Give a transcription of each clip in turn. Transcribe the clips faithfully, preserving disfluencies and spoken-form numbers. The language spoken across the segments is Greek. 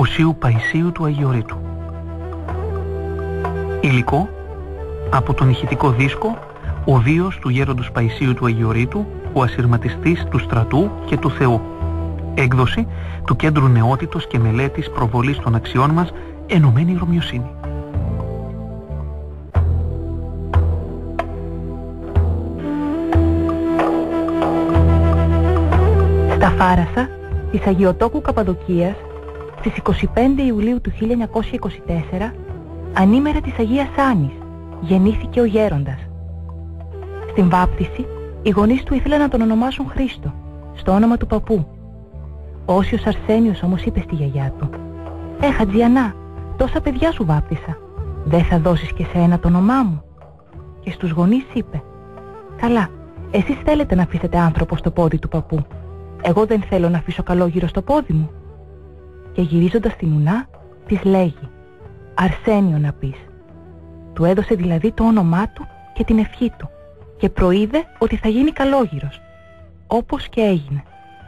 Οσίου Παϊσίου του Αγιορείτου. Υλικό από τον ηχητικό δίσκο «Ο βίος του γέροντος Παϊσίου του Αγιορείτου, ο ασυρματιστής του στρατού και του Θεού». Έκδοση του Κέντρου Νεότητος και Μελέτης Προβολής των Αξιών μας, Ενωμένη Ρωμιοσύνη. Στα Φάρασα της Αγιοτόκου Καπαδοκίας, στις εικοστή πέμπτη Ιουλίου του χίλια εννιακόσια είκοσι τέσσερα, ανήμερα της Αγίας Άννης, γεννήθηκε ο γέροντας. Στην βάπτιση, οι γονείς του ήθελαν να τον ονομάσουν Χρήστο, στο όνομα του παππού. Ο Όσιος Αρσένιος όμως είπε στη γιαγιά του: «Ε, Χατζιανά, τόσα παιδιά σου βάπτισα, δεν θα δώσεις και σε ένα το όνομά μου?» Και στους γονείς είπε: «Καλά, εσείς θέλετε να αφήσετε άνθρωπο στο πόδι του παππού. Εγώ δεν θέλω να αφήσω καλόγυρο στο πόδι μου». Και γυρίζοντας στην Ουνά, της λέγει: «Αρσένιο να πεις». Του έδωσε δηλαδή το όνομά του και την ευχή του και προείδε ότι θα γίνει καλόγυρος, όπως και έγινε.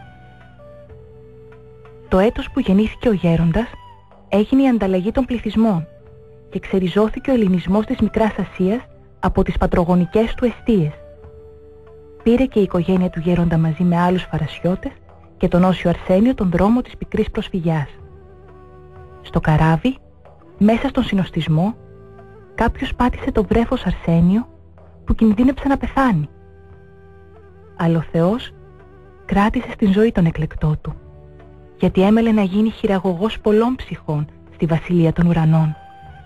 Το έτος που γεννήθηκε ο γέροντας έγινε η ανταλλαγή των πληθυσμών και ξεριζώθηκε ο ελληνισμός της Μικράς Ασίας από τις πατρογονικές του εστίες. Πήρε και η οικογένεια του γέροντα μαζί με άλλους φαρασιώτες και τον Όσιο Αρσένιο τον δρόμο της πικρής προσφυγιάς. Στο καράβι, μέσα στον συνοστισμό, κάποιος πάτησε το βρέφος Αρσένιο που κινδύνεψε να πεθάνει. Αλλά ο Θεός κράτησε στην ζωή τον εκλεκτό του, γιατί έμελε να γίνει χειραγωγός πολλών ψυχών στη βασιλεία των ουρανών.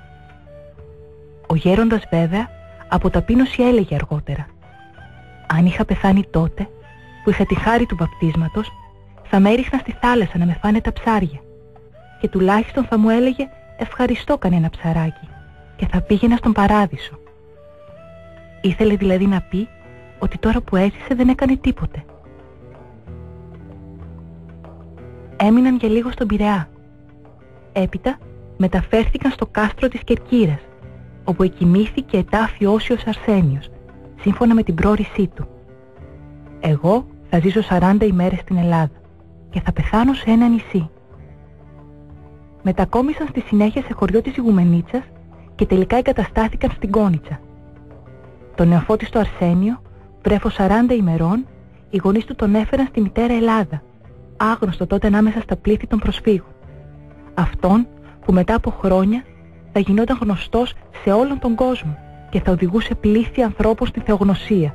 Ο γέροντας βέβαια από ταπείνωση έλεγε αργότερα: «Αν είχα πεθάνει τότε που είχα τη χάρη του βαπτίσματος, θα με έριχνα στη θάλασσα να με φάνε τα ψάρια και τουλάχιστον θα μου έλεγε ευχαριστώ κανένα ψαράκι και θα πήγαινα στον παράδεισο». Ήθελε δηλαδή να πει ότι τώρα που έζησε δεν έκανε τίποτε. Έμειναν για λίγο στον Πειραιά. Έπειτα μεταφέρθηκαν στο κάστρο της Κερκύρας, όπου εκοιμήθηκε ετάφη Όσιος Αρσένιος, σύμφωνα με την πρόρησή του. «Εγώ θα ζήσω σαράντα ημέρες στην Ελλάδα και θα πεθάνω σε ένα νησί». Μετακόμισαν στη συνέχεια σε χωριό της Ιγουμενίτσας και τελικά εγκαταστάθηκαν στην Κόνιτσα. Το νεοφώτιστο Αρσένιο, βρέφος σαράντα ημερών, οι γονείς του τον έφεραν στη μητέρα Ελλάδα, άγνωστο τότε ανάμεσα στα πλήθη των προσφύγων. Αυτόν που μετά από χρόνια θα γινόταν γνωστός σε όλον τον κόσμο και θα οδηγούσε πλήθη ανθρώπων στη θεογνωσία.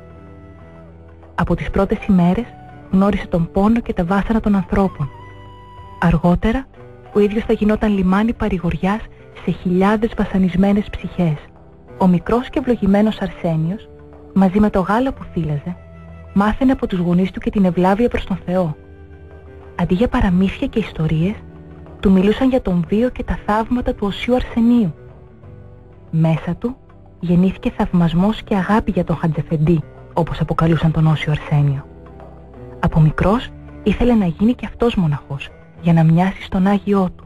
Από τις πρώτες ημέρες γνώρισε τον πόνο και τα βάσανα των ανθρώπων. Αργότερα ο ίδιος θα γινόταν λιμάνι παρηγοριάς σε χιλιάδες βασανισμένες ψυχές. Ο μικρός και ευλογημένος Αρσένιος, μαζί με το γάλα που θύλαζε, μάθαινε από τους γονείς του και την ευλάβεια προς τον Θεό. Αντί για παραμύθια και ιστορίες, του μιλούσαν για τον βίο και τα θαύματα του Οσίου Αρσενίου. Μέσα του γεννήθηκε θαυμασμός και αγάπη για τον Χατζεφεντή, όπως αποκαλούσαν τον Όσιο Αρσένιο. Από μικρός ήθελε να γίνει και αυτός μοναχός, για να μοιάσει στον Άγιό του.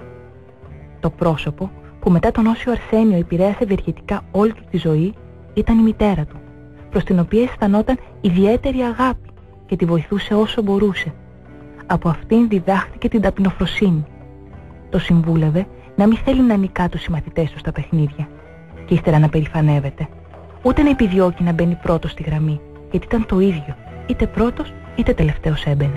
Το πρόσωπο που μετά τον Όσιο Αρσένιο επηρέασε ευεργετικά όλη του τη ζωή ήταν η μητέρα του, προς την οποία αισθανόταν ιδιαίτερη αγάπη και τη βοηθούσε όσο μπορούσε. Από αυτήν διδάχθηκε την ταπεινοφροσύνη. Το συμβούλευε να μην θέλει να νικά τους συμμαθητές του στα παιχνίδια και ύστερα να περηφανεύεται, ούτε να επιδιώκει να μπαίνει πρώτος στη γραμμή, γιατί ήταν το ίδιο, είτε πρώτος είτε τελευταίος έμπαινε.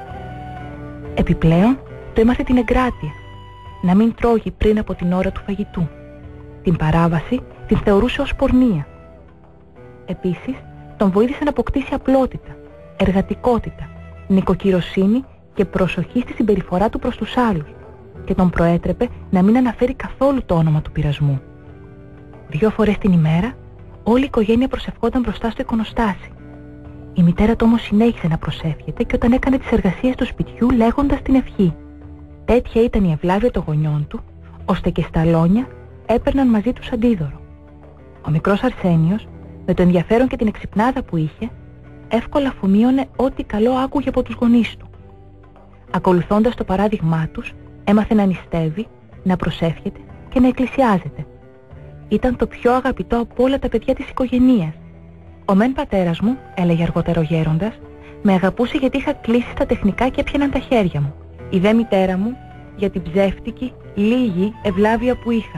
Επιπλέον το έμαθε την εγκράτεια, να μην τρώγει πριν από την ώρα του φαγητού. Την παράβαση την θεωρούσε ως πορνεία. Επίσης τον βοήθησε να αποκτήσει απλότητα, εργατικότητα, νοικοκυροσύνη και προσοχή στη συμπεριφορά του προς τους άλλους και τον προέτρεπε να μην αναφέρει καθόλου το όνομα του πειρασμού. Δύο φορές την ημέρα όλη η οικογένεια προσευχόταν μπροστά στο εικονοστάσι. Η μητέρα του όμως συνέχισε να προσεύχεται και όταν έκανε τις εργασίες του σπιτιού λέγοντας την ευχή. Τέτοια ήταν η ευλάβεια των γονιών του, ώστε και στα αλόνια έπαιρναν μαζί τους αντίδωρο. Ο μικρός Αρσένιος, με το ενδιαφέρον και την εξυπνάδα που είχε, εύκολα αφομοίωνε ό,τι καλό άκουγε από τους γονείς του. Ακολουθώντας το παράδειγμά τους, έμαθε να νηστεύει, να προσεύχεται και να εκκλησιάζεται. Ήταν το πιο αγαπητό από όλα τα παιδιά της οικογένειας. «Ο μεν πατέρας μου», έλεγε αργότερα ο γέροντας, «με αγαπούσε γιατί είχα κλείσει στα τεχνικά και έπιαναν τα χέρια μου. Η δε μητέρα μου για την ψεύτικη, λίγη ευλάβεια που είχα.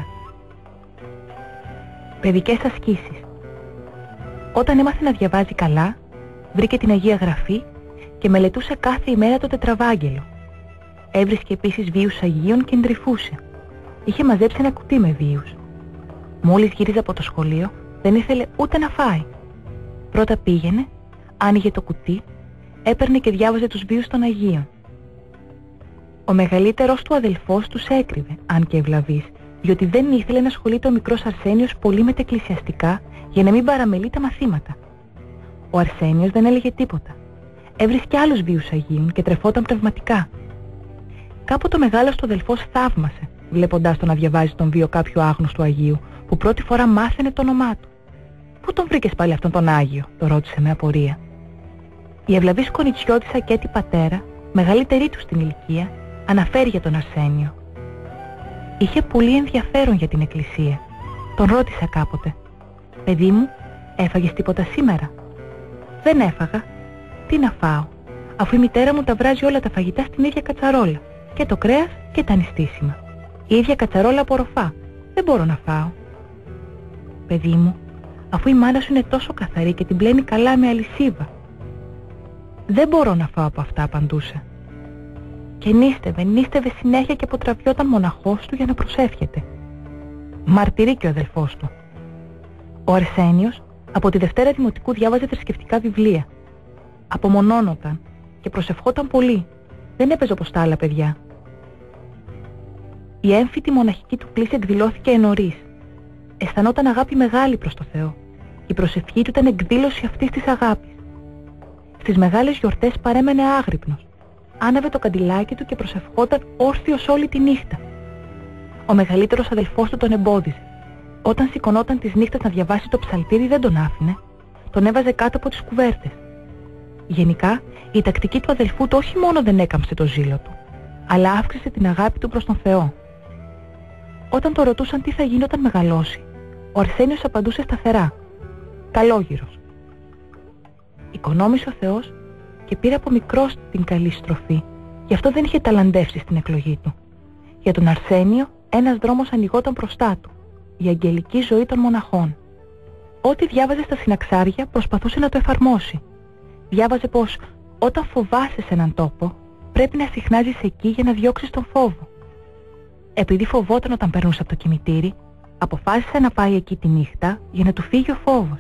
Παιδικές ασκήσεις. Όταν έμαθε να διαβάζει καλά, βρήκε την Αγία Γραφή και μελετούσε κάθε ημέρα το τετραβάγγελο. Έβρισκε επίσης βίους Αγίων και εντρυφούσε. Είχε μαζέψει ένα κουτί με βίους. Μόλις γύριζε από το σχολείο, δεν ήθελε ούτε να φάει. Πρώτα πήγαινε, άνοιγε το κουτί, έπαιρνε και διάβαζε τους βίους των Αγίων. Ο μεγαλύτερος του αδελφός τους έκρυβε, αν και ευλαβής, διότι δεν ήθελε να ασχολείται ο μικρός Αρσένιος πολύ με τα εκκλησιαστικά για να μην παραμελεί τα μαθήματα. Ο Αρσένιος δεν έλεγε τίποτα. Έβρισκε άλλους βίους Αγίων και τρεφόταν πνευματικά. Κάποτε ο μεγάλος του αδελφός θαύμασε, βλέποντάς τον να διαβάζει τον βίο κάποιου άγνωστου Αγίου, που πρώτη φορά μάθαινε το όνομά του. «Πού τον βρήκες πάλι αυτόν τον Άγιο?» το ρώτησε με απορία. Η ευλαβής κονιτσιώτισσα Κέτη πατέρα, μεγαλύτερη του στην ηλικία, αναφέρει για τον Αρσένιο. Είχε πολύ ενδιαφέρον για την εκκλησία. Τον ρώτησα κάποτε. «Παιδί μου, έφαγες τίποτα σήμερα?» «Δεν έφαγα. Τι να φάω, αφού η μητέρα μου τα βράζει όλα τα φαγητά στην ίδια κατσαρόλα, και το κρέας και τα νηστίσιμα. Η ίδια κατσαρόλα απορροφά. Δεν μπορώ να φάω». «Παιδί μου, αφού η μάνα σου είναι τόσο καθαρή και την πλένει καλά με αλυσίβα?» «Δεν μπορώ να φάω από αυτά», απαντούσε. Και νίστευε, νίστευε συνέχεια και αποτραβιόταν μοναχός του για να προσεύχεται. Μαρτυρεί και ο αδελφός του. Ο Αρσένιος από τη Δευτέρα Δημοτικού διάβαζε θρησκευτικά βιβλία. Απομονώνονταν και προσευχόταν πολύ. Δεν έπαιζε όπως τα άλλα παιδιά. Η έμφυτη μοναχική του κλίση εκδηλώθηκε εν νωρίς. Αισθανόταν αγάπη μεγάλη προς το Θεό. Η προσευχή του ήταν εκδήλωση αυτής της αγάπης. Στις μεγάλες γιορτές παρέμενε άγρυπνος. Άναβε το καντιλάκι του και προσευχόταν όρθιος όλη τη νύχτα. Ο μεγαλύτερος αδελφός του τον εμπόδιζε. Όταν σηκωνόταν τις νύχτες να διαβάσει το ψαλτήρι δεν τον άφηνε. Τον έβαζε κάτω από τις κουβέρτες. Γενικά, η τακτική του αδελφού του όχι μόνο δεν έκαμψε το ζήλο του, αλλά αύξησε την αγάπη του προς τον Θεό. Όταν το ρωτούσαν τι θα γίνει όταν μεγαλώσει, ο Αρσένιος απαντούσε σταθερά: «Καλόγυρος». Οικονόμησε ο Θεός και πήρε από μικρός την καλή στροφή, γι' αυτό δεν είχε ταλαντεύσει στην εκλογή του. Για τον Αρσένιο ένας δρόμος ανοιγόταν μπροστά του, η αγγελική ζωή των μοναχών. Ό,τι διάβαζε στα συναξάρια προσπαθούσε να το εφαρμόσει. Διάβαζε πως όταν φοβάσαι σε έναν τόπο, πρέπει να συχνάζεις εκεί για να διώξεις τον φόβο. Επειδή φοβόταν όταν περνούσε από το κημητήρι, αποφάσισε να πάει εκεί τη νύχτα για να του φύγει ο φόβος.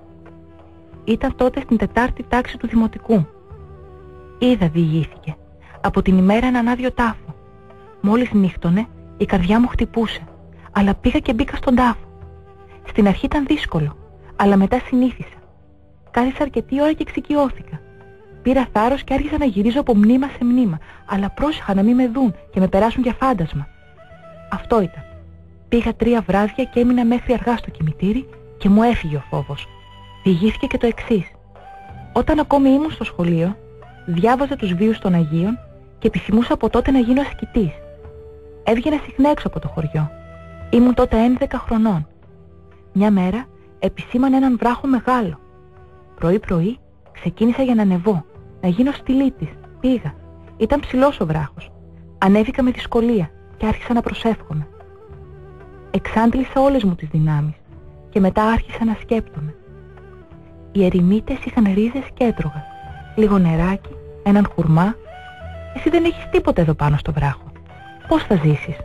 Ήταν τότε στην τετάρτη τάξη του δημοτικού. Είδα, διηγήθηκε, από την ημέρα έναν άδειο τάφο. Μόλις νύχτωνε, η καρδιά μου χτυπούσε, αλλά πήγα και μπήκα στον τάφο. Στην αρχή ήταν δύσκολο, αλλά μετά συνήθισα. Κάθισα αρκετή ώρα και εξοικειώθηκα. Πήρα θάρρος και άρχισα να γυρίζω από μνήμα σε μνήμα, αλλά πρόσεχα να μην με δουν και με περάσουν για φάντασμα. Αυτό ήταν. Πήγα τρία βράδια και έμεινα μέχρι αργά στο κημητήρι και μου έφυγε ο φόβος. Διηγήθηκε και το εξής. Όταν ακόμη ήμουν στο σχολείο, διάβαζα τους βίους των Αγίων και επιθυμούσα από τότε να γίνω ασκητής. Έβγαινα συχνά έξω από το χωριό. Ήμουν τότε ένδεκα χρονών. Μια μέρα επισήμανε έναν βράχο μεγάλο. Πρωί-πρωί ξεκίνησα για να ανεβώ, να γίνω στυλίτης. Πήγα. Ήταν ψηλός ο βράχος. Ανέβηκα με δυσκολία και άρχισα να προσεύχομαι. Εξάντλησα όλες μου τις δυνάμεις και μετά άρχισα να σκέπτομαι. Οι ερημίτες είχαν ρίζες και έτρωγα. Λίγο νεράκι, έναν χουρμά. Εσύ δεν έχεις τίποτα εδώ πάνω στο βράχο. Πώς θα ζήσεις?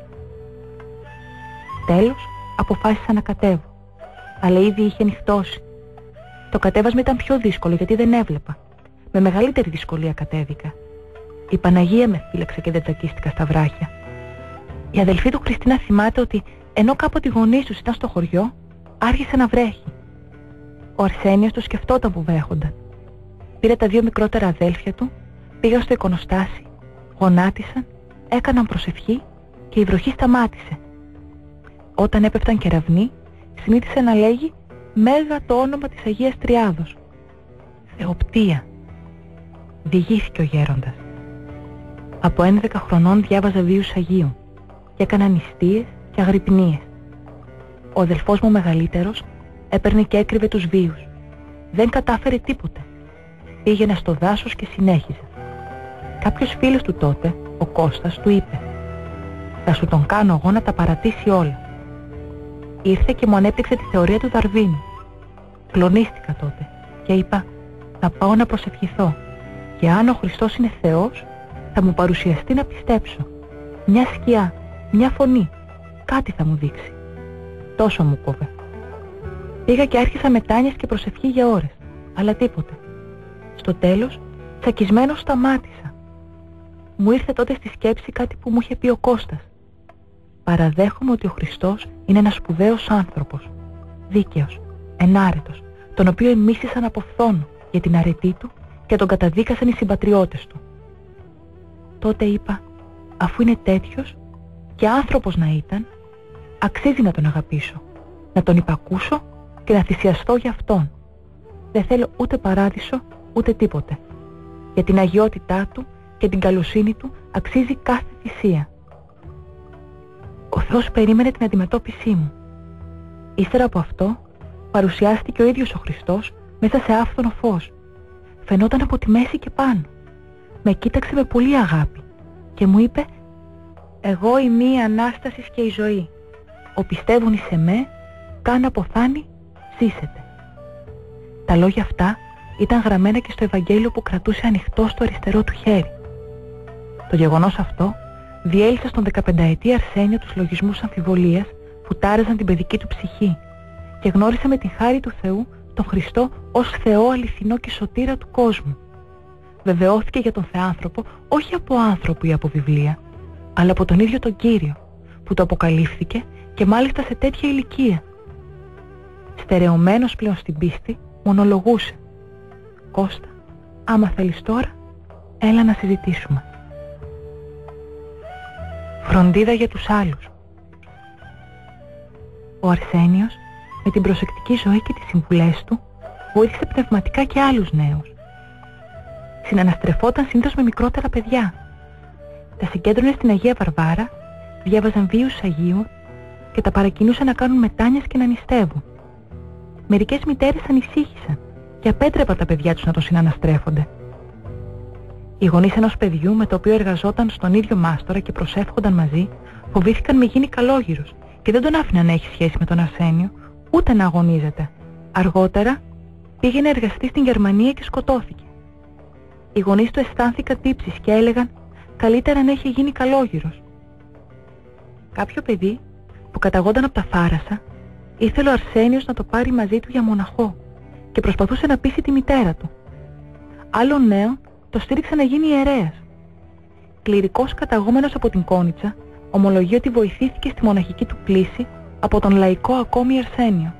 Τέλος, αποφάσισα να κατέβω. Αλλά ήδη είχε νυχτώσει. Το κατέβασμα ήταν πιο δύσκολο γιατί δεν έβλεπα. Με μεγαλύτερη δυσκολία κατέβηκα. Η Παναγία με φύλαξε και δεν τσακίστηκα στα βράχια. Η αδελφή του Χριστίνα θυμάται ότι ενώ κάποτε οι γονείς τους ήταν στο χωριό, άρχισε να βρέχει. Ο Αρσένιος το σκεφτόταν που βρέχονταν. Πήρε τα δύο μικρότερα αδέλφια του, πήγαν στο εικονοστάσι, γονάτισαν, έκαναν προσευχή και η βροχή σταμάτησε. Όταν έπεφταν κεραυνοί, συνήθισε να λέγει μέγα το όνομα της Αγίας Τριάδος. Θεοπτία. Διηγήθηκε ο γέροντας. Από ένδεκα χρονών διάβαζα βίους Αγίων και έκανα νηστείες και αγρυπνίες. Ο αδελφός μου μεγαλύτερος έπαιρνε και έκρυβε τους βίους. Δεν κατάφερε τίποτε. Πήγαινε στο δάσος και συνέχιζε. Κάποιος φίλος του τότε, ο Κώστας, του είπε: Θα σου τον κάνω εγώ να τα παρατήσει όλα. Ήρθε και μου ανέπτυξε τη θεωρία του Δαρβίνου. Κλονίστηκα τότε και είπα, θα πάω να προσευχηθώ και αν ο Χριστός είναι Θεός, θα μου παρουσιαστεί να πιστέψω. Μια σκιά, μια φωνή, κάτι θα μου δείξει. Τόσο μου κόβε. Πήγα και άρχισα μετάνοιες και προσευχή για ώρες, αλλά τίποτε. Στο τέλος, τσακισμένος σταμάτησα. Μου ήρθε τότε στη σκέψη κάτι που μου είχε πει ο Κώστας. Παραδέχομαι ότι ο Χριστός είναι ένας σπουδαίος άνθρωπος, δίκαιος, ενάρετος, τον οποίο εμίσησαν από φθόνο για την αρετή του και τον καταδίκασαν οι συμπατριώτες του. Τότε είπα, αφού είναι τέτοιος και άνθρωπος να ήταν, αξίζει να τον αγαπήσω, να τον υπακούσω και να θυσιαστώ για αυτόν. Δεν θέλω ούτε παράδεισο ούτε τίποτε. Για την αγιότητά του και την καλοσύνη του αξίζει κάθε θυσία. Ο Θεός περίμενε την αντιμετώπιση μου. Ύστερα από αυτό παρουσιάστηκε ο ίδιος ο Χριστός μέσα σε άφθονο φως. Φαινόταν από τη μέση και πάνω. Με κοίταξε με πολύ αγάπη και μου είπε, «Εγώ είμαι η Ανάσταση και η ζωή. Ο πιστεύουν εις εμέ, καν αποθάνει, ζήσετε». Τα λόγια αυτά ήταν γραμμένα και στο Ευαγγέλιο που κρατούσε ανοιχτό στο αριστερό του χέρι. Το γεγονός αυτό διέλυσε στον δεκαπενταετή Αρσένιο τους λογισμούς αμφιβολίας που τάραζαν την παιδική του ψυχή και γνώρισε με την χάρη του Θεού τον Χριστό ως Θεό αληθινό και σωτήρα του κόσμου. Βεβαιώθηκε για τον Θεάνθρωπο όχι από άνθρωπο ή από βιβλία, αλλά από τον ίδιο τον Κύριο, που το αποκαλύφθηκε και μάλιστα σε τέτοια ηλικία. Στερεωμένος πλέον στην πίστη, μονολογούσε. «Κώστα, άμα θέλεις τώρα, έλα να συζητήσουμε». Φροντίδα για τους άλλους. Ο Αρσένιος, με την προσεκτική ζωή και τις συμβουλές του, βοήθησε πνευματικά και άλλους νέους. Συναναστρεφόταν συνήθως με μικρότερα παιδιά. Τα συγκέντρωνε στην Αγία Βαρβάρα, διάβαζαν βίους Αγίου και τα παρακινούσαν να κάνουν μετάνοιες και να νηστεύουν. Μερικές μητέρες ανησύχησαν και απέτρεπαν τα παιδιά τους να τον συναναστρέφονται. Οι γονείς ενός παιδιού με το οποίο εργαζόταν στον ίδιο μάστορα και προσεύχονταν μαζί, φοβήθηκαν μη γίνει καλόγυρος και δεν τον άφηναν να έχει σχέση με τον Αρσένιο, ούτε να αγωνίζεται. Αργότερα πήγαινε εργαστή στην Γερμανία και σκοτώθηκε. Οι γονείς του αισθάνθηκαν τύψεις και έλεγαν καλύτερα να έχει γίνει καλόγυρος. Κάποιο παιδί που καταγόταν από τα Φάρασα ήθελε ο Αρσένιος να το πάρει μαζί του για μοναχό και προσπαθούσε να πείσει τη μητέρα του. Άλλο νέο το στήριξε να γίνει ιερέας. Κληρικός καταγόμενος από την Κόνιτσα, ομολογεί ότι βοηθήθηκε στη μοναχική του κλίση από τον λαϊκό ακόμη Αρσένιο.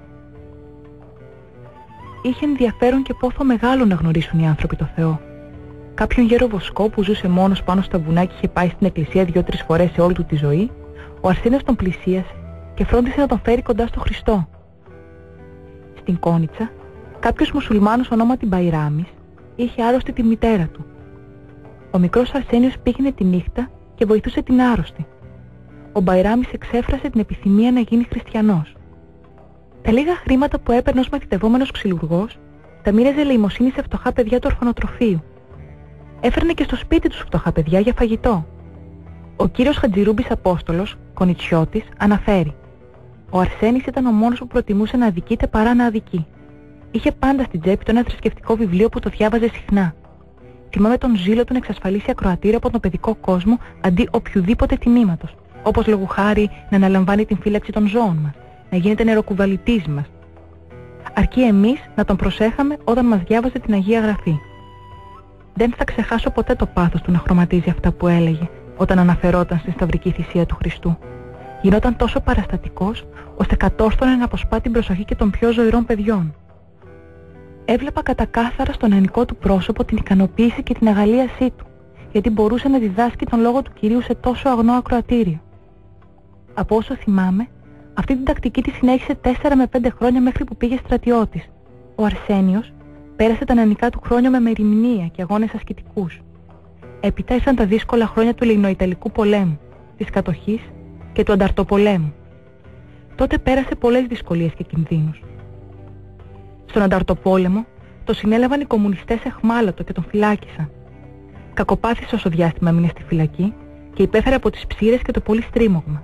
Είχε ενδιαφέρον και πόθο μεγάλο να γνωρίσουν οι άνθρωποι το Θεό. Κάποιον γέρο βοσκό που ζούσε μόνος πάνω στα βουνά και είχε πάει στην εκκλησία δύο-τρεις φορές σε όλη του τη ζωή, ο Αρσένιος τον πλησίασε και φρόντισε να τον φέρει κοντά στο Χριστό. Στην Κόνιτσα, κάποιος μουσουλμάνος ονόματι Μπαϊράμις είχε άρρωστη τη μητέρα του. Ο μικρός Αρσένιος πήγαινε τη νύχτα και βοηθούσε την άρρωστη. Ο Μπαϊράμις εξέφρασε την επιθυμία να γίνει χριστιανός. Τα λίγα χρήματα που έπαιρνε ως μαθητευόμενος ξυλουργός τα μοίραζε ελεημοσύνη σε φτωχά παιδιά του ορφανοτροφείου. Έφερνε και στο σπίτι τους φτωχά παιδιά για φαγητό. Ο κύριος Χατζηρούμπης Απόστολος, Κονιτσιώτης, αναφέρει: «Ο Αρσένης ήταν ο μόνος που προτιμούσε να αδικείται παρά να αδικεί. Είχε πάντα στην τσέπη του ένα θρησκευτικό βιβλίο που το διάβαζε συχνά. Θυμάμαι τον ζήλο του να εξασφαλίσει ακροατήριο από τον παιδικό κόσμο αντί οποιουδήποτε τιμήματος, όπως λόγου χάρη να αναλαμβάνει την φύλαξη των ζώων μας, να γίνεται νεροκουβαλητής μας. Αρκεί εμείς να τον προσέχαμε όταν μας διάβαζε την Αγία Γραφή». Δεν θα ξεχάσω ποτέ το πάθος του να χρωματίζει αυτά που έλεγε όταν αναφερόταν στην σταυρική θυσία του Χριστού. Γινόταν τόσο παραστατικός, ώστε κατόρθωνε να αποσπά την προσοχή και των πιο ζωηρών παιδιών. Έβλεπα κατακάθαρα στο νεανικό του πρόσωπο την ικανοποίηση και την αγαλίασή του, γιατί μπορούσε να διδάσκει τον λόγο του Κυρίου σε τόσο αγνό ακροατήριο. Από όσο θυμάμαι, αυτή την τακτική τη συνέχισε τέσσερα με πέντε χρόνια μέχρι που πήγε στρατιώτης. Ο Αρσένιος πέρασε τα νεανικά του χρόνια με μεριμνία και αγώνες ασκητικούς. Έπειτα ήρθαν τα δύσκολα χρόνια του Ελληνοϊταλικού πολέμου, της κατοχής και του Ανταρτοπολέμου. Τότε πέρασε πολλές δυσκολίες και κινδύνους. Στον Ανταρτοπόλεμο το συνέλαβαν οι κομμουνιστές εχμάλωτο και τον φυλάκισαν. Κακοπάθησε όσο διάστημα μείνε στη φυλακή και υπέφερε από τις ψήρες και το πολύ στρίμωγμα.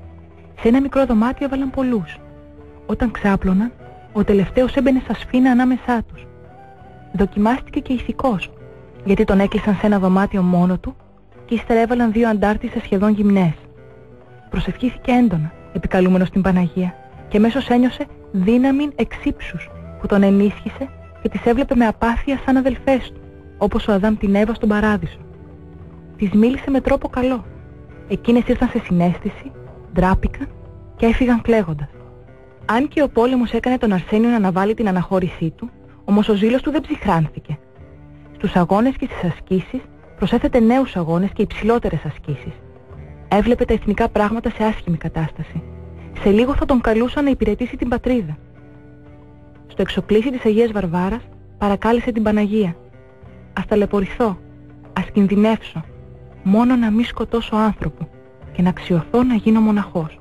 Σε ένα μικρό δωμάτιο έβαλαν πολλούς. Όταν ξάπλωναν, ο τελευταίος έμπαινε στα σφίνα ανάμεσά τους. Δοκιμάστηκε και ηθικός, γιατί τον έκλεισαν σε ένα δωμάτιο μόνο του και ύστερα έβαλαν δύο αντάρτισες σχεδόν γυμνές. Προσευχήθηκε έντονα, επικαλούμενος την Παναγία, και αμέσως ένιωσε δύναμην εξύψους που τον ενίσχυσε και τις έβλεπε με απάθεια σαν αδελφές του, όπως ο Αδάμ την Εύα στον Παράδεισο. Τις μίλησε με τρόπο καλό. Εκείνες ήρθαν σε συναίσθηση, ντράπηκαν και έφυγαν κλαίγοντας. Αν και ο πόλεμος έκανε τον Αρσένιο να αναβάλει την αναχώρησή του, όμως ο ζήλος του δεν ψυχράνθηκε. Στους αγώνες και στις ασκήσεις προσέθετε νέους αγώνες και υψηλότερες ασκήσεις. Έβλεπε τα εθνικά πράγματα σε άσχημη κατάσταση. Σε λίγο θα τον καλούσαν να υπηρετήσει την πατρίδα. Στο εξοπλίσι της Αγίας Βαρβάρας παρακάλεσε την Παναγία. «Ας ταλαιπωρηθώ, ας κινδυνεύσω, μόνο να μη σκοτώσω άνθρωπο και να αξιωθώ να γίνω μοναχός».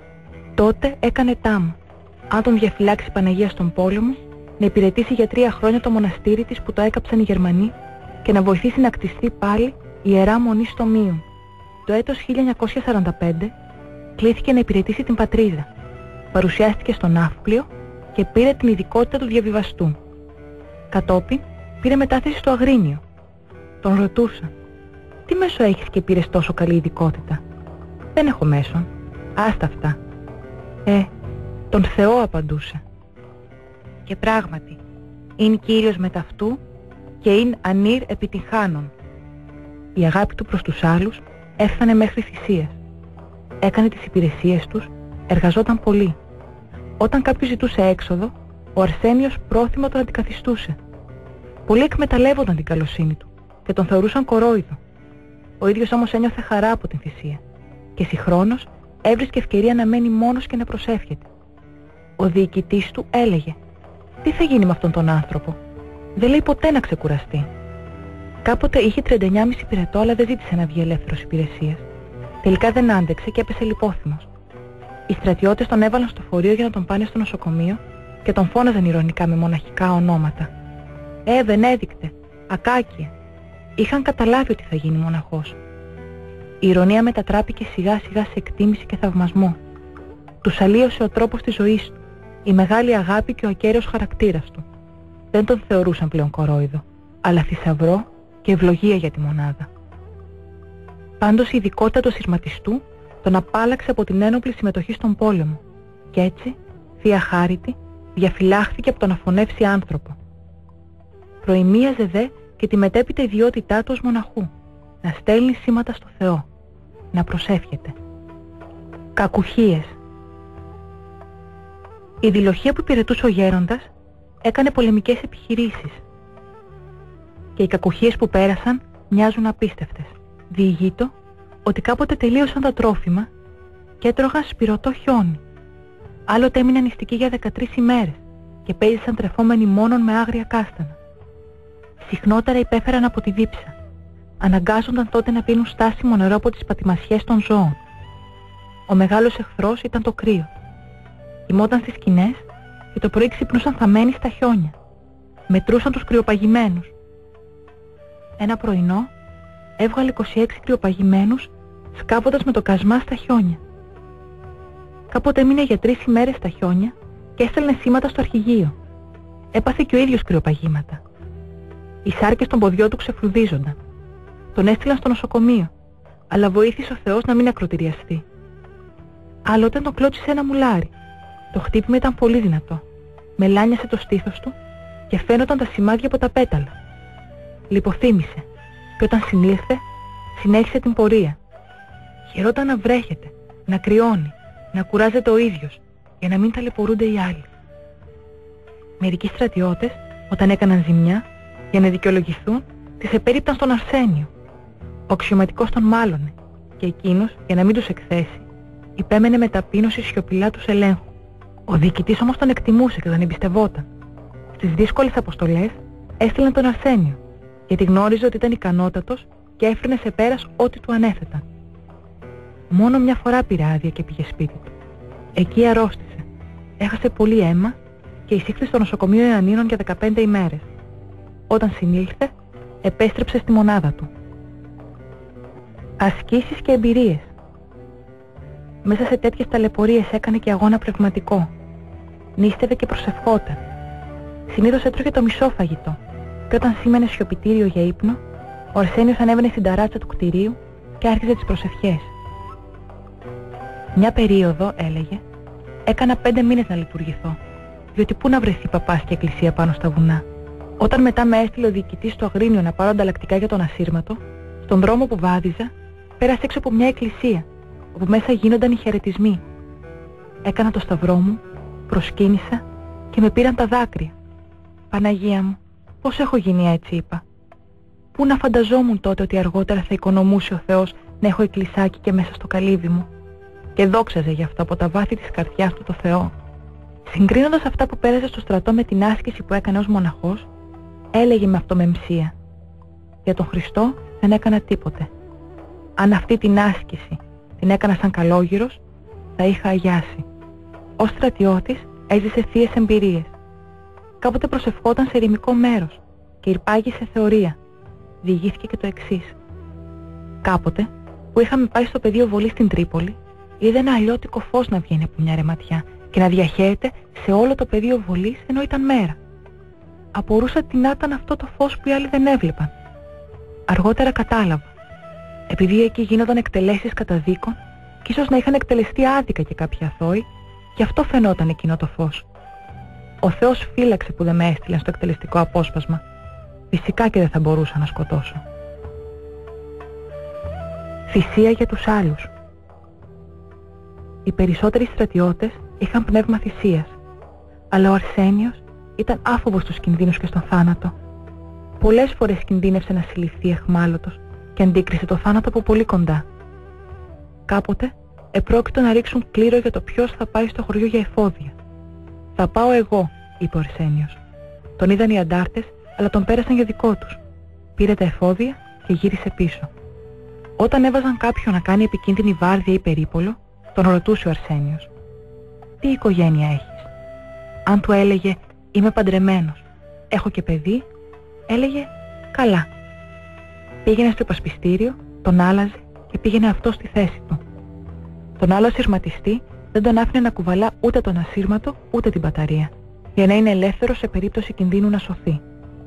Τότε έκανε τάμα, αν τον διαφυλάξει η Παναγία στον πόλεμο, να υπηρετήσει για τρία χρόνια το μοναστήρι της που το έκαψαν οι Γερμανοί και να βοηθήσει να κτιστεί πάλι η Ιερά Μονή στο Μείον. Το έτος χίλια εννιακόσια σαράντα πέντε κλήθηκε να υπηρετήσει την πατρίδα. Παρουσιάστηκε στο Ναύπλιο και πήρε την ειδικότητα του διαβιβαστού. Κατόπιν πήρε μετάθεση στο Αγρίνιο. Τον ρωτούσαν: «Τι μέσο έχεις και πήρες τόσο καλή ειδικότητα?» «Δεν έχω μέσον. Άστα αυτά». «Ε, τον Θεό», απαντούσε. Και πράγματι, «ειν Κύριος μετ' αυτού και ειν ανήρ επιτυχάνων». Η αγάπη του προς τους άλλους έφτανε μέχρι θυσίας. Έκανε τις υπηρεσίες τους, εργαζόταν πολύ. Όταν κάποιος ζητούσε έξοδο, ο Αρσένιος πρόθυμα τον αντικαθιστούσε. Πολλοί εκμεταλλεύονταν την καλοσύνη του και τον θεωρούσαν κορόιδο. Ο ίδιος όμως ένιωθε χαρά από την θυσία και συγχρόνως έβρισκε ευκαιρία να μένει μόνος και να προσεύχεται. Ο διοικητής του έλεγε: «Τι θα γίνει με αυτόν τον άνθρωπο? Δεν λέει ποτέ να ξεκουραστεί». Κάποτε είχε τριάντα εννιά κόμμα πέντε πυρετό, αλλά δεν ζήτησε να βγει ελεύθερος υπηρεσίας. Τελικά δεν άντεξε και έπεσε λιπόθυμος. Οι στρατιώτες τον έβαλαν στο φορείο για να τον πάνε στο νοσοκομείο και τον φώναζαν ηρωνικά με μοναχικά ονόματα. «Ε, Βενέδικτε, Ακάκιε». Είχαν καταλάβει ότι θα γίνει μοναχός. Η ηρωνία μετατράπηκε σιγά σιγά σε εκτίμηση και θαυμασμό. Τους αλλίωσε ο τρόπος της ζωής του, η μεγάλη αγάπη και ο ακέραιος χαρακτήρας του. Δεν τον θεωρούσαν πλέον κορόιδο, αλλά θησαυρό και ευλογία για τη μονάδα. Πάντως η ειδικότητα του ασυρματιστού τον απάλλαξε από την ένοπλη συμμετοχή στον πόλεμο και έτσι, θεία χάριτη, διαφυλάχθηκε από το να φωνεύσει άνθρωπο. Προημίαζε δε και τη μετέπειτα ιδιότητά του ως μοναχού, να στέλνει σήματα στο Θεό, να προσεύχεται. Κακουχίες. Η διλοχία που υπηρετούσε ο γέροντας έκανε πολεμικές επιχειρήσεις και οι κακουχίες που πέρασαν μοιάζουν απίστευτες. Διηγείτο ότι κάποτε τελείωσαν τα τρόφιμα και έτρωγαν σπυρωτό χιόνι. Άλλοτε έμειναν νηστικοί για δεκατρείς ημέρες και πέζησαν τρεφόμενοι μόνον με άγρια κάστανα. Συχνότερα υπέφεραν από τη δίψα. Αναγκάζονταν τότε να πίνουν στάσιμο νερό από τις πατημασιές των ζώων. Ο μεγάλος εχθρός ήταν το κρύο. Κοιμόταν στις σκηνές και το πρωί ξυπνούσαν θαμμένοι στα χιόνια. Μετρούσαν τους κρυοπαγημένους. Ένα πρωινό έβγαλε είκοσι έξι κρυοπαγημένους σκάβοντας με το κασμά στα χιόνια. Κάποτε έμεινε για τρεις ημέρες στα χιόνια και έστελνε σήματα στο αρχηγείο. Έπαθε και ο ίδιος κρυοπαγήματα. Οι σάρκες των ποδιών του ξεφλουδίζονταν. Τον έστειλαν στο νοσοκομείο, αλλά βοήθησε ο Θεός να μην ακροτηριαστεί. Άλλοτε τον κλώτσισε ένα μουλάρι. Το χτύπημα ήταν πολύ δυνατό. Μελάνιασε το στήθος του και φαίνονταν τα σημάδια από τα πέταλα. Λιποθύμησε και όταν συνήλθε, συνέχισε την πορεία. Χαιρόταν να βρέχεται, να κρυώνει, να κουράζεται ο ίδιος, για να μην ταλαιπωρούνται οι άλλοι. Μερικοί στρατιώτες, όταν έκαναν ζημιά, για να δικαιολογηθούν, τις επέριπταν στον Αρσένιο. Ο αξιωματικός τον μάλωνε και εκείνος, για να μην τους εκθέσει, υπέμενε με ταπείνωση σιωπηλά τους ελέγχου. Ο διοικητής όμως τον εκτιμούσε και τον εμπιστευόταν. Στις δύσκολες αποστολές έστειλαν τον Αρσένιο, γιατί γνώριζε ότι ήταν ικανότατος και έφερνε σε πέρας ό,τι του ανέθεταν. Μόνο μια φορά πήρε άδεια και πήγε σπίτι του. Εκεί αρρώστησε. Έχασε πολύ αίμα και εισήχθη στο νοσοκομείο Ιωαννίνων για δεκαπέντε ημέρες. Όταν συνήλθε, επέστρεψε στη μονάδα του. Ασκήσεις και εμπειρίες. Μέσα σε τέτοιες ταλαιπωρίες έκανε και αγώνα πνευματικό. Νίστευε και προσευχόταν. Συνήθως έτρωγε το μισό φαγητό και όταν σήμαινε σιωπητήριο για ύπνο, ο Αρσένιος ανέβαινε στην ταράτσα του κτηρίου και άρχιζε τις προσευχές. Μια περίοδο, έλεγε, έκανα πέντε μήνες να λειτουργηθώ, διότι πού να βρεθεί παπάς και εκκλησία πάνω στα βουνά. Όταν μετά με έστειλε ο διοικητής στο Αγρίνιο να πάρω ανταλλακτικά για τον ασύρματο, στον δρόμο που βάδιζα, πέρασα έξω από μια εκκλησία, όπου μέσα γίνονταν οι χαιρετισμοί. Έκανα το σταυρό μου, προσκύνησα και με πήραν τα δάκρυα. Παναγία μου, πώς έχω γίνει έτσι, είπα. Πού να φανταζόμουν τότε ότι αργότερα θα οικονομούσε ο Θεός να έχω εκκλησάκι και μέσα στο καλύβι μου. Και δόξαζε γι' αυτό από τα βάθη της καρδιάς του το Θεό. Συγκρίνοντας αυτά που πέρασε στο στρατό με την άσκηση που έκανε ως μοναχός, έλεγε με αυτομεμψία: για τον Χριστό δεν έκανα τίποτε. Αν αυτή την άσκηση την έκανα σαν καλόγυρος, θα είχα αγιάσει. Ως στρατιώτης έζησε θείες εμπειρίες. Κάποτε προσευχόταν σε ερημικό μέρος και ηρπάγησε θεωρία. Διηγήθηκε και το εξής. Κάποτε που είχαμε πάει στο πεδίο βολής στην Τρίπολη, είδε ένα αλλιώτικο φως να βγαίνει από μια ρεματιά και να διαχέεται σε όλο το πεδίο βολής ενώ ήταν μέρα. Απορούσα τι να ήταν αυτό το φως που οι άλλοι δεν έβλεπαν. Αργότερα κατάλαβα. Επειδή εκεί γίνονταν εκτελέσεις κατά δίκον και ίσως να είχαν εκτελεστεί άδικα και κάποιοι αθώοι, γι' αυτό φαινόταν εκείνο το φως. Ο Θεός φύλαξε που δεν με έστειλαν στο εκτελεστικό απόσπασμα. Φυσικά και δεν θα μπορούσα να σκοτώσω. Θυσία για τους άλλους. Οι περισσότεροι στρατιώτες είχαν πνεύμα θυσίας, αλλά ο Αρσένιος ήταν άφοβος στους κινδύνους και στον θάνατο. Πολλές φορές κινδύνευσε να συλληφθεί αιχμάλωτος και αντίκρισε το θάνατο από πολύ κοντά. Κάποτε επρόκειτο να ρίξουν κλήρο για το ποιος θα πάει στο χωριό για εφόδια. «Θα πάω εγώ», είπε ο Αρσένιος. Τον είδαν οι αντάρτες, αλλά τον πέρασαν για δικό τους. Πήρε τα εφόδια και γύρισε πίσω. Όταν έβαζαν κάποιον να κάνει επικίνδυνη βάρδια ή περίπολο, τον ρωτούσε ο Αρσένιος: «Τι οικογένεια έχεις?» Αν του έλεγε «Είμαι παντρεμένος, έχω και παιδί», έλεγε «Καλά». Πήγαινε στο υπασπιστήριο, τον άλλαζε και πήγαινε αυτό στη θέση του. Τον άλλο ασυρματιστή δεν τον άφηνε να κουβαλά ούτε τον ασύρματο ούτε την μπαταρία, για να είναι ελεύθερος σε περίπτωση κινδύνου να σωθεί.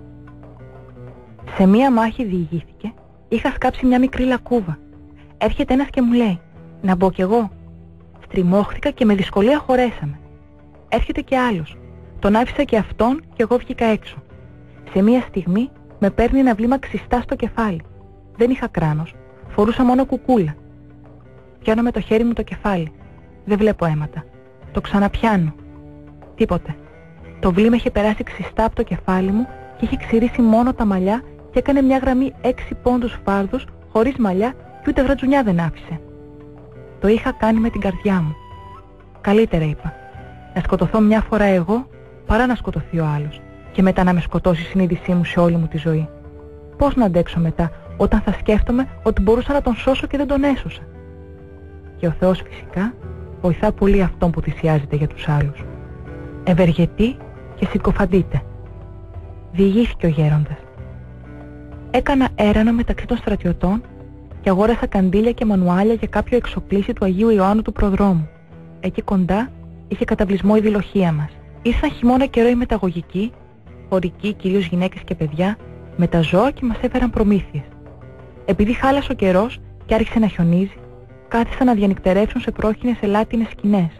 Σε μία μάχη διηγήθηκε, είχα σκάψει μια μικρή λακκούβα. Έρχεται ένας και μου λέει: «Να μπω κι εγώ?» Στριμώχθηκα και με δυσκολία χωρέσαμε. Έρχεται και άλλος. Τον άφησα και αυτόν και εγώ βγήκα έξω. Σε μία στιγμή με παίρνει ένα βλήμα ξιστά στο κεφάλι. Δεν είχα κράνος, φορούσα μόνο κουκούλα. Πιάνω με το χέρι μου το κεφάλι. Δεν βλέπω αίματα. Το ξαναπιάνω. Τίποτε. Το βλήμα είχε περάσει ξιστά από το κεφάλι μου και είχε ξυρίσει μόνο τα μαλλιά και έκανε μια γραμμή έξι πόντους φάρδους χωρίς μαλλιά και ούτε βρατζουνιά δεν άφησε. Το είχα κάνει με την καρδιά μου. Καλύτερα, είπα, να σκοτωθώ μια φορά εγώ παρά να σκοτωθεί ο άλλος και μετά να με σκοτώσει η συνείδησή μου σε όλη μου τη ζωή. Πώς να αντέξω μετά όταν θα σκέφτομαι ότι μπορούσα να τον σώσω και δεν τον έσωσα? Και ο Θεός φυσικά βοηθά πολύ αυτόν που θυσιάζεται για τους άλλους. Ευεργετεί και συκοφαντείται. Διηγήθηκε ο γέροντας. Έκανα έρανο μεταξύ των στρατιωτών και αγόρασα καντήλια και μανουάλια για κάποιο εξοπλίσι του Αγίου Ιωάννου του Προδρόμου. Εκεί κοντά είχε καταβλισμό η διλοχεία μας. Ήρθαν χειμώνα καιρό οι μεταγωγικοί, χωρικοί, κυρίως γυναίκες και παιδιά, με τα ζώα και μας έφεραν προμήθειες. Επειδή χάλασε ο καιρός και άρχισε να χιονίζει, κάθισαν να διανυκτερεύσουν σε πρόχινες ελάτινες σκηνές.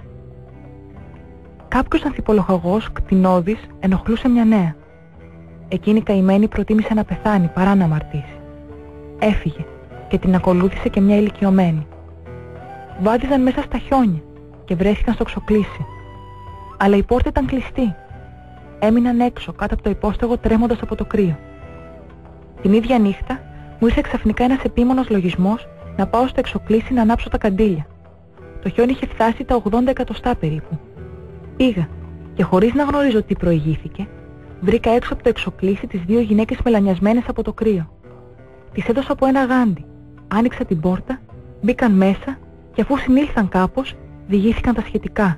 Κάποιος ανθιπολοχαγός, κτηνώδης, ενοχλούσε μια νέα. Εκείνη η καημένη προτίμησε να πεθάνει παρά να αμαρτήσει. Έφυγε και την ακολούθησε και μια ηλικιωμένη. Βάδιζαν μέσα στα χιόνια και βρέθηκαν στο ξοκλήσι. Αλλά η πόρτα ήταν κλειστή. Έμειναν έξω κάτω από το υπόστεγο τρέμοντας από το κρύο. Την ίδια νύχτα μου ήρθε ξαφνικά ένας επίμονος λογισμός να πάω στο εξοκλήσι να ανάψω τα καντήλια. Το χιόνι είχε φτάσει τα ογδόντα εκατοστά περίπου. Πήγα και χωρίς να γνωρίζω τι προηγήθηκε, βρήκα έξω από το εξοκλήσι τις δύο γυναίκες μελανιασμένες από το κρύο. Τις έδωσα από ένα γάντι, άνοιξα την πόρτα, μπήκαν μέσα και αφού συνήλθαν κάπως, διηγήθηκαν τα σχετικά.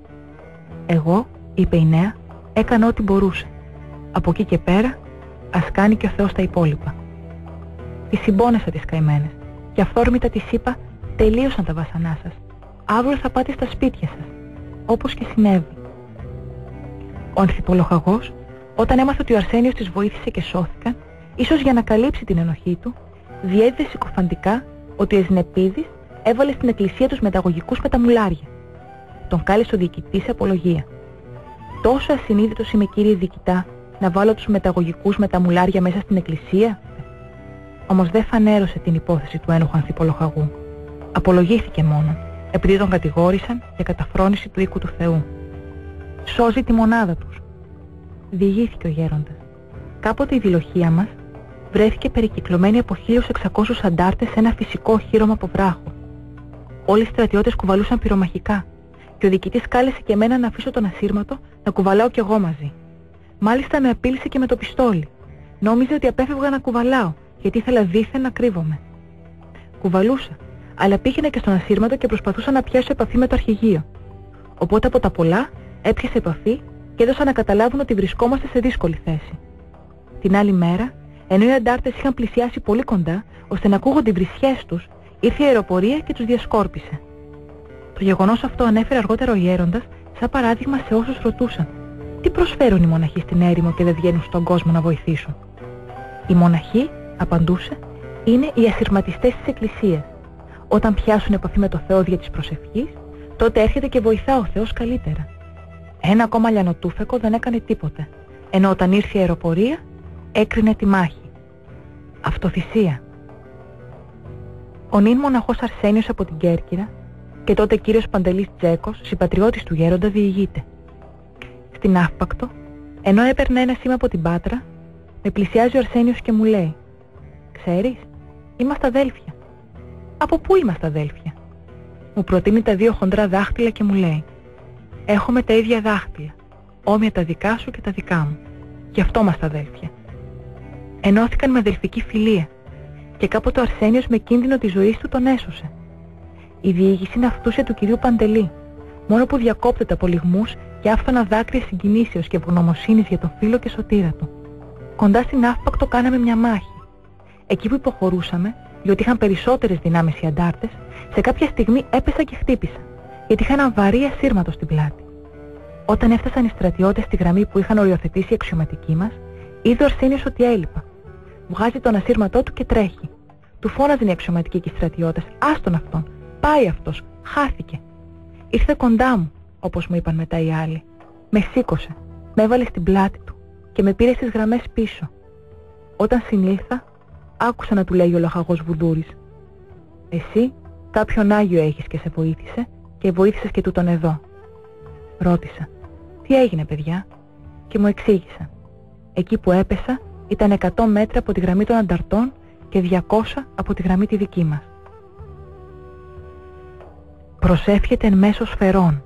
Εγώ, είπε η νέα, έκανα ό,τι μπορούσε. Από εκεί και πέρα, ας κάνει και ο Θεός τα υπόλοιπα. Τις συμπόνεσα τις καημένες και αυθόρμητα της είπα: τελείωσαν τα βασανά σας. Αύριο θα πάτε στα σπίτια σας. Όπως και συνέβη. Ο ανθιπολοχαγός, όταν έμαθε ότι ο Αρσένιος της βοήθησε και σώθηκαν, ίσως για να καλύψει την ενοχή του, διέδιδε συκοφαντικά ότι ο Εσνεπίδης έβαλε στην εκκλησία τους μεταγωγικούς με τα μουλάρια. Τον κάλεσε ο διοικητής σε απολογία. Τόσο ασυνείδητος είμαι, κύριε διοικητά, να βάλω τους μεταγωγικούς με τα μουλάρια μέσα στην εκκλησία? Όμως δεν φανέρωσε την υπόθεση του ένοχου ανθιπολοχαγού. Απολογήθηκε μόνο, επειδή τον κατηγόρησαν για καταφρόνηση του οίκου του Θεού. Σώζει τη μονάδα τους. Διηγήθηκε ο γέροντας. Κάποτε η διλοχία μας βρέθηκε περικυκλωμένη από χίλιους εξακόσιους αντάρτες σε ένα φυσικό οχύρωμα από βράχο. Όλοι οι στρατιώτες κουβαλούσαν πυρομαχικά και ο διοικητής κάλεσε και εμένα να αφήσω τον ασύρματο να κουβαλάω κι εγώ μαζί. Μάλιστα με απείλησε και με το πιστόλι. Νόμιζε ότι απέφευγα να κουβαλάω, γιατί ήθελα δήθεν να κρύβομαι. Κουβαλούσα, αλλά πήγαινα και στον ασύρματο και προσπαθούσα να πιάσω επαφή με το αρχηγείο. Οπότε από τα πολλά έπιασε επαφή και έδωσα να καταλάβουν ότι βρισκόμαστε σε δύσκολη θέση. Την άλλη μέρα, ενώ οι αντάρτες είχαν πλησιάσει πολύ κοντά, ώστε να ακούγονται οι βρισιές τους, ήρθε η αεροπορία και τους διασκόρπισε. Το γεγονός αυτό ανέφερε αργότερα ο γέροντας σαν παράδειγμα σε όσους ρωτούσαν: τι προσφέρουν οι μοναχοί στην έρημο και δεν βγαίνουν στον κόσμο να βοηθήσουν? Οι μοναχοί, απαντούσε, είναι οι ασυρματιστές της Εκκλησίας. Όταν πιάσουν επαφή με το Θεό δια της προσευχής, τότε έρχεται και βοηθά ο Θεός καλύτερα. Ένα ακόμα λιανοτούφεκο δεν έκανε τίποτε, ενώ όταν ήρθε η αεροπορία έκρινε τη μάχη. Αυτοθυσία. Ο νυν μοναχός Αρσένιος από την Κέρκυρα και τότε κύριος Παντελής Τζέκος, συμπατριώτης του γέροντα, διηγείται. Στην Αύπακτο, ενώ έπαιρνα ένα σήμα από την Πάτρα, με πλησιάζει ο Αρσένιος και μου λέει: ξέρεις, είμαστε αδέλφια. Από πού είμαστε αδέλφια? Μου προτείνει τα δύο χοντρά δάχτυλα και μου λέει: έχουμε τα ίδια δάχτυλα, όμοια τα δικά σου και τα δικά μου. Γι' αυτό είμαστε αδέλφια. Ενώθηκαν με αδελφική φιλία και κάποτε ο Αρσένιος με κίνδυνο της ζωής του τον έσωσε. Η διήγηση είναι αυτούσια του κυρίου Παντελή, μόνο που διακόπτεται από λυγμούς και άφθονα δάκρυα συγκινήσεως και ευγνωμοσύνης για τον φίλο και σωτήρα του. Κοντά στην Αύπακτο κάναμε μια μάχη. Εκεί που υποχωρούσαμε, διότι είχαν περισσότερες δυνάμεις οι αντάρτες, σε κάποια στιγμή έπεσα και χτύπησα, γιατί είχα ένα βαρύ ασύρματο στην πλάτη. Όταν έφτασαν οι στρατιώτες στη γραμμή που είχαν οριοθετήσει οι αξιωματικοί μας, είδε ο Αρσένιος ότι έλειπα. Βγάζει τον ασύρματό του και τρέχει. Του φώναζαν οι αξιωματικοί και οι στρατιώτες: άστον αυτόν, πάει αυτός, χάθηκε. Ήρθε κοντά μου, όπως μου είπαν μετά οι άλλοι. Με σήκωσε, με έβαλε στην πλάτη του και με πήρε στις γραμμές πίσω. Όταν συνήλθα, άκουσα να του λέει ο λοχαγός Βουδούρης: εσύ κάποιον Άγιο έχεις και σε βοήθησε και βοήθησες και τούτον εδώ. Ρώτησα: τι έγινε, παιδιά? Και μου εξήγησαν. Εκεί που έπεσα ήταν εκατό μέτρα από τη γραμμή των ανταρτών και διακόσια από τη γραμμή τη δική μας. Προσεύχεται εν μέσω σφαιρών.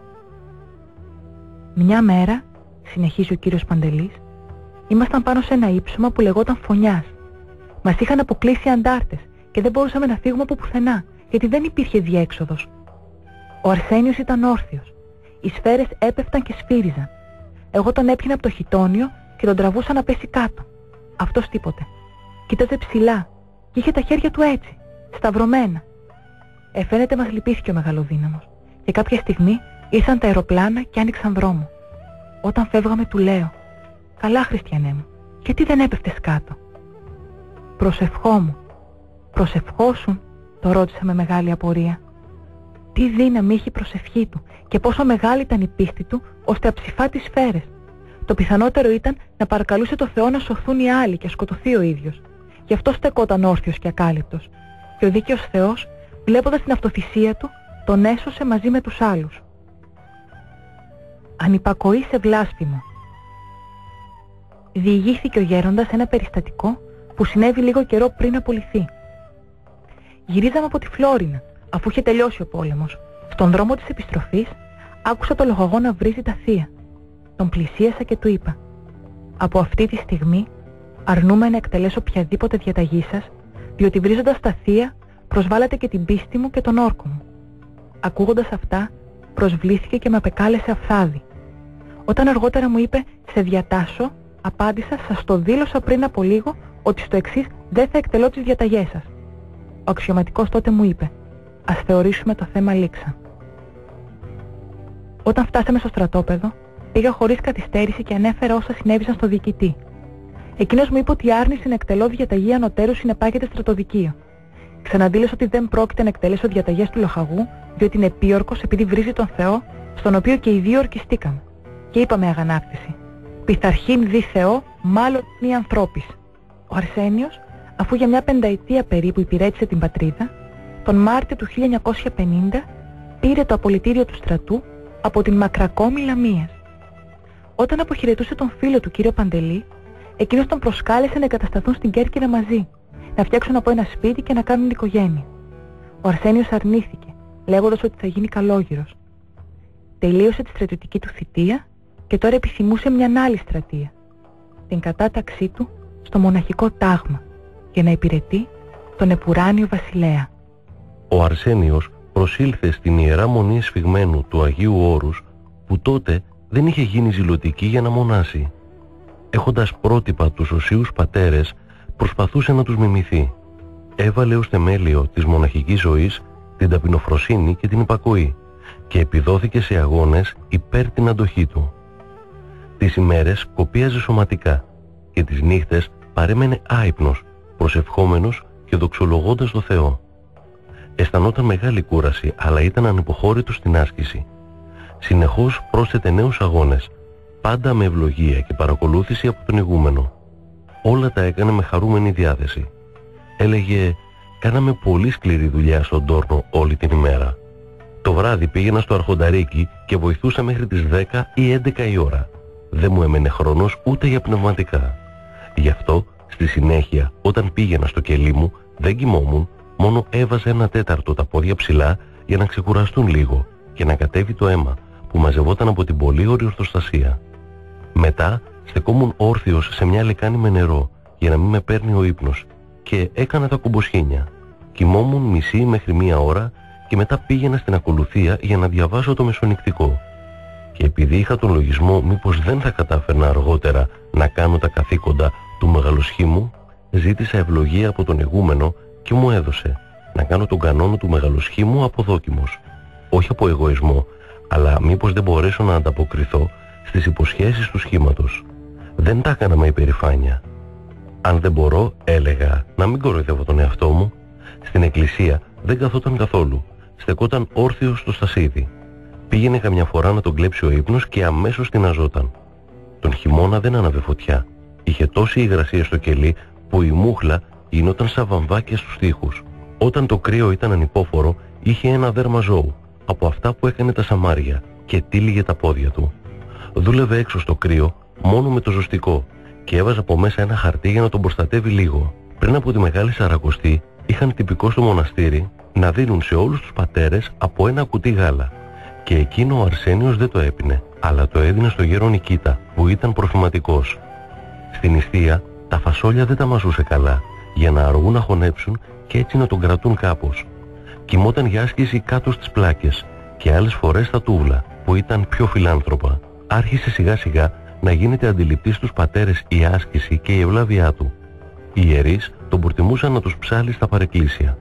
Μια μέρα, συνεχίζει ο κύριος Παντελής, ήμασταν πάνω σε ένα ύψωμα που λεγόταν Φωνιάς. Μας είχαν αποκλείσει οι αντάρτες και δεν μπορούσαμε να φύγουμε από πουθενά, γιατί δεν υπήρχε διέξοδος. Ο Αρσένιος ήταν όρθιος. Οι σφαίρες έπεφταν και σφύριζαν. Εγώ τον έπιανα από το χιτόνιο και τον τραβούσα να πέσει κάτω. Αυτός τίποτε. Κοίταζε ψηλά και είχε τα χέρια του έτσι, σταυρωμένα. Εφαίνεται μας λυπήθηκε ο μεγαλοδύναμος και κάποια στιγμή ήρθαν τα αεροπλάνα και άνοιξαν δρόμο. Όταν φεύγαμε του λέω: καλά, χριστιανέ μου, γιατί δεν έπεφτες κάτω? Προσευχόμουν. Προσευχώσουν? Το ρώτησα με μεγάλη απορία. Τι δύναμη είχε η προσευχή του και πόσο μεγάλη ήταν η πίστη του ώστε αψηφά τις σφαίρες. Το πιθανότερο ήταν να παρακαλούσε το Θεό να σωθούν οι άλλοι και σκοτωθεί ο ίδιος. Γι' αυτό στεκόταν όρθιος και ακάλυπτος. Και ο δίκαιος Θεός, βλέποντας την αυτοθυσία του, τον έσωσε μαζί με τους άλλους. Ανυπακοή σε βλάσφημο. Διηγήθηκε ο γέροντας ένα περιστατικό που συνέβη λίγο καιρό πριν απολυθεί. Γυρίζαμε από τη Φλόρινα, αφού είχε τελειώσει ο πόλεμος. Στον δρόμο της επιστροφής άκουσα το λοχαγό να βρίζει τα θεία. Τον πλησίασα και του είπα: από αυτή τη στιγμή αρνούμαι να εκτελέσω οποιαδήποτε διαταγή σας, διότι βρίζοντας τα θεία προσβάλλατε και την πίστη μου και τον όρκο μου. Ακούγοντας αυτά, προσβλήθηκε και με απεκάλεσε αφθάδη. Όταν αργότερα μου είπε: σε διατάσσω, απάντησα: σας το δήλωσα πριν από λίγο ότι στο εξής δεν θα εκτελώ τις διαταγές σας. ο αξιωματικός τότε μου είπε: «Ας θεωρήσουμε το θέμα λήξα». Όταν φτάσαμε στο στρατόπεδο, πήγα χωρίς καθυστέρηση και ανέφερα όσα συνέβησαν στο διοικητή. Εκείνος μου είπε ότι η άρνηση να εκτελώ διαταγή ανωτέρου συνεπάγεται στρατοδικείο. Ξαναντήλωσα ότι δεν πρόκειται να εκτελέσω διαταγές του λοχαγού, διότι είναι επίορκος επειδή βρίζει τον Θεό, στον οποίο και οι δύο ορκιστήκαμε. Και είπα με αγανάκτηση: «Πειθαρχήν δι Θεό, μάλλον μη ανθρώπης». Ο Αρσένιος, αφού για μια πενταετία περίπου υπηρέτησε την πατρίδα, τον Μάρτιο του χίλια εννιακόσια πενήντα πήρε το απολυτήριο του στρατού από την Μακρακόμη Λαμίας. Όταν αποχαιρετούσε τον φίλο του κύριο Παντελή, εκείνος τον προσκάλεσε να εγκατασταθούν στην Κέρκυρα μαζί, να φτιάξουν από ένα σπίτι και να κάνουν οικογένεια. Ο Αρσένιος αρνήθηκε, λέγοντας ότι θα γίνει καλόγυρος. Τελείωσε τη στρατιωτική του θητεία και τώρα επιθυμούσε μια άλλη στρατεία, την κατάταξή του στο μοναχικό τάγμα, για να υπηρετεί τον επουράνιο βασιλέα. Ο Αρσένιος προσήλθε στην Ιερά Μονή Σφιγμένου του Αγίου Όρους, που τότε δεν είχε γίνει ζηλωτική για να μονάσει. Έχοντας πρότυπα τους οσίους πατέρες, προσπαθούσε να τους μιμηθεί. Έβαλε ως θεμέλιο της μοναχικής ζωής την ταπεινοφροσύνη και την υπακοή και επιδόθηκε σε αγώνες υπέρ την αντοχή του. Τις ημέρες κοπίαζε σωματικά και τις νύχτες παρέμενε άυπνος, προσευχόμενος και δοξολογώντας το Θεό. Αισθανόταν μεγάλη κούραση, αλλά ήταν ανυποχώρητος στην άσκηση. Συνεχώς πρόσθετε νέους αγώνες, πάντα με ευλογία και παρακολούθηση από τον ηγούμενο. Όλα τα έκανε με χαρούμενη διάθεση. Έλεγε: «Κάναμε πολύ σκληρή δουλειά στον τόρνο όλη την ημέρα. Το βράδυ πήγαινα στο αρχονταρίκι και βοηθούσα μέχρι τις δέκα ή έντεκα η ώρα. Δεν μου έμενε χρόνος ούτε για πνευματικά. Γι' αυτό, στη συνέχεια, όταν πήγαινα στο κελί μου, δεν κοιμόμουν, μόνο έβαζα ένα τέταρτο τα πόδια ψηλά για να ξεκουραστούν λίγο και να κατέβει το αίμα που μαζευόταν από την πολύ ορθοστασία. Μετά στεκόμουν όρθιος σε μια λεκάνη με νερό για να μην με παίρνει ο ύπνος και έκανα τα κουμποσχήνια. Κοιμόμουν μισή μέχρι μία ώρα και μετά πήγαινα στην ακολουθία για να διαβάσω το μεσονυκτικό. Και επειδή είχα τον λογισμό μήπως δεν θα κατάφερνα αργότερα να κάνω τα καθήκοντα του μεγαλοσχήμου, ζήτησα ευλογία από τον ηγούμενο και μου έδωσε να κάνω τον κανόνο του μεγαλοσχήμου αποδόκιμος. Όχι από εγωισμό, αλλά μήπως δεν μπορέσω να ανταποκριθώ στις υποσχέσεις του σχήματος. Δεν τα έκανα με υπερηφάνεια. Αν δεν μπορώ, έλεγα, να μην κοροϊδεύω τον εαυτό μου. Στην εκκλησία δεν καθόταν καθόλου. Στεκόταν όρθιος στο στασίδι. Πήγαινε καμιά φορά να τον κλέψει ο ύπνος και αμέσως την αζόταν. Τον χειμώνα δεν άναβε φωτιά. Είχε τόση υγρασία στο κελί που η μούχλα γινόταν σαν βαμβάκια στους τοίχους. Όταν το κρύο ήταν ανυπόφορο, είχε ένα δέρμα ζώου, από αυτά που έκανε τα σαμάρια, και τύλιγε τα πόδια του. Δούλευε έξω στο κρύο μόνο με το ζωστικό και έβαζε από μέσα ένα χαρτί για να τον προστατεύει λίγο. Πριν από τη Μεγάλη Σαρακοστή, είχαν τυπικό στο μοναστήρι να δίνουν σε όλους τους πατέρες από ένα κουτί γάλα. Και εκείνο ο Αρσένιος δεν το έπινε, αλλά το έδινε στο γέρο Νικήτα, που ήταν προφηματικός. Στην νηστεία, τα φασόλια δεν τα μαζούσε καλά, για να αργούν να χωνέψουν και έτσι να τον κρατούν κάπως. Κοιμόταν για άσκηση κάτω στις πλάκες και άλλες φορές στα τούβλα, που ήταν πιο φιλάνθρωπα. Άρχισε σιγά σιγά να γίνεται αντιληπτή στους πατέρες η άσκηση και η ευλάβειά του. Οι ιερείς τον προτιμούσαν να τους ψάλει στα παρεκκλήσια.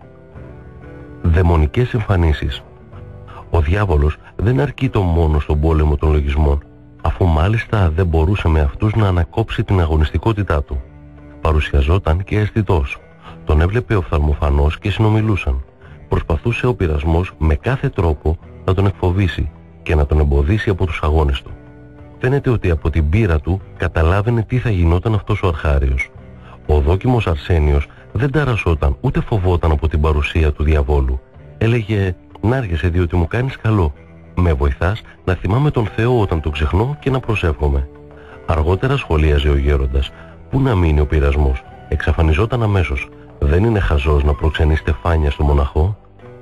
Δαιμονικές εμφανίσεις. Ο διάβολος δεν αρκεί το μόνο στον πόλεμο των λογισμών, αφού μάλιστα δεν μπορούσε με αυτούς να ανακόψει την αγωνιστικότητά του. Παρουσιαζόταν και αισθητός. Τον έβλεπε οφθαλμοφανώς και συνομιλούσαν. Προσπαθούσε ο πειρασμός με κάθε τρόπο να τον εκφοβήσει και να τον εμποδίσει από τους αγώνες του. Φαίνεται ότι από την πείρα του καταλάβαινε τι θα γινόταν αυτός ο αρχάριος. Ο δόκιμος Αρσένιος δεν ταρασσόταν ούτε φοβόταν από την παρουσία του διαβόλου. Έλεγε: «Να έρχεσαι διότι μου κάνεις καλό. Με βοηθάς να θυμάμαι τον Θεό όταν τον ξεχνώ και να προσεύχομαι». Αργότερα σχολίαζε ο γέροντας: «Πού να μείνει ο πειρασμός? Εξαφανιζόταν αμέσως. Δεν είναι χαζός να προξενεί στεφάνια στο μοναχό?»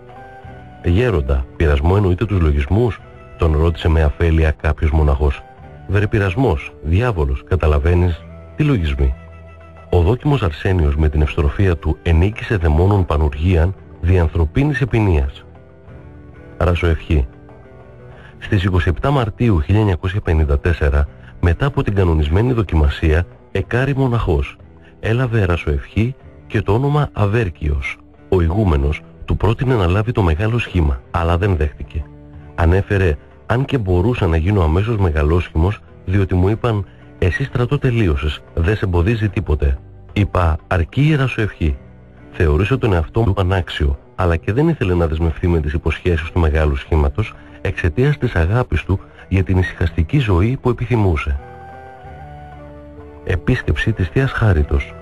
«Γέροντα, πειρασμό εννοείται τους λογισμούς?» τον ρώτησε με αφέλεια κάποιος μοναχός. «Βρε πειρασμός, διάβολος, καταλαβαίνεις, τι λογισμοί?» Ο δόκιμος Αρσένιος με την ευστροφία του ενίκησε δαιμόνων πανουργίαν δι' ανθρωπίνης επεινίας. Ρασοευχή. Στις είκοσι επτά Μαρτίου χίλια εννιακόσια πενήντα τέσσερα, μετά από την κανονισμένη δοκιμασία, εκάρη μοναχός. Έλαβε ρασοευχή και το όνομα Αβέρκιος. Ο ηγούμενος του πρότεινε να λάβει το μεγάλο σχήμα, αλλά δεν δέχτηκε. Ανέφερε αν και μπορούσα να γίνω αμέσως μεγαλόσχημος, διότι μου είπαν «Εσύ στρατό τελείωσες, δεν σε εμποδίζει τίποτε». Είπα «Αρκεί η ιερασοευχή». Θεωρήσε τον εαυτό μου ανάξιο, αλλά και δεν ήθελε να δεσμευτεί με τις υποσχέσεις του μεγάλου σχήματος εξαιτίας της αγάπης του για την ησυχαστική ζωή που επιθυμούσε. Επίσκεψη της θείας Χάριτος.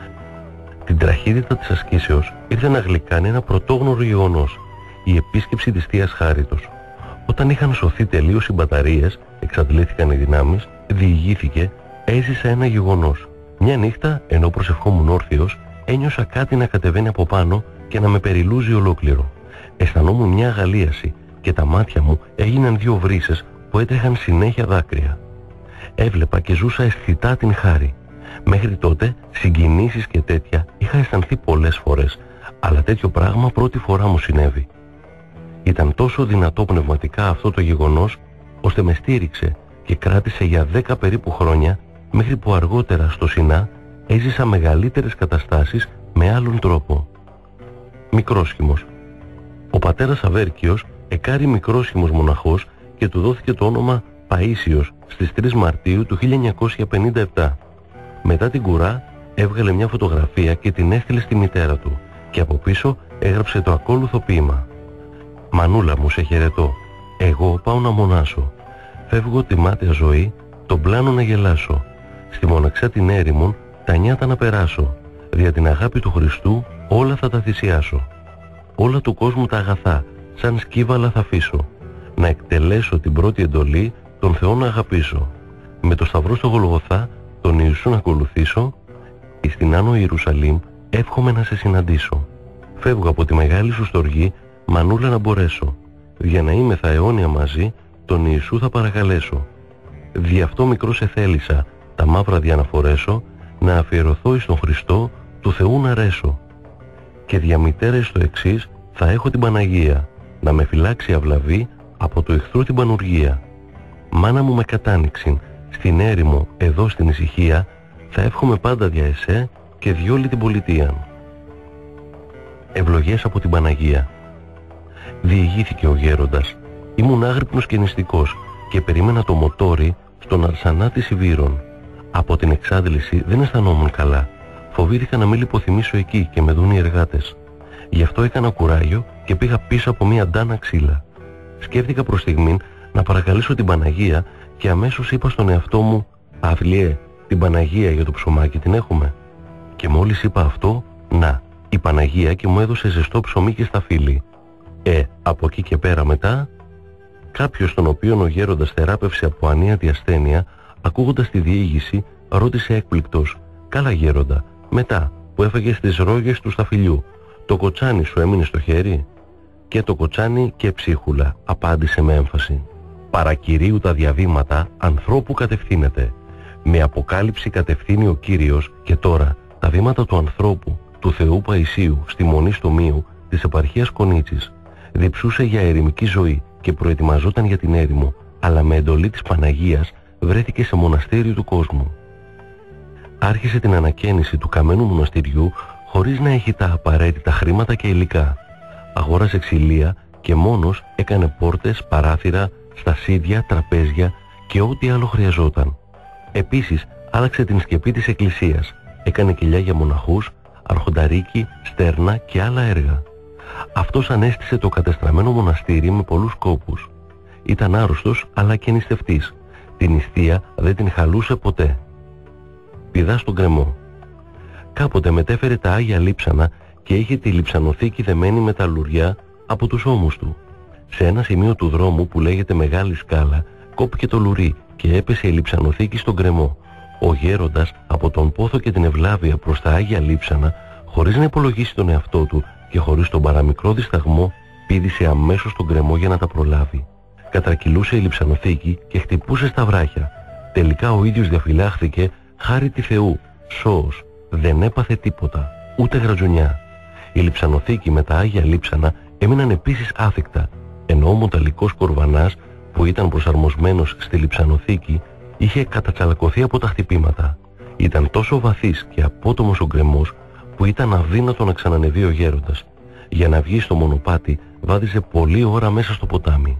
Την τραχύτητα της ασκήσεως ήρθε να γλυκάνει ένα πρωτόγνωρο γεγονός, η επίσκεψη της θείας Χάριτος. Όταν είχαν σωθεί τελείως οι μπαταρίες, εξαντλήθηκαν οι δυνάμεις, διηγήθηκε, έζησα ένα γεγονός. Μια νύχτα, ενώ προσευχόμουν όρθιος, ένιωσα κάτι να κατεβαίνει από πάνω και να με περιλούζει ολόκληρο. Αισθανόμουν μια αγαλίαση και τα μάτια μου έγιναν δύο βρύσες που έτρεχαν συνέχεια δάκρυα. Έβλεπα και ζούσα αισθητά την χάρη. Μέχρι τότε, συγκινήσεις και τέτοια είχα αισθανθεί πολλές φορές, αλλά τέτοιο πράγμα πρώτη φορά μου συνέβη. Ήταν τόσο δυνατό πνευματικά αυτό το γεγονός, ώστε με στήριξε και κράτησε για δέκα περίπου χρόνια, μέχρι που αργότερα στο Σινά έζησα μεγαλύτερες καταστάσεις με άλλον τρόπο. Μικρόσχημος. Ο πατέρας Αβέρκιος εκάρει μικρόσχημος μοναχός και του δόθηκε το όνομα Παΐσιος στις τρεις Μαρτίου του χίλια εννιακόσια πενήντα επτά. Μετά την κουρά έβγαλε μια φωτογραφία και την έστειλε στη μητέρα του και από πίσω έγραψε το ακόλουθο ποίημα. «Μανούλα μου, σε χαιρετώ. Εγώ πάω να μονάσω. Φεύγω τη μάταια ζωή, τον πλάνο να γελάσω. Στη μοναξιά την έρημον, τα νιάτα να περάσω. Δια την αγάπη του Χριστού όλα θα τα θυσιάσω. Όλα του κόσμου τα αγαθά, σαν σκύβαλα θα αφήσω. Να εκτελέσω την πρώτη εντολή, τον Θεό να αγαπήσω. Με το σταυρό στο Γολγοθά, τον Ιησού να ακολουθήσω. Εις την Άνω Ιερουσαλήμ, εύχομαι να σε συναντήσω. Φεύγω από τη μεγάλη σου στοργή, μανούλα να μπορέσω. Για να είμαι θα αιώνια μαζί, τον Ιησού θα παρακαλέσω. Δι' αυτό μικρό σε θέλησα, τα μαύρα διαναφορέσω, να αφιερωθώ εις τον Χριστό, του Θεού να ρέσω. Και διαμητέρα εις το εξής, θα έχω την Παναγία, να με φυλάξει αυλαβή από το εχθρού την πανουργία. Μάνα μου με κατάνοιξην, στην έρημο, εδώ στην ησυχία, θα εύχομαι πάντα δια εσέ και διόλη την πολιτεία. Ευλογές από την Παναγία. Διηγήθηκε ο γέροντας. Ήμουν άγρυπνος και νηστικός και περίμενα το μοτόρι στον Αρσανάτη Σιβήρων. Από την εξάντληση δεν αισθανόμουν καλά. Φοβήθηκα να μην λιποθυμήσω εκεί και με δουν οι εργάτες. Γι' αυτό έκανα κουράγιο και πήγα πίσω από μια ντάνα ξύλα. Σκέφτηκα προς στιγμήν να παρακαλέσω την Παναγία και αμέσως είπα στον εαυτό μου «Αυλιέ, την Παναγία για το ψωμάκι την έχουμε». Και μόλις είπα αυτό, να, η Παναγία και μου έδωσε ζεστό ψωμί και σταφύλι. Ε, από εκεί και πέρα μετά, κάποιος τον οποίον ο γέροντας θεράπευσε από ανίατη ασθένεια, ακούγοντας τη διήγηση, ρώτησε έκπληκτος «Καλά γέροντα, μετά που έφαγες τις ρόγες του σταφυλιού, το κοτσάνι σου έμεινε στο χέρι?» «Και το κοτσάνι και ψίχουλα», απάντησε με έμφαση. «Παρακυρίου τα διαβήματα ανθρώπου κατευθύνεται. Με αποκάλυψη κατευθύνει ο Κύριος και τώρα τα βήματα του ανθρώπου, του Θεού Παϊσίου, στη Μονή Στομίου, της επαρχίας Κονίτσης. Διψούσε για ερημική ζωή και προετοιμαζόταν για την έρημο, αλλά με εντολή της Παναγίας βρέθηκε σε μοναστήρι του κόσμου. Άρχισε την ανακαίνιση του καμένου μοναστηριού χωρίς να έχει τα απαραίτητα χρήματα και υλικά. Αγόρασε ξυλία και μόνος έκανε πόρτες, παράθυρα, στασίδια, τραπέζια και ό,τι άλλο χρειαζόταν. Επίσης άλλαξε την σκεπή της εκκλησίας, έκανε κοιλιά για μοναχούς, αρχονταρίκι, στέρνα και άλλα έργα. Αυτός ανέστησε το κατεστραμμένο μοναστήρι με πολλούς κόπους. Ήταν άρρωστος αλλά και νηστευτής. Την νηστεία δεν την χαλούσε ποτέ. Πηδά στον γκρεμό. Κάποτε μετέφερε τα Άγια Λείψανα και είχε τη λειψανοθήκη δεμένη με τα λουριά από τους ώμους του. Σε ένα σημείο του δρόμου που λέγεται Μεγάλη Σκάλα κόπηκε το λουρί και έπεσε η λειψανοθήκη στον γκρεμό. Ο γέροντας από τον πόθο και την ευλάβεια προς τα Άγια Λείψανα, χωρίς να υπολογίσει τον εαυτό του και χωρίς τον παραμικρό δισταγμό, πήδησε αμέσως τον γκρεμό για να τα προλάβει. Κατρακυλούσε η λειψανοθήκη και χτυπούσε στα βράχια. Τελικά ο ίδιος διαφυλάχθηκε χάρη τη Θεού, σώος, δεν έπαθε τίποτα, ούτε γρατζουνιά. Η λειψανοθήκη με τα Άγια Λείψανα έμειναν επίσης άθικτα, ενώ ο μονταλικός κορβανάς που ήταν προσαρμοσμένος στη λειψανοθήκη είχε κατατσαλακωθεί από τα χτυπήματα. Ήταν τόσο βαθύς και απότομος ο γκρεμός που ήταν αδύνατο να ξανανεβεί ο γέροντας. Για να βγει στο μονοπάτι βάδιζε πολλή ώρα μέσα στο ποτάμι.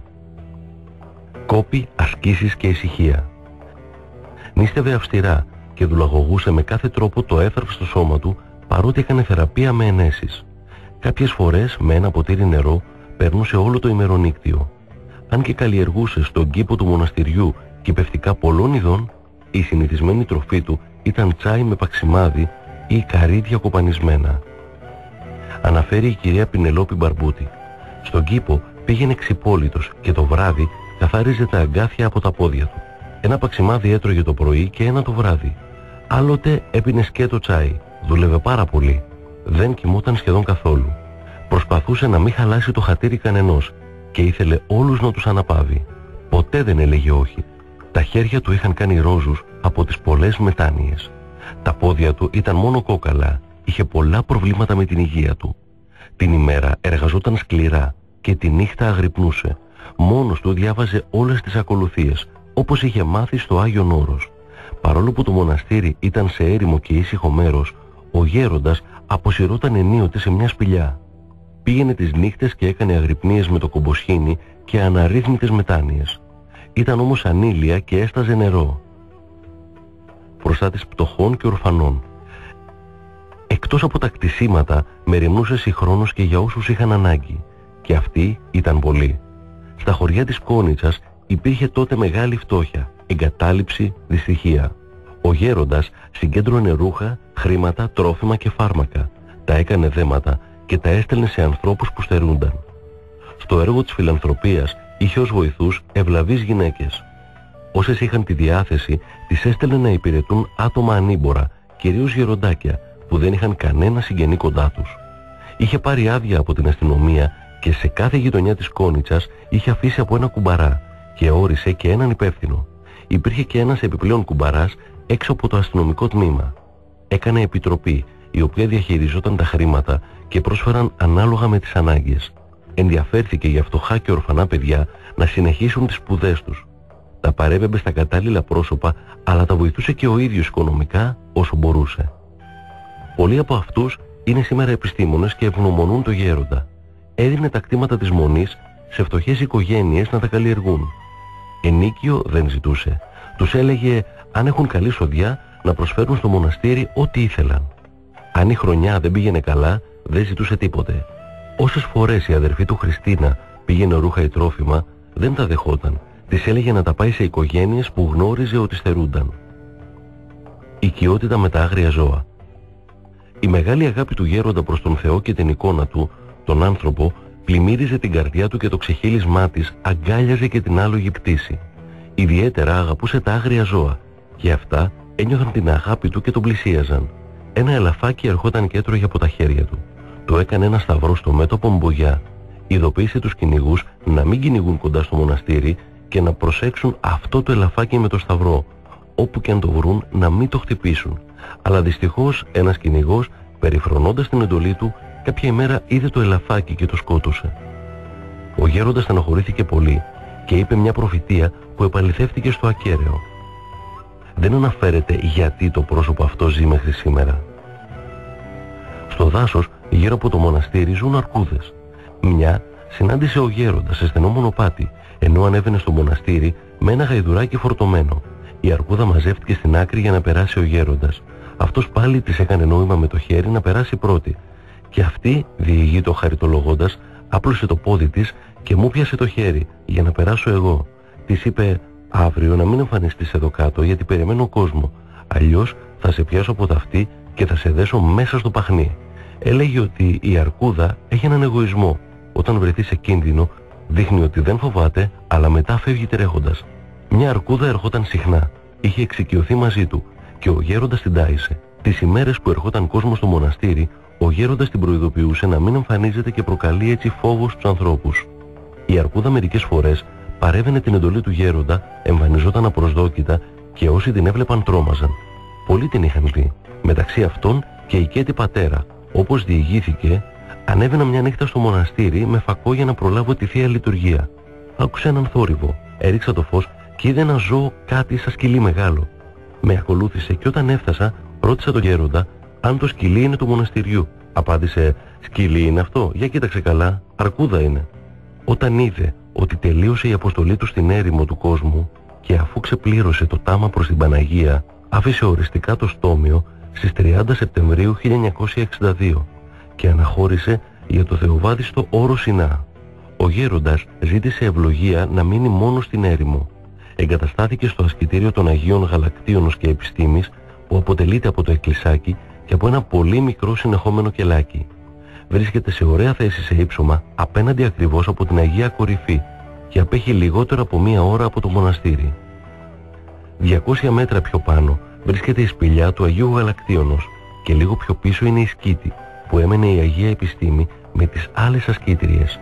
Κόπη, ασκήσεις και ησυχία. Νίστευε αυστηρά και δουλαγωγούσε με κάθε τρόπο το έθραυστο σώμα του, παρότι έκανε θεραπεία με ενέσεις. Κάποιες φορές με ένα ποτήρι νερό περνούσε όλο το ημερονύκτιο. Αν και καλλιεργούσε στον κήπο του μοναστηριού κυπευτικά πολλών ειδών, η συνηθισμένη τροφή του ήταν τσάι με παξιμάδι ή καρύδια κοπανισμένα. Αναφέρει η κυρία Πινελόπη Μπαρμπούτη. Στον κήπο πήγαινε ξυπόλυτος και το βράδυ καθάριζε τα αγκάθια από τα πόδια του. Ένα παξιμάδι έτρωγε το πρωί και ένα το βράδυ. Άλλοτε έπινε σκέτο τσάι. Δούλευε πάρα πολύ. Δεν κοιμόταν σχεδόν καθόλου. Προσπαθούσε να μην χαλάσει το χατήρι κανενός και ήθελε όλους να τους αναπαύει. Ποτέ δεν έλεγε όχι. Τα χέρια του είχαν κάνει ρόζους από τις πολλές μετάνοιες. Τα πόδια του ήταν μόνο κόκαλα. Είχε πολλά προβλήματα με την υγεία του. Την ημέρα εργαζόταν σκληρά και τη νύχτα αγρυπνούσε. Μόνος του διάβαζε όλες τις ακολουθίες, όπως είχε μάθει στο Άγιον Όρος. Παρόλο που το μοναστήρι ήταν σε έρημο και ήσυχο μέρος, ο γέροντας αποσυρώταν ενίοτε σε μια σπηλιά. Πήγαινε τις νύχτες και έκανε αγρυπνίες με το κομποσχήνι και αναρρύθμιτες μετάνοιες. Ήταν όμως ανήλια και έσταζε νερό. Προστάτης πτωχών και ορφανών. Εκτός από τα κτισίματα, μεριμνούσε συγχρόνως και για όσους είχαν ανάγκη. Και αυτοί ήταν πολλοί. Στα χωριά της Κόνιτσας υπήρχε τότε μεγάλη φτώχεια, εγκατάλειψη, δυστυχία. Ο γέροντας συγκέντρωνε ρούχα, χρήματα, τρόφιμα και φάρμακα. Τα έκανε δέματα και τα έστελνε σε ανθρώπους που στερούνταν. Στο έργο της φιλανθρωπίας είχε ως βοηθούς ευλαβείς γυναίκες. Όσες είχαν τη διάθεση, τις έστελνε να υπηρετούν άτομα ανήμπορα, κυρίως γεροντάκια, που δεν είχαν κανένα συγγενή κοντά τους. Είχε πάρει άδεια από την αστυνομία και σε κάθε γειτονιά της Κόνιτσας είχε αφήσει από ένα κουμπαρά και όρισε και έναν υπεύθυνο. Υπήρχε και ένας επιπλέον κουμπαράς έξω από το αστυνομικό τμήμα. Έκανε επιτροπή, η οποία διαχειριζόταν τα χρήματα και πρόσφεραν ανάλογα με τις ανάγκες. Ενδιαφέρθηκε για φτωχά και ορφανά παιδιά να συνεχίσουν τις σπουδές τους. Τα παρέβεμπε στα κατάλληλα πρόσωπα, αλλά τα βοηθούσε και ο ίδιος οικονομικά όσο μπορούσε. Πολλοί από αυτούς είναι σήμερα επιστήμονες και ευγνωμονούν το γέροντα. Έδινε τα κτήματα της μονής σε φτωχές οικογένειες να τα καλλιεργούν. Ενίκιο δεν ζητούσε. Τους έλεγε αν έχουν καλή σοδιά να προσφέρουν στο μοναστήρι ό,τι ήθελαν. Αν η χρονιά δεν πήγαινε καλά, δεν ζητούσε τίποτε. Όσες φορές η αδερφή του Χριστίνα πήγαινε ρούχα ή τρόφιμα, δεν τα δεχόταν. Της έλεγε να τα πάει σε οικογένειες που γνώριζε ότι στερούνταν. Οικειότητα με τα άγρια ζώα. Η μεγάλη αγάπη του γέροντα προς τον Θεό και την εικόνα του, τον άνθρωπο, πλημμύριζε την καρδιά του και το ξεχύλισμά της αγκάλιαζε και την άλογη πτήση. Ιδιαίτερα αγαπούσε τα άγρια ζώα και αυτά ένιωθαν την αγάπη του και τον πλησίαζαν. Ένα ελαφάκι ερχόταν και έτρωγε από τα χέρια του. Του έκανε ένα σταυρό στο μέτωπο μπογιά. Ειδοποίησε τους κυνηγούς να μην κυνηγούν κοντά στο μοναστήρι και να προσέξουν αυτό το ελαφάκι με το σταυρό. Όπου και αν το βρουν να μην το χτυπήσουν. Αλλά δυστυχώς ένας κυνηγός, περιφρονώντας την εντολή του, κάποια ημέρα είδε το ελαφάκι και το σκότωσε. Ο γέροντας στενοχωρήθηκε πολύ και είπε μια προφητεία που επαληθεύτηκε στο ακέραιο. Δεν αναφέρεται γιατί το πρόσωπο αυτό ζει μέχρι σήμερα. Στο δάσος, γύρω από το μοναστήρι, ζουν αρκούδες. Μια συνάντησε ο γέροντας σε στενό μονοπάτι, ενώ ανέβαινε στο μοναστήρι με ένα γαϊδουράκι φορτωμένο. Η αρκούδα μαζεύτηκε στην άκρη για να περάσει ο γέροντας. Αυτός πάλι της έκανε νόημα με το χέρι να περάσει πρώτη. Και αυτή, διηγείτο χαριτολογώντας, άπλωσε το πόδι της και μου πιάσε το χέρι για να περάσω εγώ. Της είπε, αύριο να μην εμφανιστείς εδώ κάτω γιατί περιμένω κόσμο. Αλλιώς θα σε πιάσω από τα αυτή και θα σε δέσω μέσα στο παχνί. Έλεγε ότι η αρκούδα έχει έναν εγωισμό. Όταν βρεθεί σε κίνδυνο, δείχνει ότι δεν φοβάται, αλλά μετά φεύγει τρέχοντας. Μια αρκούδα ερχόταν συχνά. Είχε εξοικειωθεί μαζί του και ο γέροντας την τάισε. Τις ημέρες που ερχόταν κόσμο στο μοναστήρι, ο γέροντας την προειδοποιούσε να μην εμφανίζεται και προκαλεί έτσι φόβο στους ανθρώπους. Η αρκούδα μερικές φορές παρέβαινε την εντολή του γέροντα, εμφανιζόταν απροσδόκητα και όσοι την έβλεπαν τρόμαζαν. Πολλοί την είχαν δει, μεταξύ αυτών και η Κέτη πατέρα. Όπως διηγήθηκε, ανέβαινα μια νύχτα στο μοναστήρι με φακό για να προλάβω τη Θεία Λειτουργία. Άκουσα έναν θόρυβο, έριξα το φως και είδα ένα ζώο κάτι σαν σκυλί μεγάλο. Με ακολούθησε και όταν έφτασα, ρώτησα τον γέροντα αν το σκυλί είναι του μοναστηριού. Απάντησε, σκυλί είναι αυτό, για κοίταξε καλά, αρκούδα είναι. Όταν είδε ότι τελείωσε η αποστολή του στην έρημο του κόσμου και αφού ξεπλήρωσε το τάμα προς την Παναγία, άφησε οριστικά το στόμιο στις τριάντα Σεπτεμβρίου χίλια εννιακόσια εξήντα δύο και αναχώρησε για το θεοβάδιστο όρο Σινά. Ο γέροντας ζήτησε ευλογία να μείνει μόνο στην έρημο. Εγκαταστάθηκε στο ασκητήριο των Αγίων Γαλακτίωνος και Επιστήμης, που αποτελείται από το εκκλησάκι και από ένα πολύ μικρό συνεχόμενο κελάκι. Βρίσκεται σε ωραία θέση σε ύψωμα, απέναντι ακριβώς από την Αγία Κορυφή και απέχει λιγότερο από μία ώρα από το μοναστήρι. διακόσια μέτρα πιο πάνω βρίσκεται η σπηλιά του Αγίου Γαλακτίωνος και λίγο πιο πίσω είναι η σκήτη που έμενε η Αγία Επιστήμη με τις άλλες ασκήτριες.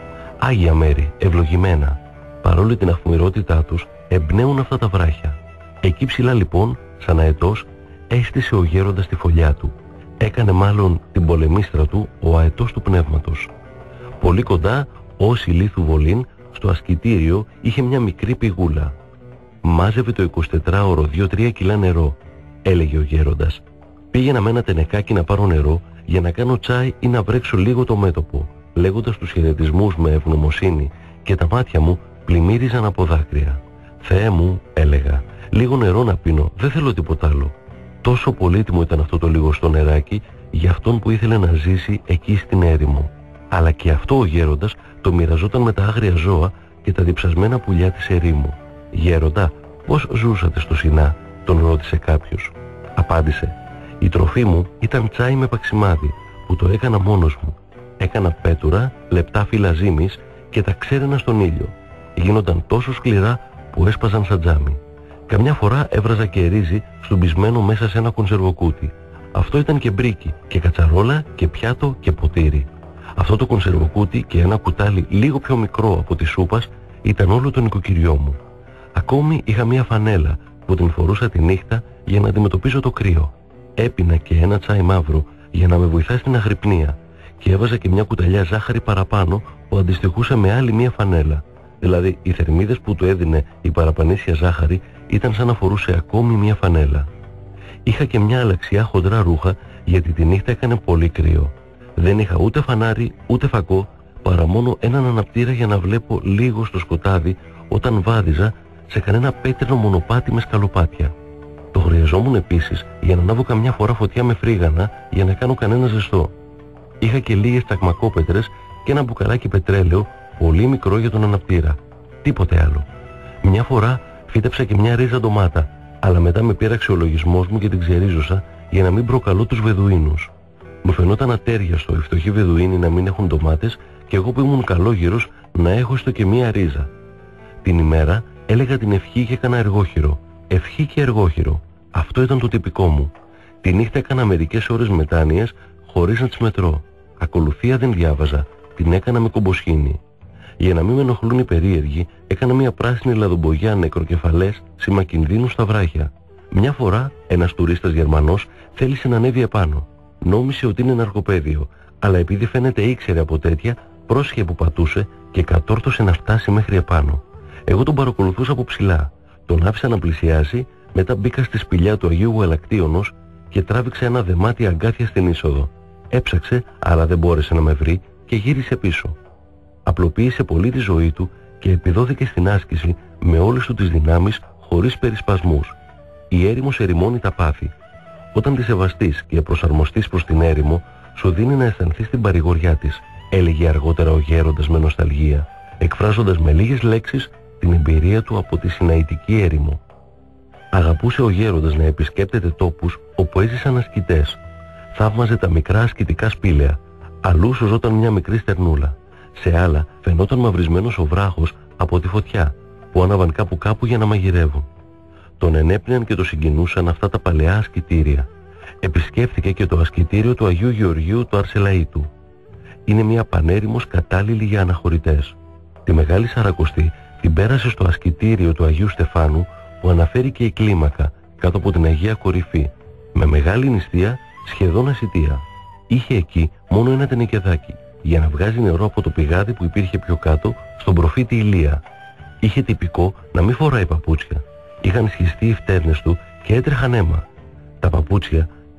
Άγια μέρη, ευλογημένα, παρόλο την αυμηρότητά τους, εμπνέουν αυτά τα βράχια. Εκεί ψηλά λοιπόν, σαν αετός, έστησε ο γέροντας τη φωλιά του. Έκανε μάλλον την πολεμίστρα του ο αετός του πνεύματος. Πολύ κοντά, ως η λίθου βολήν, στο ασκητήριο είχε μια μικρή πηγούλα. Μάζευε το εικοσιτετράωρο δύο τρία κιλά νερό, έλεγε ο γέροντας. Πήγαινα με ένα τενεκάκι να πάρω νερό για να κάνω τσάι ή να βρέξω λίγο το μέτωπο, λέγοντας τους χαιρετισμούς με ευγνωμοσύνη, και τα μάτια μου πλημμύριζαν από δάκρυα. Θεέ μου, έλεγα, λίγο νερό να πίνω, δεν θέλω τίποτα άλλο. Τόσο πολύτιμο ήταν αυτό το λιγοστό νεράκι για αυτόν που ήθελε να ζήσει εκεί στην έρημο. Αλλά και αυτό ο γέροντας το μοιραζόταν με τα άγρια ζώα και τα διψασμένα πουλιά της ερήμου. «Γέροντα, πώς ζούσατε στο Σινά?» τον ρώτησε κάποιος. Απάντησε, «Η τροφή μου ήταν τσάι με παξιμάδι που το έκανα μόνος μου. Έκανα πέτουρα, λεπτά φύλλα ζύμης και τα ξέρενα στον ήλιο. Γίνονταν τόσο σκληρά που έσπαζαν σαν τζάμι. Καμιά φορά έβραζα και ρύζι στουμπισμένο μέσα σε ένα κονσερβοκούτι. Αυτό ήταν και μπρίκι και κατσαρόλα και πιάτο και ποτήρι. Αυτό το κονσερβοκούτι και ένα κουτάλι λίγο πιο μικρό από τη σούπας ήταν όλο το νοικοκυριό μου. Ακόμη είχα μια φανέλα που την φορούσα τη νύχτα για να αντιμετωπίζω το κρύο. Έπινα και ένα τσάι μαύρο για να με βοηθάει στην αγρυπνία και έβαζα και μια κουταλιά ζάχαρη παραπάνω που αντιστοιχούσε με άλλη μια φανέλα. Δηλαδή οι θερμίδες που του έδινε η παραπανήσια ζάχαρη ήταν σαν να φορούσε ακόμη μια φανέλα. Είχα και μια αλαξιά χοντρά ρούχα γιατί τη νύχτα έκανε πολύ κρύο. Δεν είχα ούτε φανάρι ούτε φακό παρά μόνο έναν αναπτήρα για να βλέπω λίγο στο σκοτάδι όταν βάδιζα σε κανένα πέτρινο μονοπάτι με σκαλοπάτια. Το χρειαζόμουν επίσης για να ανάβω καμιά φορά φωτιά με φρίγανα για να κάνω κανένα ζεστό. Είχα και λίγες τακμακόπετρες και ένα μπουκαλάκι πετρέλαιο πολύ μικρό για τον αναπτήρα. Τίποτε άλλο. Μια φορά φύτεψα και μια ρίζα ντομάτα, αλλά μετά με πήραξε ο λογισμός μου και την ξερίζωσα για να μην προκαλώ τους Βεδουίνους. Μου φαινόταν ατέριαστο οι φτωχοί Βεδουίνοι να μην έχουν ντομάτες και εγώ που ήμουν καλόγυρος να έχω έστω και μια ρίζα. Την ημέρα έλεγα την ευχή και έκανα εργόχειρο. Ευχή και εργόχειρο. Αυτό ήταν το τυπικό μου. Τη νύχτα έκανα μερικές ώρες μετάνοιες χωρίς να τις μετρώ. Ακολουθία δεν διάβαζα. Την έκανα με κομποσχήνη. Για να μην με ενοχλούν οι περίεργοι, έκανα μια πράσινη λαδομπογιά νεκροκεφαλές σήμα κινδύνου στα βράχια. Μια φορά ένας τουρίστας Γερμανός θέλησε να ανέβει επάνω. Νόμισε ότι είναι ναρκοπαίδιο, αλλά επειδή φαίνεται ήξερε από τέτοια, πρόσχε που πατούσε και κατόρθωσε να φτάσει μέχρι επάνω. Εγώ τον παρακολουθούσα από ψηλά. Τον άφησα να πλησιάσει, μετά μπήκα στη σπηλιά του Αγίου Γαλακτίωνος και τράβηξε ένα δεμάτι αγκάθια στην είσοδο. Έψαξε, αλλά δεν μπόρεσε να με βρει και γύρισε πίσω. Απλοποίησε πολύ τη ζωή του και επιδόθηκε στην άσκηση με όλες του τις δυνάμεις χωρίς περισπασμούς. Η έρημος ερημώνει τα πάθη. Όταν τη σεβαστείς και προσαρμοστείς προς την έρημο, σου δίνει να αισθανθείς την παρηγοριά της, έλεγε αργότερα ο γέροντας με νοσταλγία, εκφράζοντας με λίγες λέξεις την εμπειρία του από τη Σιναητική έρημο. Αγαπούσε ο γέροντας να επισκέπτεται τόπους όπου έζησαν ασκητές. Θαύμαζε τα μικρά ασκητικά σπήλαια. Αλλού σωζόταν μια μικρή στερνούλα. Σε άλλα φαινόταν μαυρισμένος ο βράχος από τη φωτιά που άναβαν κάπου κάπου για να μαγειρεύουν. Τον ενέπνεαν και το συγκινούσαν αυτά τα παλαιά ασκητήρια. Επισκέφθηκε και το ασκητήριο του Αγίου Γεωργίου του Αρσελαΐτου. Είναι μια πανέρημος κατάλληλη για αναχωρητές. Τη Μεγάλη Σαρακοστή την πέρασε στο ασκητήριο του Αγίου Στεφάνου που αναφέρει και η κλίμακα κάτω από την Αγία Κορυφή, με μεγάλη νηστεία σχεδόν ασιτεία. Είχε εκεί μόνο ένα τενεκεδάκι για να βγάζει νερό από το πηγάδι που υπήρχε πιο κάτω στον προφήτη Ηλία. Είχε τυπικό να μην φοράει παπούτσια. Είχαν σχιστεί οι φτέρνες του και έτρεχαν αίμα. Τα παπούτσια τα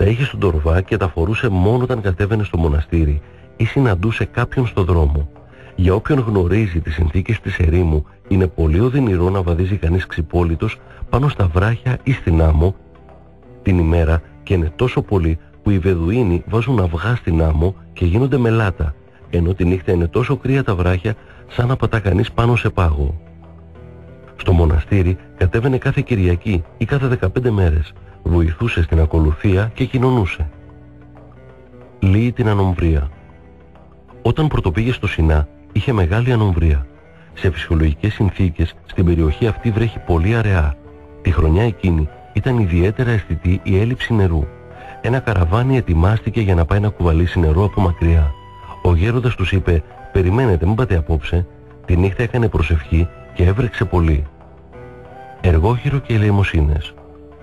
Τα είχε στον τορβά και τα φορούσε μόνο όταν κατέβαινε στο μοναστήρι ή συναντούσε κάποιον στο δρόμο. Για όποιον γνωρίζει τις συνθήκες της ερήμου, είναι πολύ οδυνηρό να βαδίζει κανείς ξυπόλυτος πάνω στα βράχια ή στην άμμο την ημέρα, και είναι τόσο πολύ που οι Βεδουίνοι βάζουν αυγά στην άμμο και γίνονται μελάτα, ενώ τη νύχτα είναι τόσο κρύα τα βράχια σαν να πατά κανείς πάνω σε πάγο. Στο μοναστήρι κατέβαινε κάθε Κυριακή ή κάθε δεκαπέντε μέρες, βοηθούσε στην ακολουθία και κοινωνούσε. Λύει την ανομβρία. Όταν πρωτοπήγε στο Σινά, είχε μεγάλη ανομβρία. Σε φυσιολογικές συνθήκες στην περιοχή αυτή βρέχει πολύ αραιά. Τη χρονιά εκείνη ήταν ιδιαίτερα αισθητή η έλλειψη νερού. Ένα καραβάνι ετοιμάστηκε για να πάει να κουβαλήσει νερό από μακριά. Ο γέροντας τους είπε: «Περιμένετε, μην πάτε απόψε». Τη νύχτα έκανε προσευχή και έβρεξε πολύ. Εργόχειρο και ελεημοσύνες.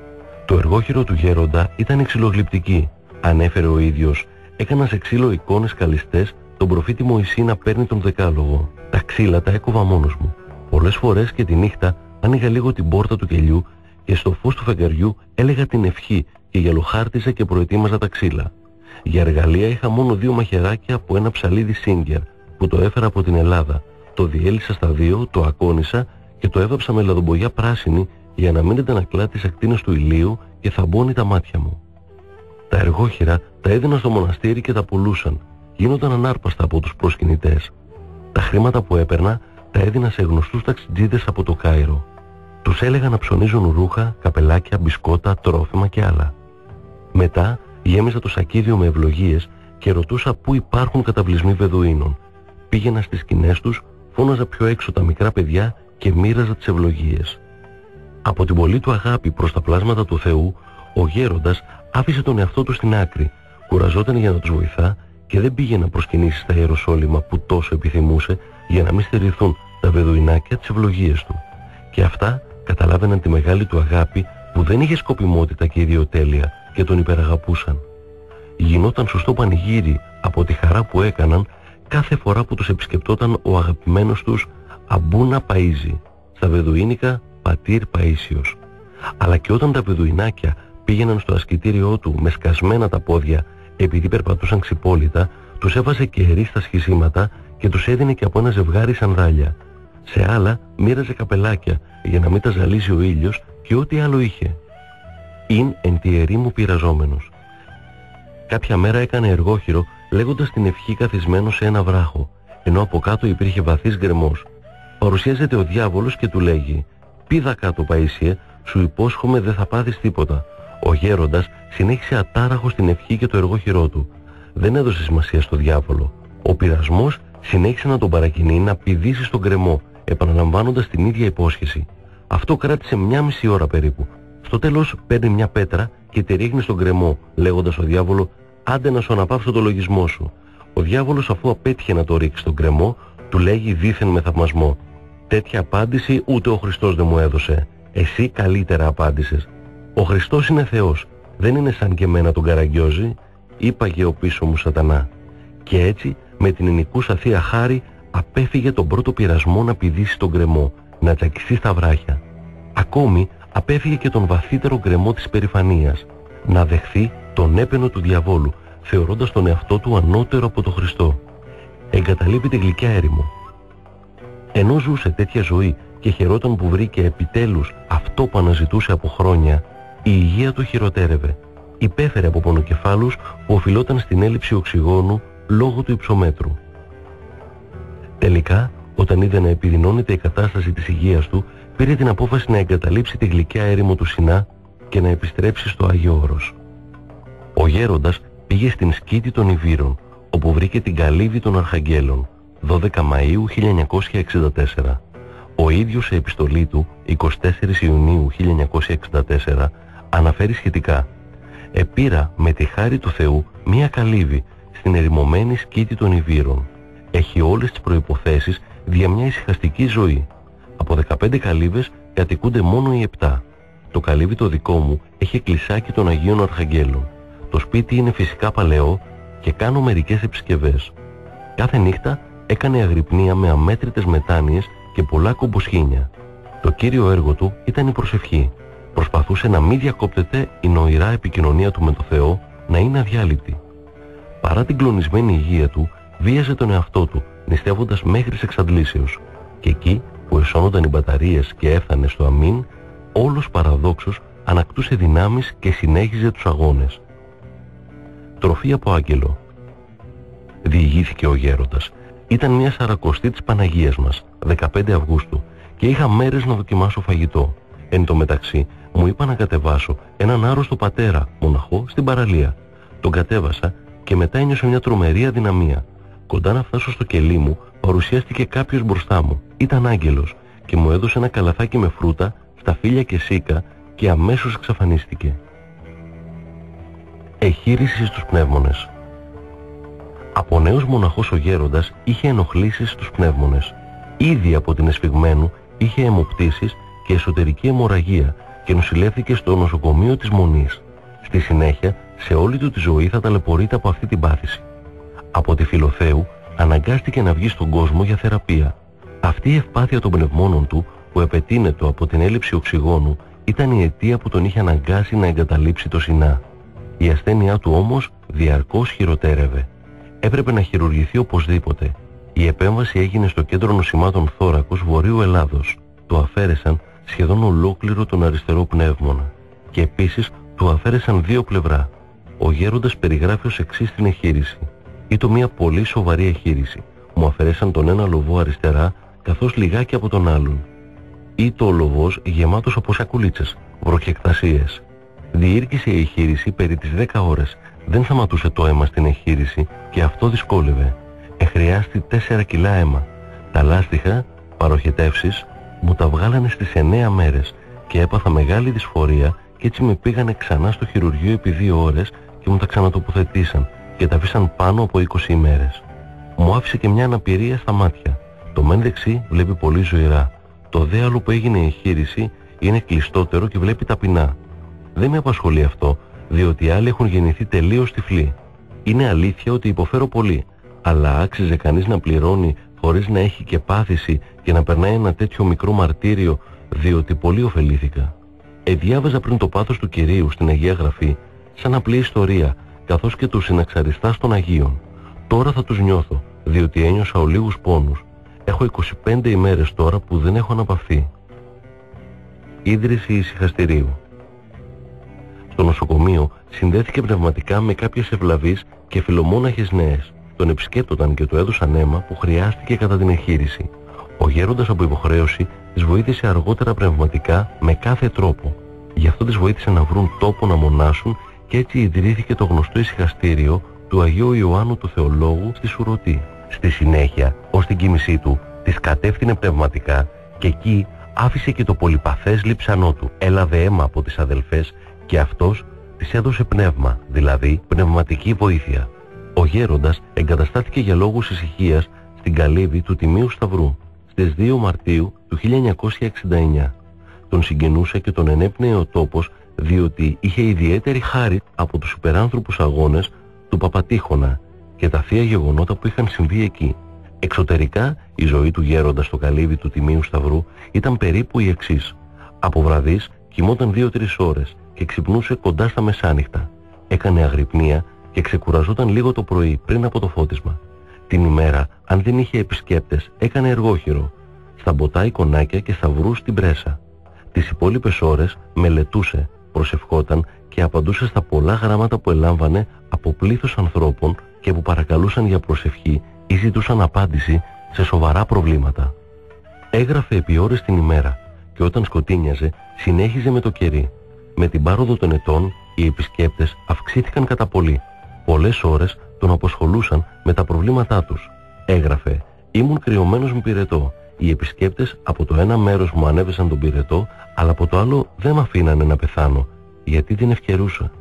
Το εργόχειρο του γέροντα ήταν ξυλογλυπτική. Ανέφερε ο ίδιος: «Έκανα σε ξύλο εικόνες καλιστές τον προφήτη Μωυσή να παίρνει τον δεκάλογο. Τα ξύλα τα έκοβα μόνος μου. Πολλές φορές και τη νύχτα άνοιγα λίγο την πόρτα του κελιού και στο φως του φεγγαριού έλεγα την ευχή και γυαλοχάρτιζα και προετοίμαζα τα ξύλα. Για εργαλεία είχα μόνο δύο μαχαιράκια από ένα ψαλίδι Σίγκερ που το έφερα από την Ελλάδα. Το διέλυσα στα δύο, το ακόνησα και το έβαψα με λαδομπογιά πράσινη για να μην αντανακλά τις ακτίνες του ηλίου και θαμπώνει τα μάτια μου. Τα εργόχειρα τα έδινα στο μοναστήρι και τα πουλούσαν. Γίνονταν ανάρπαστα από τους προσκυνητές. Τα χρήματα που έπαιρνα τα έδινα σε γνωστούς ταξιτζίδες από το Κάιρο. Τους έλεγα να ψωνίζουν ρούχα, καπελάκια, μπισκότα, τρόφιμα και άλλα. Μετά γέμιζα το σακίδιο με ευλογίες και ρωτούσα πού υπάρχουν καταβλισμοί Βεδουίνων. Πήγαινα στις σκηνές τους, φώναζα πιο έξω τα μικρά παιδιά και μοίραζα τις ευλογίες. Από την πολλή του αγάπη προς τα πλάσματα του Θεού, ο γέροντας άφησε τον εαυτό του στην άκρη, κουραζόταν για να τους βοηθά και δεν πήγε να προσκυνήσει στα Ιεροσόλυμα που τόσο επιθυμούσε για να μην στερηθούν τα Βεδουινάκια τις ευλογίες του. Και αυτά καταλάβαιναν τη μεγάλη του αγάπη που δεν είχε σκοπιμότητα και ιδιοτέλεια και τον υπεραγαπούσαν. Γινόταν σωστό πανηγύρι από τη χαρά που έκαναν κάθε φορά που τους επισκεπτόταν ο αγαπημένος τους Αμπούνα Παΐζη, στα Βεδουίνικα Πατήρ Παΐσιος. Αλλά και όταν τα Βεδουινάκια πήγαιναν στο ασκητήριό του με σκασμένα τα πόδια επειδή περπατούσαν ξυπόλυτα, τους έβαζε κερί στα σχισίματα και τους έδινε και από ένα ζευγάρι σανδάλια. Σε άλλα μοίραζε καπελάκια για να μην τα ζαλίζει ο ήλιος και ό,τι άλλο είχε. «Ειν εν τη ερήμου πειραζόμενος». Κάποια μέρα έκανε εργόχειρο λέγοντας την ευχή καθισμένο σε ένα βράχο, ενώ από κάτω υπήρχε βαθύς γκρεμός. Παρουσιάζεται ο διάβολος και του λέγει: «Πήδα κάτω, Παΐσιε, σου υπόσχομαι δεν θα πάθεις τίποτα». Ο γέροντας συνέχισε ατάραχος την ευχή και το εργόχειρό του. Δεν έδωσε σημασία στο διάβολο. Ο πειρασμός συνέχισε να τον παρακινεί να πηδήσει στον γκρεμό, επαναλαμβάνοντας την ίδια υπόσχεση. Αυτό κράτησε μια μισή ώρα περίπου. Στο τέλος παίρνει μια πέτρα και τη ρίχνει στον γκρεμό, λέγοντας ο διάβολο: «Άντε να σου αναπαύσω το λογισμό σου». Ο διάβολος, αφού απέτυχε να το ρίξει στον γκρεμό, του λέγει δήθεν με θαυμασμό: «Τέτοια απάντηση ούτε ο Χριστός δεν μου έδωσε. Εσύ καλύτερα απάντησες. Ο Χριστός είναι Θεός, δεν είναι σαν και εμένα τον καραγκιόζη», είπαγε ο πίσω μου σατανά. Και έτσι, με την ενοικούσα θεία χάρη, απέφυγε τον πρώτο πειρασμό να πηδήσει τον γκρεμό, να τσακιστεί στα βράχια. Ακόμη απέφυγε και τον βαθύτερο γκρεμό της περηφανίας, να δεχθεί τον έπαινο του διαβόλου, θεωρώντας τον εαυτό του ανώτερο από τον Χριστό. Εγκαταλείπει τη γλυκιά έρημο. Ενώ ζούσε τέτοια ζωή και χαιρόταν που βρήκε επιτέλους αυτό που αναζητούσε από χρόνια, η υγεία του χειροτέρευε. Υπέφερε από πονοκεφάλους που οφειλόταν στην έλλειψη οξυγόνου λόγω του υψομέτρου. Τελικά, όταν είδε να επιδεινώνεται η κατάσταση της υγείας του, πήρε την απόφαση να εγκαταλείψει τη γλυκιά έρημο του Σινά και να επιστρέψει στο Άγιο Όρος. Ο γέροντας πήγε στην σκήτη των Ιβύρων, όπου βρήκε την καλύβη των Αρχαγγέλων, δώδεκα Μαΐου χίλια εννιακόσια εξήντα τέσσερα. Ο ίδιος σε επιστολή του, εικοστή τέταρτη Ιουνίου χίλια εννιακόσια εξήντα τέσσερα, αναφέρει σχετικά: «Επήρα με τη χάρη του Θεού μία καλύβη στην ερημωμένη σκήτη των Ιβύρων. Έχει όλες τις προϋποθέσεις για μια ησυχαστική ζωή. Από δεκαπέντε καλύβες κατοικούνται μόνο οι επτά. Το καλύβι το δικό μου έχει εκκλησάκι των Αγίων Αρχαγγέλων. Το σπίτι είναι φυσικά παλαιό και κάνω μερικές επισκευές. Κάθε νύχτα έκανε αγρυπνία με αμέτρητες μετάνοιες και πολλά κομποσχήνια. Το κύριο έργο του ήταν η προσευχή. Προσπαθούσε να μην διακόπτεται η νοηρά επικοινωνία του με το Θεό να είναι αδιάλειπτη. Παρά την κλονισμένη υγεία του, βίαζε τον εαυτό του, νηστεύοντας μέχρι εξαντλήσεως. Και εκεί που εσώνονταν οι μπαταρίες και έφτανε στο αμήν, όλος παραδόξως ανακτούσε δυνάμεις και συνέχιζε τους αγώνες. Τροφή από άγγελο. Διηγήθηκε ο γέροντας. Ήταν μια σαρακοστή της Παναγίας μας, δεκαπέντε Αυγούστου, και είχα μέρες να δοκιμάσω φαγητό. Εν τω μεταξύ, μου είπα να κατεβάσω έναν άρρωστο πατέρα, μοναχό, στην παραλία. Τον κατέβασα και μετά ένιωσα μια τρομερή αδυναμία. Κοντά να φτάσω στο κελί μου, παρουσιάστηκε κάποιος μπροστά μου. Ήταν άγγελος και μου έδωσε ένα καλαθάκι με φρούτα, σταφύλια και σίκα και αμέσως εξαφανίστηκε. Εχείριση στους πνεύμονες. Από νέος μοναχός ο γέροντας είχε ενοχλήσεις στους πνεύμονες. Ήδη από την εσφυγμένου είχε αιμοπτήσεις και εσωτερική αιμορραγία και νοσηλεύθηκε στο νοσοκομείο της Μονής. Στη συνέχεια, σε όλη του τη ζωή θα ταλαιπωρείται από αυτή την πάθηση. Από τη Φιλοθέου αναγκάστηκε να βγει στον κόσμο για θεραπεία. Αυτή η ευπάθεια των πνευμόνων του, που επετείνετο από την έλλειψη οξυγόνου, ήταν η αιτία που τον είχε αναγκάσει να εγκαταλείψει το Σινά. Η ασθένειά του όμως διαρκώς χειροτέρευε. Έπρεπε να χειρουργηθεί οπωσδήποτε. Η επέμβαση έγινε στο κέντρο νοσημάτων θώρακος Βορείου Ελλάδος. Το αφαίρεσαν σχεδόν ολόκληρο τον αριστερό πνεύμονα. Και επίσης του αφαίρεσαν δύο πλευρά. Ο γέροντας περιγράφει ως εξής την εχείριση. Ήτο μια πολύ σοβαρή εχείριση. Μου αφαιρέσαν τον ένα λοβό αριστερά, καθώς λιγάκι από τον άλλον. Ήτο ο λοβός γεμάτος από σακουλίτσες, βροχεκτασίες. Διήρκησε η εχείριση περί τις δέκα ώρες. Δεν σταματούσε το αίμα στην εχείριση και αυτό δυσκόλευε. Εχρειάστη τέσσερα κιλά αίμα. Τα λάστιχα, παροχετεύσεις, μου τα βγάλανε στις εννέα μέρες και έπαθα μεγάλη δυσφορία και έτσι με πήγανε ξανά στο χειρουργείο επί δύο ώρες και μου τα ξανατοποθετήσαν και τα αφήσαν πάνω από είκοσι ημέρες. Μου άφησε και μια αναπηρία στα μάτια. Το μεν δεξί βλέπει πολύ ζωηρά. Το δε άλλο που έγινε η εχείριση είναι κλειστότερο και βλέπει ταπεινά. Δεν με απασχολεί αυτό, διότι οι άλλοι έχουν γεννηθεί τελείως τυφλοί. Είναι αλήθεια ότι υποφέρω πολύ, αλλά άξιζε κανείς να πληρώνει χωρίς να έχει και πάθηση και να περνάει ένα τέτοιο μικρό μαρτύριο, διότι πολύ ωφελήθηκα. Εδιάβαζα πριν το πάθος του Κυρίου στην Αγία Γραφή, σαν απλή ιστορία, καθώς και τους συναξαριστάς των Αγίων. Τώρα θα τους νιώθω, διότι ένιωσα ολίγους πόνους. Έχω είκοσι πέντε ημέρες τώρα που δεν έχω αναπαυθεί. Ίδρυση ησυχαστηρίου. Στο νοσοκομείο συνδέθηκε πνευματικά με κάποιες ευλαβείς και φιλομόναχες νέες. Τον επισκέπτονταν και του έδωσαν αίμα που χρειάστηκε κατά την εχείριση. Ο γέροντας από υποχρέωση τις βοήθησε αργότερα πνευματικά με κάθε τρόπο. Γι' αυτό τις βοήθησε να βρουν τόπο να μονάσουν και έτσι ιδρύθηκε το γνωστό ησυχαστήριο του Αγίου Ιωάννου του Θεολόγου στη Σουρωτή. Στη συνέχεια, ως την κοίμησή του, τις κατεύθυνε πνευματικά και εκεί άφησε και το πολυπαθές λείψανό του. Έλαβε αίμα από τις αδελφές και αυτός της έδωσε πνεύμα, δηλαδή πνευματική βοήθεια. Ο γέροντας εγκαταστάθηκε για λόγους ησυχίας στην καλύβη του Τιμίου Σταυρού στις δύο Μαρτίου του χίλια εννιακόσια εξήντα εννιά. Τον συγγενούσε και τον ενέπνεε ο τόπος, διότι είχε ιδιαίτερη χάρη από τους υπεράνθρωπους αγώνες του Παπατήχωνα και τα θεία γεγονότα που είχαν συμβεί εκεί. Εξωτερικά, η ζωή του γέροντα στο καλύβη του Τιμίου Σταυρού ήταν περίπου η εξής. Από βραδείς κοιμόταν δύο-τρεις ώρες και ξυπνούσε κοντά στα μεσάνυχτα. Έκανε αγρυπνία και ξεκουραζόταν λίγο το πρωί πριν από το φώτισμα. Την ημέρα, αν δεν είχε επισκέπτες, έκανε εργόχειρο. Σταμποτά εικονάκια και σταυρούς στην πρέσα. Τις υπόλοιπες ώρες μελετούσε, προσευχόταν και απαντούσε στα πολλά γράμματα που ελάμβανε από πλήθος ανθρώπων και που παρακαλούσαν για προσευχή ή ζητούσαν απάντηση σε σοβαρά προβλήματα. Έγραφε επί ώρες την ημέρα και όταν σκοτίνιαζε συνέχιζε με το κερί. Με την πάροδο των ετών οι επισκέπτες αυξήθηκαν κατά πολύ. Πολλές ώρες τον αποσχολούσαν με τα προβλήματά τους. Έγραφε «Ήμουν κρυωμένος με πυρετό. Οι επισκέπτες από το ένα μέρος μου ανέβεσαν τον πυρετό, αλλά από το άλλο δεν με αφήνανε να πεθάνω, γιατί την ευκαιρούσα».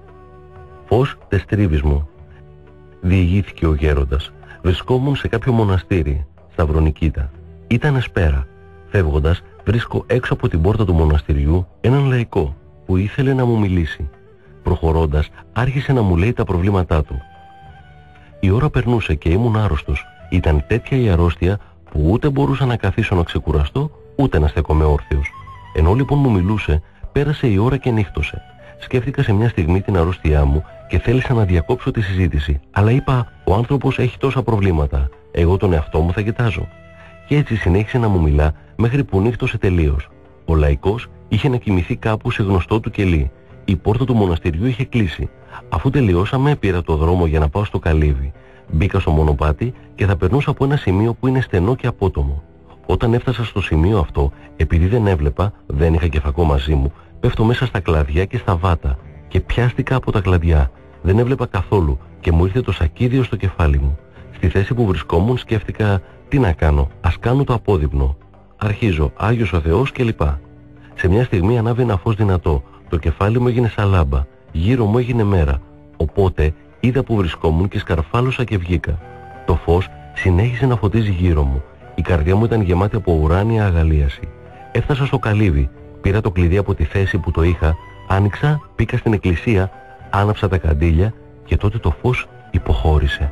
Φως τεστρίβης μου. Διηγήθηκε ο γέροντας. Βρισκόμουν σε κάποιο μοναστήρι, στα Βρονικήτα. Ήταν εσπέρα. Φεύγοντας, βρίσκω έξω από την πόρτα του μοναστηριού έναν λαϊκό που ήθελε να μου μιλήσει. Προχωρώντας, άρχισε να μου λέει τα προβλήματά του. Η ώρα περνούσε και ήμουν άρρωστος. Ήταν τέτοια η αρρώστια που ούτε μπορούσα να καθίσω να ξεκουραστώ, ούτε να στέκομαι όρθιος. Ενώ λοιπόν μου μιλούσε, πέρασε η ώρα και νύχτωσε. Σκέφτηκα σε μια στιγμή την αρρώστιά μου και θέλησα να διακόψω τη συζήτηση. Αλλά είπα, ο άνθρωπος έχει τόσα προβλήματα. Εγώ τον εαυτό μου θα κοιτάζω. Και έτσι συνέχισε να μου μιλά μέχρι που νύχτωσε τελείως. Ο λαϊκός είχε να κοιμηθεί κάπου σε γνωστό του κελί. Η πόρτα του μοναστηριού είχε κλείσει. Αφού τελειώσαμε, πήρα το δρόμο για να πάω στο καλύβι. Μπήκα στο μονοπάτι και θα περνούσα από ένα σημείο που είναι στενό και απότομο. Όταν έφτασα στο σημείο αυτό, επειδή δεν έβλεπα, δεν είχα και φακό μαζί μου, πέφτω μέσα στα κλαδιά και στα βάτα και πιάστηκα από τα κλαδιά. Δεν έβλεπα καθόλου και μου ήρθε το σακίδιο στο κεφάλι μου. Στη θέση που βρισκόμουν σκέφτηκα, τι να κάνω, ας κάνω το απόδειπνο. Αρχίζω, Άγιος ο Θεός κλπ. Σε μια στιγμή ανάβει ένα φως δυνατό. Το κεφάλι μου έγινε σαν λάμπα. Γύρω μου έγινε μέρα. Οπότε είδα που βρισκόμουν και σκαρφάλωσα και βγήκα. Το φως συνέχισε να φωτίζει γύρω μου. Η καρδιά μου ήταν γεμάτη από ουράνια αγαλίαση. Έφτασα στο καλύβι. Πήρα το κλειδί από τη θέση που το είχα. Άνοιξα, μπήκα στην εκκλησία, άναψα τα καντήλια και τότε το φως υποχώρησε.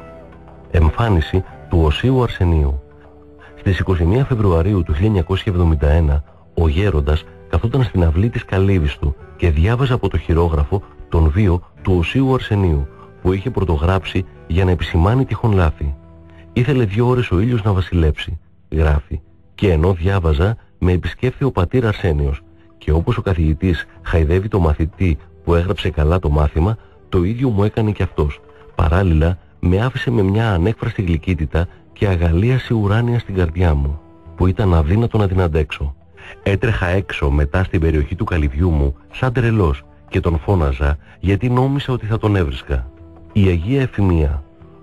Εμφάνιση του Οσίου Αρσενίου. Στις είκοσι μία Φεβρουαρίου του χίλια εννιακόσια εβδομήντα ένα, ο γέροντας καθόταν στην αυλή της καλύβης του και διάβαζε από το χειρόγραφο τον βίο του Οσίου Αρσενίου που είχε πρωτογράψει για να επισημάνει τυχόν λάθη. Ήθελε δύο ώρες ο ήλιος να βασιλέψει, γράφει, και ενώ διάβαζα με επισκέφθη ο πατήρ Αρσένιος και όπως ο καθηγητής χαϊδεύει το μαθητή που έγραψε καλά το μάθημα, το ίδιο μου έκανε και αυτός. Παράλληλα με άφησε με μια ανέκφραστη γλυκύτητα και αγαλίαση ουράνια στην καρδιά μου, που ήταν αδύνατο να την αντέξω. Έτρεχα έξω μετά στην περιοχή του καλυβιού μου σαν τρελός και τον φώναζα γιατί νόμισα ότι θα τον έβρισκα. Η Αγία Εφημεία.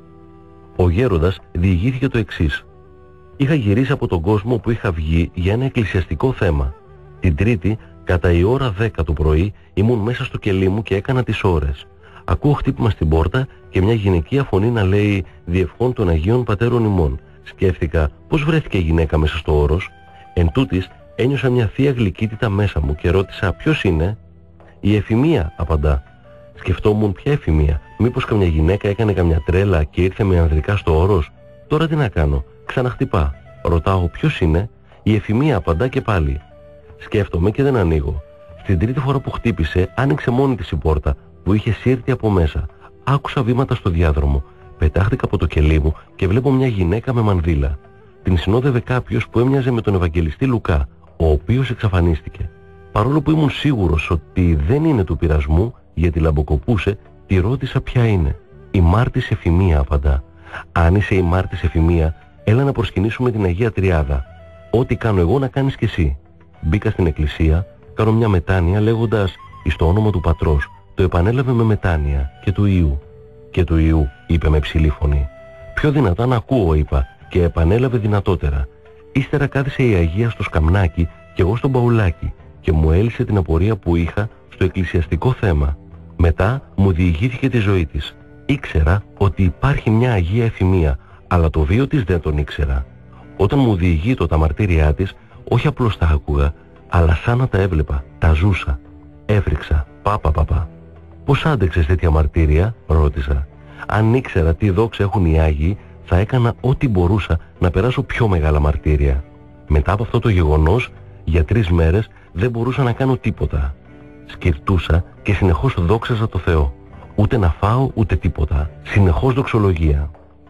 Ο γέροντας διηγήθηκε το εξής. Είχα γυρίσει από τον κόσμο που είχα βγει για ένα εκκλησιαστικό θέμα. Την Τρίτη, κατά η ώρα δέκα το πρωί, ήμουν μέσα στο κελί μου και έκανα τις ώρες. Ακούω χτύπημα στην πόρτα και μια γυναικεία φωνή να λέει «Διευχών των Αγίων Πατέρων ημών». Σκέφτηκα πώς βρέθηκε η γυναίκα μέσα στο όρος. Εν τούτης, ένιωσα μια θεία γλυκύτητα μέσα μου και ρώτησα «Ποιος είναι?» «Η Εφημεία», απαντά. Σκεφτόμουν ποια Εφημεία, μήπως καμιά γυναίκα έκανε καμιά τρέλα και ήρθε με ανδρικά στο όρος. Τώρα τι να κάνω, ξαναχτυπά. Ρωτάω «Ποιος είναι?» «Η Εφημεία», απαντά και πάλι. Σκέφτομαι και δεν ανοίγω. Στην τρίτη φορά που χτύπησε, άνοιξε μόνη της η πόρτα που είχε σύρτη από μέσα. Άκουσα βήματα στο διάδρομο. Πετάχτηκα από το κελί μου και βλέπω μια γυναίκα με μανδύλα. Την συνόδευε κάποιος που έμοιαζε με τον Ευαγγελιστή Λουκά, ο οποίος εξαφανίστηκε. Παρόλο που ήμουν σίγουρος ότι δεν είναι του πειρασμού, γιατί λαμποκοπούσε, τη ρώτησα ποια είναι. «Η Μάρτης Εφημεία», απαντά. «Αν είσαι η Μάρτης Εφημεία, έλα να προσκυνήσουμε την Αγία Τριάδα. Ό,τι κάνω εγώ να κάνεις κι εσύ». Μπήκα στην εκκλησία, κάνω μια μετάνοια λέγοντας «Εις το όνομα του Πατρός». Το επανέλαβε με μετάνοια και του Ιού. «Και του Ιού», είπε με ψηλή φωνή. «Πιο δυνατά να ακούω», είπα, και επανέλαβε δυνατότερα. Ύστερα κάθισε η Αγία στο σκαμνάκι και εγώ στον παουλάκι και μου έλυσε την απορία που είχα στο εκκλησιαστικό θέμα. Μετά μου διηγήθηκε τη ζωή της. Ήξερα ότι υπάρχει μια Αγία Εφημεία, αλλά το βίο της δεν τον ήξερα. Όταν μου διηγείτο τα μαρτύριά της, όχι απλώς τα άκουγα, αλλά σαν να τα έβλεπα, τα ζούσα. Έβριξα, πάπα παπά. «Πώς άντεξες τέτοια μαρτύρια?» ρώτησα. «Αν ήξερα τι δόξα έχουν οι Άγιοι, θα έκανα ό,τι μπορούσα να περάσω πιο μεγάλα μαρτύρια. Μετά από αυτό το γεγονός, για τρεις μέρες δεν μπορούσα να κάνω τίποτα. Σκυρτούσα και συνεχώς δόξαζα το Θεό. Ούτε να φάω ούτε τίποτα. Συνεχώς δοξολογία».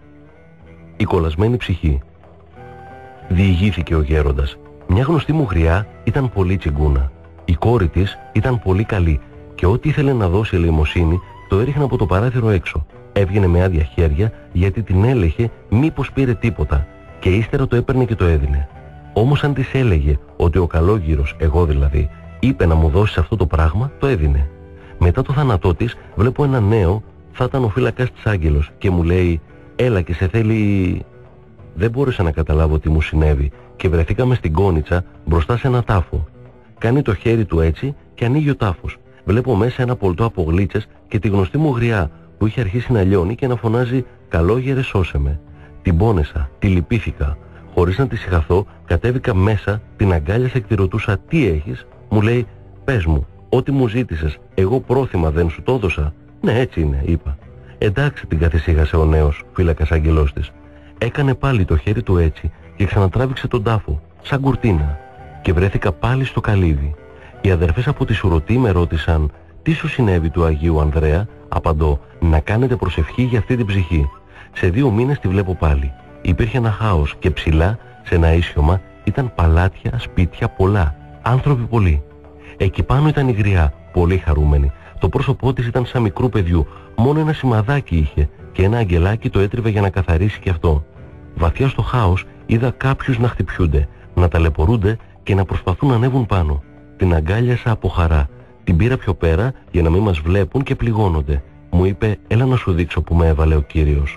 Η κολλασμένη ψυχή. Διηγήθηκε ο γέροντας. Μια γνωστή μου γριά ήταν πολύ τσιγκούνα. Η κόρη της ήταν πολύ καλή και ό,τι ήθελε να δώσει ελεημοσύνη το έριχνε από το παράθυρο έξω. Έβγαινε με άδεια χέρια γιατί την έλεγε μήπως πήρε τίποτα και ύστερα το έπαιρνε και το έδινε. Όμως αν της έλεγε ότι ο καλόγυρος, εγώ δηλαδή, είπε να μου δώσει αυτό το πράγμα, το έδινε. Μετά το θάνατό της βλέπω ένα νέο, θα ήταν ο φύλακας της Άγγελος και μου λέει «Έλα και σε θέλει...» Δεν μπόρεσα να καταλάβω τι μου συνέβη και βρεθήκαμε στην Κόνιτσα μπροστά σε ένα τάφο. Κάνει το χέρι του έτσι και ανοίγει ο τάφος. Βλέπω μέσα ένα πολτό από γλίτσες και τη γνωστή μου γριά που είχε αρχίσει να λιώνει και να φωνάζει «Καλόγερε, σώσε με». Την πόνεσα, τη λυπήθηκα. Χωρίς να τη συγχαθώ, κατέβηκα μέσα, την αγκάλιασα και τη ρωτούσα «Τι έχεις?» Μου λέει «Πες μου, ό,τι μου ζήτησες, εγώ πρόθυμα δεν σου το έδωσα?» «Ναι, έτσι είναι», είπα. «Εντάξει», την καθησύχασε ο νέος φύλακας αγγελός της. Έκανε πάλι το χέρι του έτσι και ξανατράβηξε τον τάφο, σαν κουρτίνα. Και βρέθηκα πάλι στο καλύβι. Οι αδερφές από τη Σουρωτή με ρώτησαν Τι σου συνέβη του Αγίου Ανδρέα? Απαντώ, να κάνετε προσευχή για αυτή την ψυχή. Σε δύο μήνες τη βλέπω πάλι. Υπήρχε ένα χάος και ψηλά σε ένα ίσιωμα ήταν παλάτια, σπίτια πολλά, άνθρωποι πολλοί. Εκεί πάνω ήταν η γριά, πολύ χαρούμενη. Το πρόσωπό της ήταν σαν μικρού παιδιού, μόνο ένα σημαδάκι είχε και ένα αγγελάκι το έτριβε για να καθαρίσει και αυτό. Βαθιά στο χάος είδα κάποιους να χτυπιούνται, να ταλαιπωρούνται και να προσπαθούν να ανέβουν πάνω. Την αγκάλιασα από χαρά. Την πήρα πιο πέρα για να μην μας βλέπουν και πληγώνονται. Μου είπε, έλα να σου δείξω που με έβαλε ο Κύριος.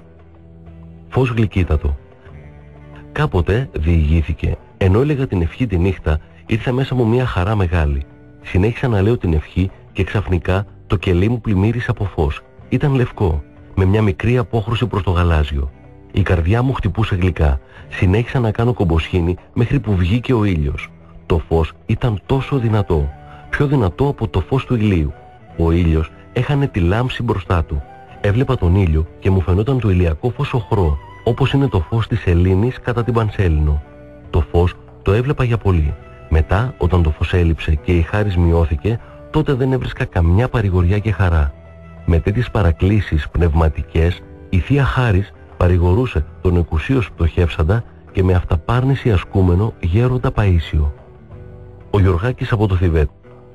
Φως γλυκύτατο. Κάποτε διηγήθηκε, ενώ έλεγα την ευχή τη νύχτα, ήρθε μέσα μου μια χαρά μεγάλη. Συνέχισα να λέω την ευχή και ξαφνικά το κελί μου πλημμύρισε από φως. Ήταν λευκό, με μια μικρή απόχρωση προς το γαλάζιο. Η καρδιά μου χτυπούσε γλυκά. Συνέχισα να κάνω κομποσχήνη μέχρι που βγήκε ο ήλιος. Το φως ήταν τόσο δυνατό, πιο δυνατό από το φως του ηλίου. Ο ήλιος έχανε τη λάμψη μπροστά του. Έβλεπα τον ήλιο και μου φαινόταν το ηλιακό φως οχρό, όπως είναι το φως της σελήνης κατά την Πανσέλινο. Το φως το έβλεπα για πολύ. Μετά, όταν το φως έλειψε και η χάρις μειώθηκε, τότε δεν έβρισκα καμιά παρηγοριά και χαρά. Με τέτοιες παρακλήσεις πνευματικές, η Θεία Χάρις παρηγορούσε τον εκουσίως πτωχεύσαντα και με αυταπάρνηση ασκούμενο γέροντα Παΐσιο. Ο Γιωργάκης από το Θιβέτ.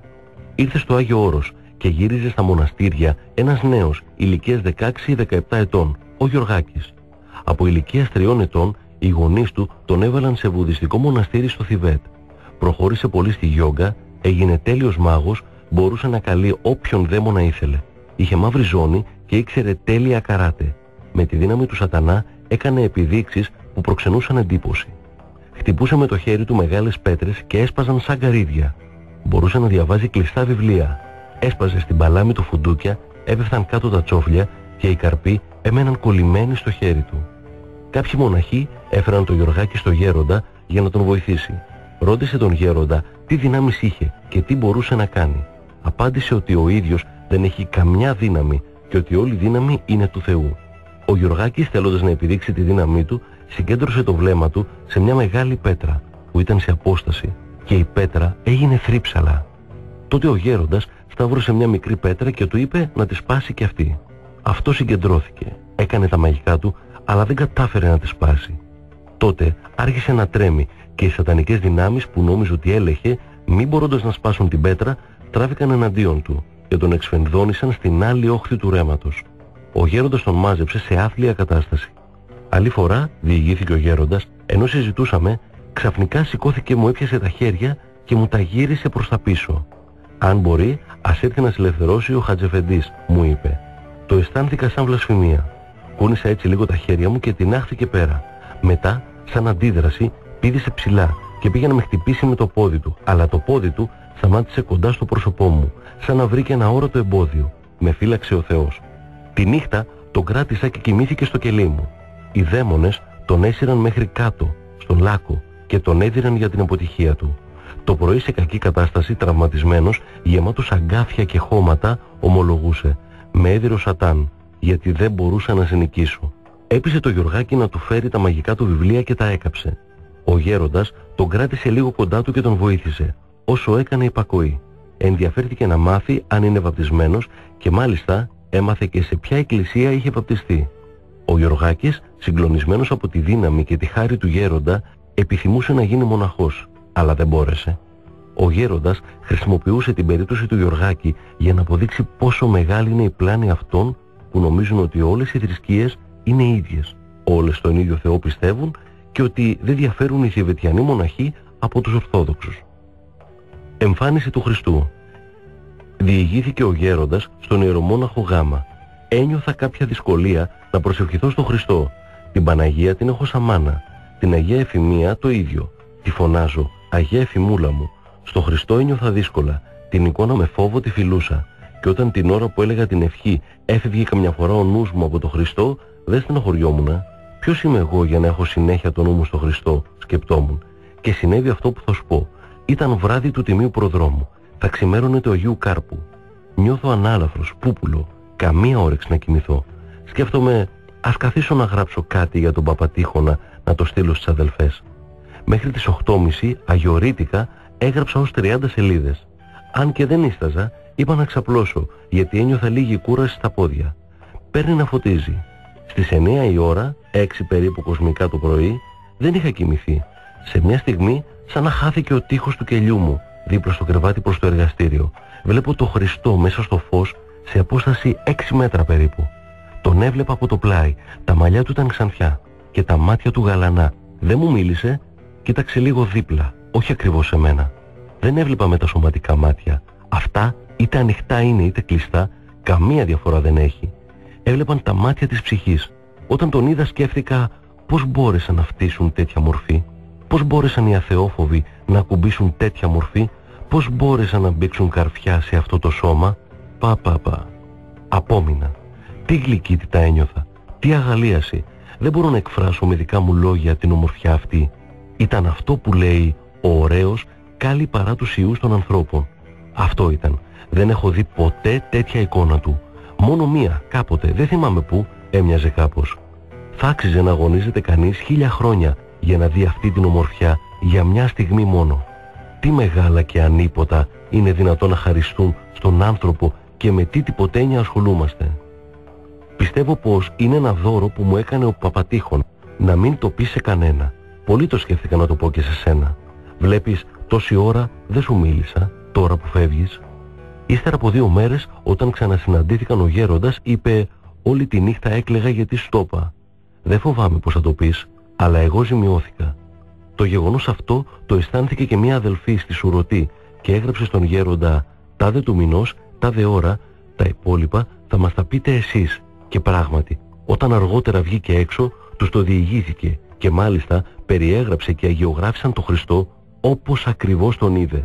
Ήρθε στο Άγιο Όρος και γύριζε στα μοναστήρια ένας νέος ηλικίας δεκαέξι δεκαεπτά ετών, ο Γιωργάκης. Από ηλικίας τριών ετών οι γονείς του τον έβαλαν σε βουδιστικό μοναστήρι στο Θιβέτ. Προχώρησε πολύ στη γιόγκα, έγινε τέλειος μάγος, μπορούσε να καλεί όποιον δαίμονα ήθελε. Είχε μαύρη ζώνη και ήξερε τέλεια καράτε. Με τη δύναμη του σατανά έκανε επιδείξεις που προξενούσαν εντύπωση. Χτυπούσε με το χέρι του μεγάλες πέτρες και έσπαζαν σαν καρύδια. Μπορούσε να διαβάζει κλειστά βιβλία. Έσπαζε στην παλάμη του φουντούκια, έπεφταν κάτω τα τσόφλια και οι καρποί έμεναν κολλημένοι στο χέρι του. Κάποιοι μοναχοί έφεραν το Γιωργάκη στο γέροντα για να τον βοηθήσει. Ρώτησε τον γέροντα τι δυνάμεις είχε και τι μπορούσε να κάνει. Απάντησε ότι ο ίδιος δεν έχει καμιά δύναμη και ότι όλη δύναμη είναι του Θεού. Ο Γιωργάκης, θέλοντας να επιδείξει τη δύναμή του, συγκέντρωσε το βλέμμα του σε μια μεγάλη πέτρα που ήταν σε απόσταση και η πέτρα έγινε θρύψαλα. Τότε ο γέροντας σταύρωσε μια μικρή πέτρα και του είπε να τη σπάσει και αυτή. Αυτό συγκεντρώθηκε, έκανε τα μαγικά του, αλλά δεν κατάφερε να τη σπάσει. Τότε άρχισε να τρέμει και οι σατανικές δυνάμεις που νόμιζε ότι έλεγχε, μη μπορώντας να σπάσουν την πέτρα, τράβηκαν εναντίον του και τον εξφενδόνησαν στην άλλη όχθη του ρέματος. Ο γέροντας τον μάζεψε σε άθλια κατάσταση. Άλλη φορά, διηγήθηκε ο γέροντας, ενώ συζητούσαμε, ξαφνικά σηκώθηκε, μου έπιασε τα χέρια και μου τα γύρισε προς τα πίσω. Αν μπορεί, ας έρθει να σε ελευθερώσει ο Χατζεφεντής, μου είπε. Το αισθάνθηκα σαν βλασφημία. Κούνησα έτσι λίγο τα χέρια μου και τινάχθηκε πέρα. Μετά, σαν αντίδραση, πήδησε ψηλά και πήγε να με χτυπήσει με το πόδι του, αλλά το πόδι του σταμάτησε κοντά στο πρόσωπό μου, σαν να βρήκε ένα όρατο εμπόδιο. Με φύλαξε ο Θεός. Τη νύχτα τον κράτησα και κοιμήθηκε στο κελί μου. Οι δαίμονες τον έσυραν μέχρι κάτω, στον λάκκο, και τον έδιραν για την αποτυχία του. Το πρωί, σε κακή κατάσταση, τραυματισμένος, γεμάτος αγκάθια και χώματα, ομολογούσε: «Με έδιρε ο Σατάν, γιατί δεν μπορούσα να σε νικήσω». Έπεισε το Γιωργάκη να του φέρει τα μαγικά του βιβλία και τα έκαψε. Ο γέροντας τον κράτησε λίγο κοντά του και τον βοήθησε, όσο έκανε υπακοή. Ενδιαφέρθηκε να μάθει αν είναι βαπτισμένος και μάλιστα έμαθε και σε ποια εκκλησία είχε βαπτιστεί. Ο Γιωργάκης, συγκλονισμένος από τη δύναμη και τη χάρη του γέροντα, επιθυμούσε να γίνει μοναχός, αλλά δεν μπόρεσε. Ο γέροντας χρησιμοποιούσε την περίπτωση του Γιωργάκη για να αποδείξει πόσο μεγάλη είναι η πλάνη αυτών που νομίζουν ότι όλες οι θρησκείες είναι ίδιες, όλες στον ίδιο Θεό πιστεύουν και ότι δεν διαφέρουν οι Θιβετιανοί μοναχοί από τους Ορθόδοξους. Εμφάνιση του Χριστού. Διηγήθηκε ο γέροντας στον ιερομόναχο Γάμα. Ένιωθα κάποια δυσκολία να προσευχηθώ στον Χριστό. Την Παναγία την έχω σαν μάνα. Την Αγία Εφημία το ίδιο. Τη φωνάζω, Αγία Εφημούλα μου. Στο Χριστό ένιωθα δύσκολα. Την εικόνα με φόβο τη φιλούσα. Και όταν την ώρα που έλεγα την ευχή έφευγε καμιά φορά ο νους μου από το Χριστό, δεν στενοχωριόμουνα. Ποιος είμαι εγώ για να έχω συνέχεια το νου μου στο Χριστό, σκεπτόμουν. Και συνέβη αυτό που θα σου πω. Ήταν βράδυ του Τιμίου Προδρόμου. Θα ξημέρωνε του Αγίου Κάρπου. Νιώθω ανάλαφρος, πούπουλο. Καμία όρεξη να κοιμηθώ. Σκέφτομαι, ας καθίσω να γράψω κάτι για τον Παπατήχωνα να το στείλω στις αδελφές. Μέχρι τις οκτώ και μισή αγιορείτικα έγραψα ως τριάντα σελίδες. Αν και δεν ίσταζα, Είπα να ξαπλώσω, γιατί ένιωθα λίγη κούραση στα πόδια. Παίρνει να φωτίζει. Στις εννιά η ώρα, έξι περίπου κοσμικά το πρωί, δεν είχα κοιμηθεί. Σε μια στιγμή, σαν να χάθηκε ο τοίχος του κελιού μου, δίπλα στο κρεβάτι προς το εργαστήριο. Βλέπω το Χριστό μέσα στο φως, σε απόσταση έξι μέτρα περίπου. Τον έβλεπα από το πλάι, τα μαλλιά του ήταν ξανθιά και τα μάτια του γαλανά. Δεν μου μίλησε, κοίταξε λίγο δίπλα, όχι ακριβώς σε μένα. Δεν έβλεπα με τα σωματικά μάτια. Αυτά είτε ανοιχτά είναι είτε κλειστά, καμία διαφορά δεν έχει. Έβλεπαν τα μάτια της ψυχής. Όταν τον είδα σκέφτηκα πώς μπόρεσαν να φτύσουν τέτοια μορφή, πώς μπόρεσαν οι αθεόφοβοι να ακουμπήσουν τέτοια μορφή, πώς μπόρεσαν να μπήξουν καρφιά σε αυτό το σώμα. Πα πα πα. Απόμεινα. Τι γλυκύτητα ένιωθα, τι αγαλίαση. Δεν μπορώ να εκφράσω με δικά μου λόγια την ομορφιά αυτή. Ήταν αυτό που λέει ο ωραίος κάλλει παρά τους ιούς των ανθρώπων. Αυτό ήταν. Δεν έχω δει ποτέ τέτοια εικόνα του. Μόνο μία, κάποτε, δεν θυμάμαι πού, έμοιαζε κάπως. Θα άξιζε να αγωνίζεται κανείς χίλια χρόνια για να δει αυτή την ομορφιά για μια στιγμή μόνο. Τι μεγάλα και ανίποτα είναι δυνατόν να χαριστούν στον άνθρωπο και με τι τυποτένια ασχολούμαστε. Πιστεύω πως είναι ένα δώρο που μου έκανε ο Παπατήχων, να μην το πει σε κανένα. Πολύ το σκέφτηκα να το πω και σε σένα. Βλέπεις, τόση ώρα δεν σου μίλησα, τώρα που φεύγεις. Ύστερα από δύο μέρες, όταν ξανασυναντήθηκαν ο γέροντας, είπε «Όλη τη νύχτα έκλαιγα γιατί στόπα. Δεν φοβάμαι πως θα το πεις, αλλά εγώ ζημιώθηκα». Το γεγονός αυτό το αισθάνθηκε και μια αδελφή στη Σουρωτή και έγραψε στον γέροντα «Τάδε του μηνός, τάδε ώρα, τα υπόλοιπα θα μας τα πείτε εσείς». Και πράγματι, όταν αργότερα βγήκε έξω, τους το διηγήθηκε και μάλιστα περιέγραψε και αγιογράφησαν το Χριστό όπως ακριβώς τον είδε.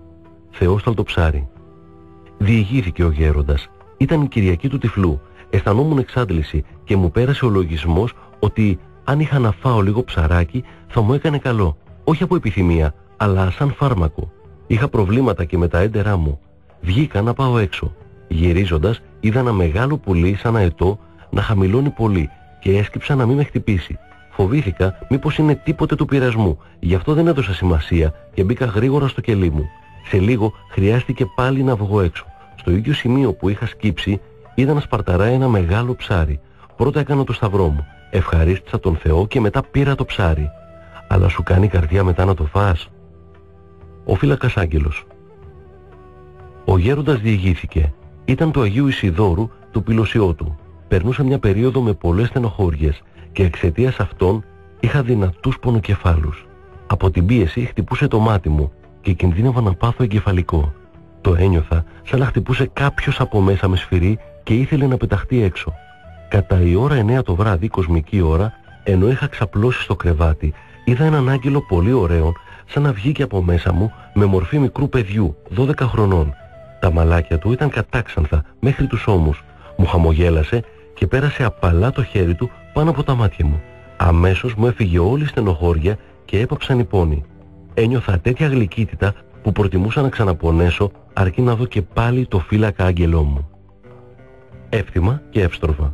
Θεόσταλ το ψάρι. Διηγήθηκε ο γέροντας. Ήταν η Κυριακή του τυφλού. Αισθανόμουν εξάντληση και μου πέρασε ο λογισμός ότι αν είχα να φάω λίγο ψαράκι θα μου έκανε καλό. Όχι από επιθυμία, αλλά σαν φάρμακο. Είχα προβλήματα και με τα έντερά μου. Βγήκα να πάω έξω. Γυρίζοντας, είδα ένα μεγάλο πουλί σαν αετό να χαμηλώνει πολύ και έσκυψα να μην με χτυπήσει. Φοβήθηκα μήπως είναι τίποτε του πειρασμού, γι' αυτό δεν έδωσα σημασία και μπήκα γρήγορα στο κελί μου. Σε λίγο χρειάστηκε πάλι να βγω έξω. Στο ίδιο σημείο που είχα σκύψει, είδα να σπαρταράει ένα μεγάλο ψάρι. Πρώτα έκανα το σταυρό μου, ευχαρίστησα τον Θεό και μετά πήρα το ψάρι. Αλλά σου κάνει η καρδιά μετά να το φας. Ο φύλακας Άγγελος. Ο γέροντας διηγήθηκε. Ήταν του Αγίου Ισιδώρου του Πυλωσιώτου. Περνούσα μια περίοδο με πολλές στενοχώριες και εξαιτίας αυτών είχα δυνατούς πονοκεφάλους. Από την πίεση χτυπούσε το μάτι μου και κινδύνευα να πάθω εγκεφαλικό. Το ένιωθα σαν να χτυπούσε κάποιος από μέσα με σφυρί και ήθελε να πεταχτεί έξω. Κατά η ώρα εννιά το βράδυ, κοσμική ώρα, ενώ είχα ξαπλώσει στο κρεβάτι, είδα έναν άγγελο πολύ ωραίο, σαν να βγήκε από μέσα μου με μορφή μικρού παιδιού, δώδεκα χρονών. Τα μαλάκια του ήταν κατάξανθα μέχρι τους ώμους. Μου χαμογέλασε και πέρασε απαλά το χέρι του πάνω από τα μάτια μου. Αμέσως μου έφυγε όλη η στενοχώρια και έπαψαν οι πόνοι. Ένιωθα τέτοια γλυκύτητα που προτιμούσα να ξαναπονέσω αρκεί να δω και πάλι το φύλακα άγγελό μου. Εύθυμα και εύστροφα.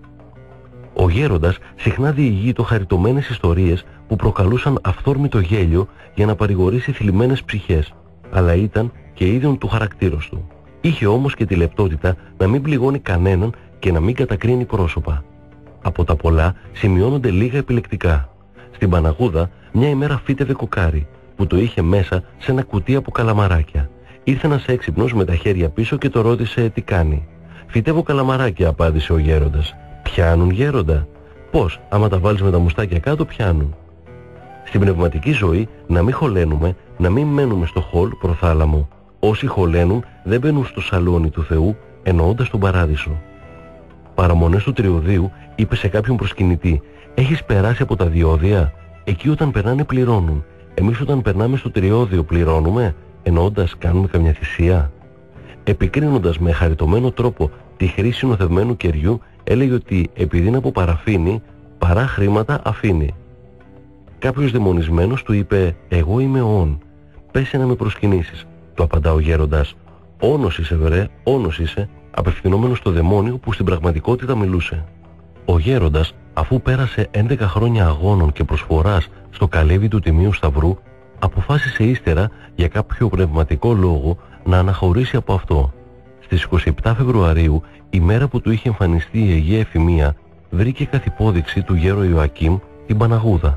Ο γέροντας συχνά διηγείτο χαριτωμένες ιστορίες που προκαλούσαν αυθόρμητο γέλιο για να παρηγορήσει θλιμμένες ψυχές, αλλά ήταν και ίδιον του χαρακτήρος του. Είχε όμως και τη λεπτότητα να μην πληγώνει κανέναν και να μην κατακρίνει πρόσωπα. Από τα πολλά σημειώνονται λίγα επιλεκτικά. Στην Παναγούδα μια ημέρα φύτευε κοκάρι που το είχε μέσα σε ένα κουτί από καλαμαράκια. Ήρθε ένας έξυπνος με τα χέρια πίσω και το ρώτησε τι κάνει. «Φυτεύω καλαμαράκια», απάντησε ο γέροντας. «Πιάνουν, γέροντα?» «Πώς, άμα τα βάλεις με τα μουστάκια κάτω πιάνουν». Στην πνευματική ζωή να μην χωλένουμε, να μην μένουμε στο χολ προθάλαμο. Όσοι χωλένουν δεν μπαίνουν στο σαλόνι του Θεού, εννοώντας τον παράδεισο. Παραμονές του Τριωδίου είπε σε κάποιον προσκυνητή: «Έχεις περάσει από τα διόδια? Εκεί όταν περνάνε πληρώνουν. Εμείς όταν περνάμε στο Τριώδιο πληρώνουμε, εννοώντας κάνουμε καμιά θυσία?» Επικρίνοντας με χαριτωμένο τρόπο τη χρήση νοθευμένου κεριού, έλεγε ότι επειδή είναι από παραφίνη, παρά χρήματα αφήνει. Κάποιος δαιμονισμένος του είπε: «Εγώ είμαι ο Ον. Πέσε να με προσκυνήσεις». Του απαντά ο γέροντας: «Όνος είσαι βρε, όνος είσαι», απευθυνόμενος στο δαιμόνιο που στην πραγματικότητα μιλούσε. Ο γέροντας, αφού πέρασε έντεκα χρόνια αγώνων και προσφοράς στο καλέβι του Τιμίου Σταυρού, αποφάσισε ύστερα για κάποιο πνευματικό λόγο να αναχωρήσει από αυτό. Στις είκοσι επτά Φεβρουαρίου, η μέρα που του είχε εμφανιστεί η Αγία Εφημεία, βρήκε καθ' υπόδειξη του γέρο Ιωακήμ την Παναγούδα.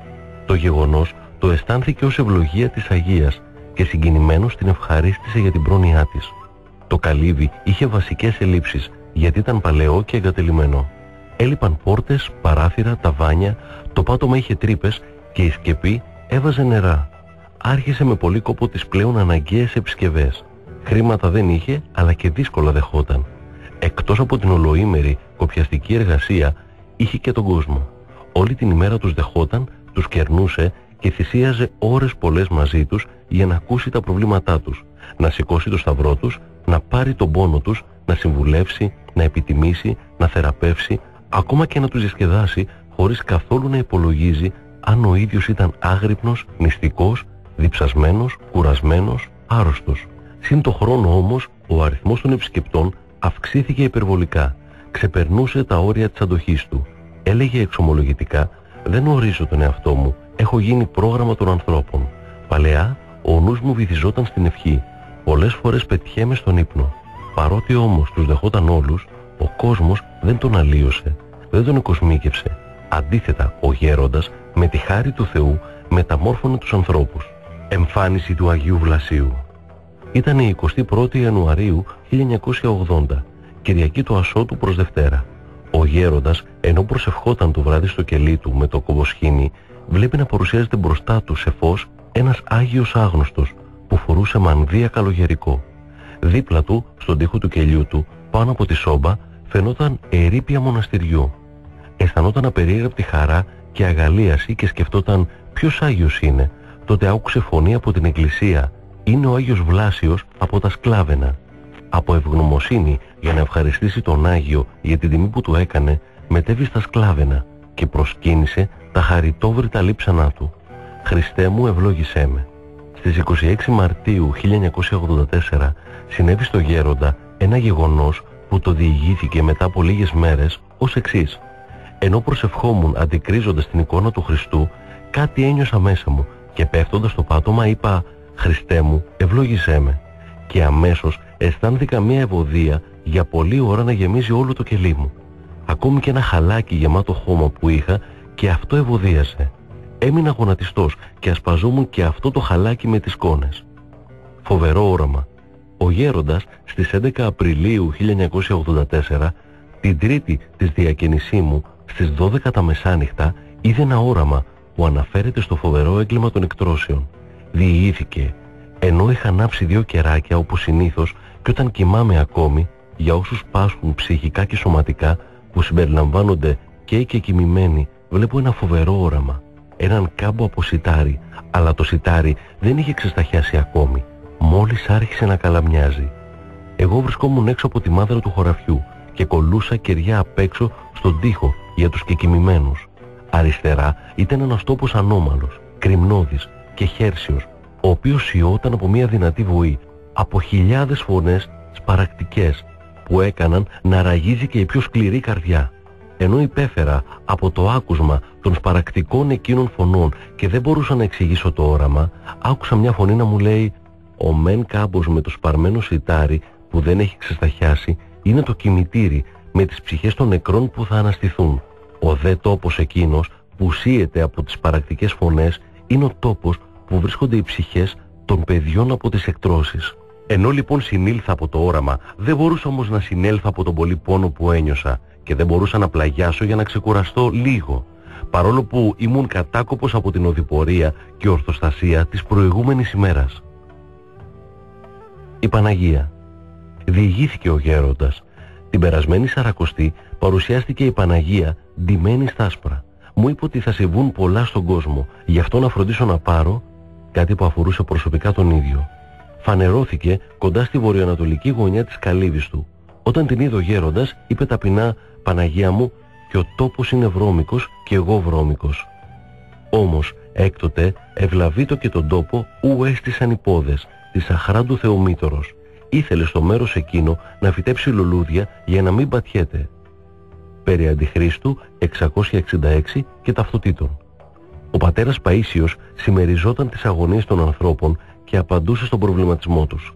Το γεγονός το αισθάνθηκε ως ευλογία της Αγίας και συγκινημένος την ευχαρίστησε για την πρόνοιά της. Το καλύβι είχε βασικές ελλείψεις γιατί ήταν παλαιό και εγκατελειμμένο. Έλειπαν πόρτες, παράθυρα, ταβάνια, το πάτωμα είχε τρύπες και η σκεπή έβαζε νερά. Άρχισε με πολύ κόπο τις πλέον αναγκαίες επισκευές. Χρήματα δεν είχε, αλλά και δύσκολα δεχόταν. Εκτός από την ολοήμερη κοπιαστική εργασία, είχε και τον κόσμο. Όλη την ημέρα τους δεχόταν, τους κερνούσε και θυσίαζε ώρες πολλές μαζί τους για να ακούσει τα προβλήματά τους, να σηκώσει το σταυρό τους, να πάρει τον πόνο τους, να συμβουλεύσει, να επιτιμήσει, να θεραπεύσει, ακόμα και να τους διασκεδάσει, χωρίς καθόλου να υπολογίζει αν ο ίδιος ήταν άγρυπνος, νηστικός, διψασμένος, κουρασμένος, άρρωστος. Συν το χρόνο όμως, ο αριθμός των επισκεπτών αυξήθηκε υπερβολικά, ξεπερνούσε τα όρια της αντοχής του. Έλεγε εξομολογητικά: «Δεν ορίζω τον εαυτό μου, έχω γίνει πρόγραμμα των ανθρώπων. Παλαιά, ο νους μου βυθιζόταν στην ευχή. Πολλές φορές πετιέμαι στον ύπνο. Παρότι όμως τους δεχόταν όλους, ο κόσμος δεν τον αλλίωσε, δεν τον εκοσμίκευσε. Αντίθετα, ο γέροντας, με τη χάρη του Θεού, μεταμόρφωνε τους ανθρώπους». Εμφάνιση του Αγίου Βλασίου. Ήταν η εικοστή πρώτη Ιανουαρίου χίλια εννιακόσια ογδόντα, Κυριακή του Ασώτου προς Δευτέρα. Ο γέροντας, ενώ προσευχόταν το βράδυ στο κελί του με το κοβοσχήνι, βλέπει να παρουσιάζεται μπροστά του σε φως ένας Άγιος άγνωστος που φορούσε μανδύα καλογερικό. Δίπλα του, στον τοίχο του κελιού του, πάνω από τη σόμπα, φαινόταν ερείπια μοναστηριού. Αισθανόταν απερίεργαπτη χαρά και αγαλίαση και σκεφτόταν ποιος Άγιος είναι. Τότε άκουσε φωνή από την εκκλησία: «Είναι ο Άγιος Βλάσιος από τα Σκλάβαινα». Από ευγνωμοσύνη για να ευχαριστήσει τον Άγιο για την τιμή που του έκανε, μετέβη στα Σκλάβαινα και προσκύνησε τα χαριτόβρητα λείψανά του. «Χριστέ μου, ευλόγησέ με». Στις είκοσι έξι Μαρτίου χίλια εννιακόσια ογδόντα τέσσερα συνέβη στο γέροντα ένα γεγονός που το διηγήθηκε μετά από λίγες μέρες ως εξής: «Ενώ προσευχόμουν αντικρίζοντας την εικόνα του Χριστού, κάτι ένιωσα μέσα μου και πέφτοντας στο πάτωμα είπα: «Χριστέ μου, ευλόγησέ με». Και αμέσως αισθάνθηκα μια ευωδία για πολλή ώρα να γεμίζει όλο το κελί μου. Ακόμη και ένα χαλάκι γεμάτο χώμα που είχα και αυτό ευωδίασε. Έμεινα γονατιστός και ασπαζόμουν και αυτό το χαλάκι με τις σκόνες». Φοβερό όραμα. Ο γέροντας στις έντεκα Απριλίου χίλια εννιακόσια ογδόντα τέσσερα, την τρίτη της διακαινησή μου, στις δώδεκα τα μεσάνυχτα, είδε ένα όραμα που αναφέρεται στο φοβερό έγκλημα των εκτρώσεων. Διηγήθηκε: «Ενώ είχα ανάψει δύο κεράκια όπως συνήθως και όταν κοιμάμαι ακόμη, για όσους πάσχουν ψυχικά και σωματικά, που συμπεριλαμβάνονται και οι και κοιμημένοι, βλέπω ένα φοβερό όραμα. Έναν κάμπο από σιτάρι, αλλά το σιτάρι δεν είχε ξεσταχιάσει ακόμη. Μόλις άρχισε να καλαμιάζει. Εγώ βρισκόμουν έξω από τη μάδρα του χωραφιού και κολούσα κεριά απ' έξω στον τοίχο για τους κεκοιμημένους. Αριστερά ήταν ένας τόπος ανώμαλος, κρυμνώδης και χέρσιος, ο οποίος σιώταν από μια δυνατή βοή, από χιλιάδες φωνές σπαρακτικές που έκαναν να ραγίζει και η πιο σκληρή καρδιά. Ενώ υπέφερα από το άκουσμα των σπαρακτικών εκείνων φωνών και δεν μπορούσα να εξηγήσω το όραμα, άκουσα μια φωνή να μου λέει: «Ο μεν κάμπος με το σπαρμένο σιτάρι που δεν έχει ξεσταχιάσει είναι το κημητήρι με τις ψυχές των νεκρών που θα αναστηθούν. Ο δε τόπος εκείνος που σύεται από τις σπαρακτικές φωνές είναι ο τόπος που βρίσκονται οι ψυχές των παιδιών από τις εκτρώσεις». Ενώ λοιπόν συνήλθα από το όραμα, δεν μπορούσα όμως να συνέλθω από τον πολύ πόνο που ένιωσα και δεν μπορούσα να πλαγιάσω για να ξεκουραστώ λίγο, παρόλο που ήμουν κατάκοπος από την οδηπορία και ορθοστασία της προηγούμενης ημέρας. Η Παναγία. Διηγήθηκε ο γέροντας: «Την περασμένη Σαρακοστή παρουσιάστηκε η Παναγία ντυμένη στα άσπρα. Μου είπε ότι θα συμβούν πολλά στον κόσμο, γι' αυτό να φροντίσω να πάρω κάτι που αφορούσε προσωπικά τον ίδιο. Φανερώθηκε κοντά στη βορειοανατολική γωνιά της καλύβης του. Όταν την είδε ο γέροντας, είπε ταπεινά: «Παναγία μου, και ο τόπος είναι βρώμικος και εγώ βρώμικος». Όμως έκτοτε ευλαβήτω και τον τόπο ου έστησαν οι πόδες της αχράντου Θεομήτωρος. Ήθελε στο μέρος εκείνο να φυτέψει λουλούδια για να μην πατιέται. Περί Αντιχρίστου εξακόσια εξήντα έξι και ταυτοτήτων. Ο πατέρας Παΐσιος συμμεριζόταν τις αγωνίες των ανθρώπων και απαντούσε στον προβληματισμό τους.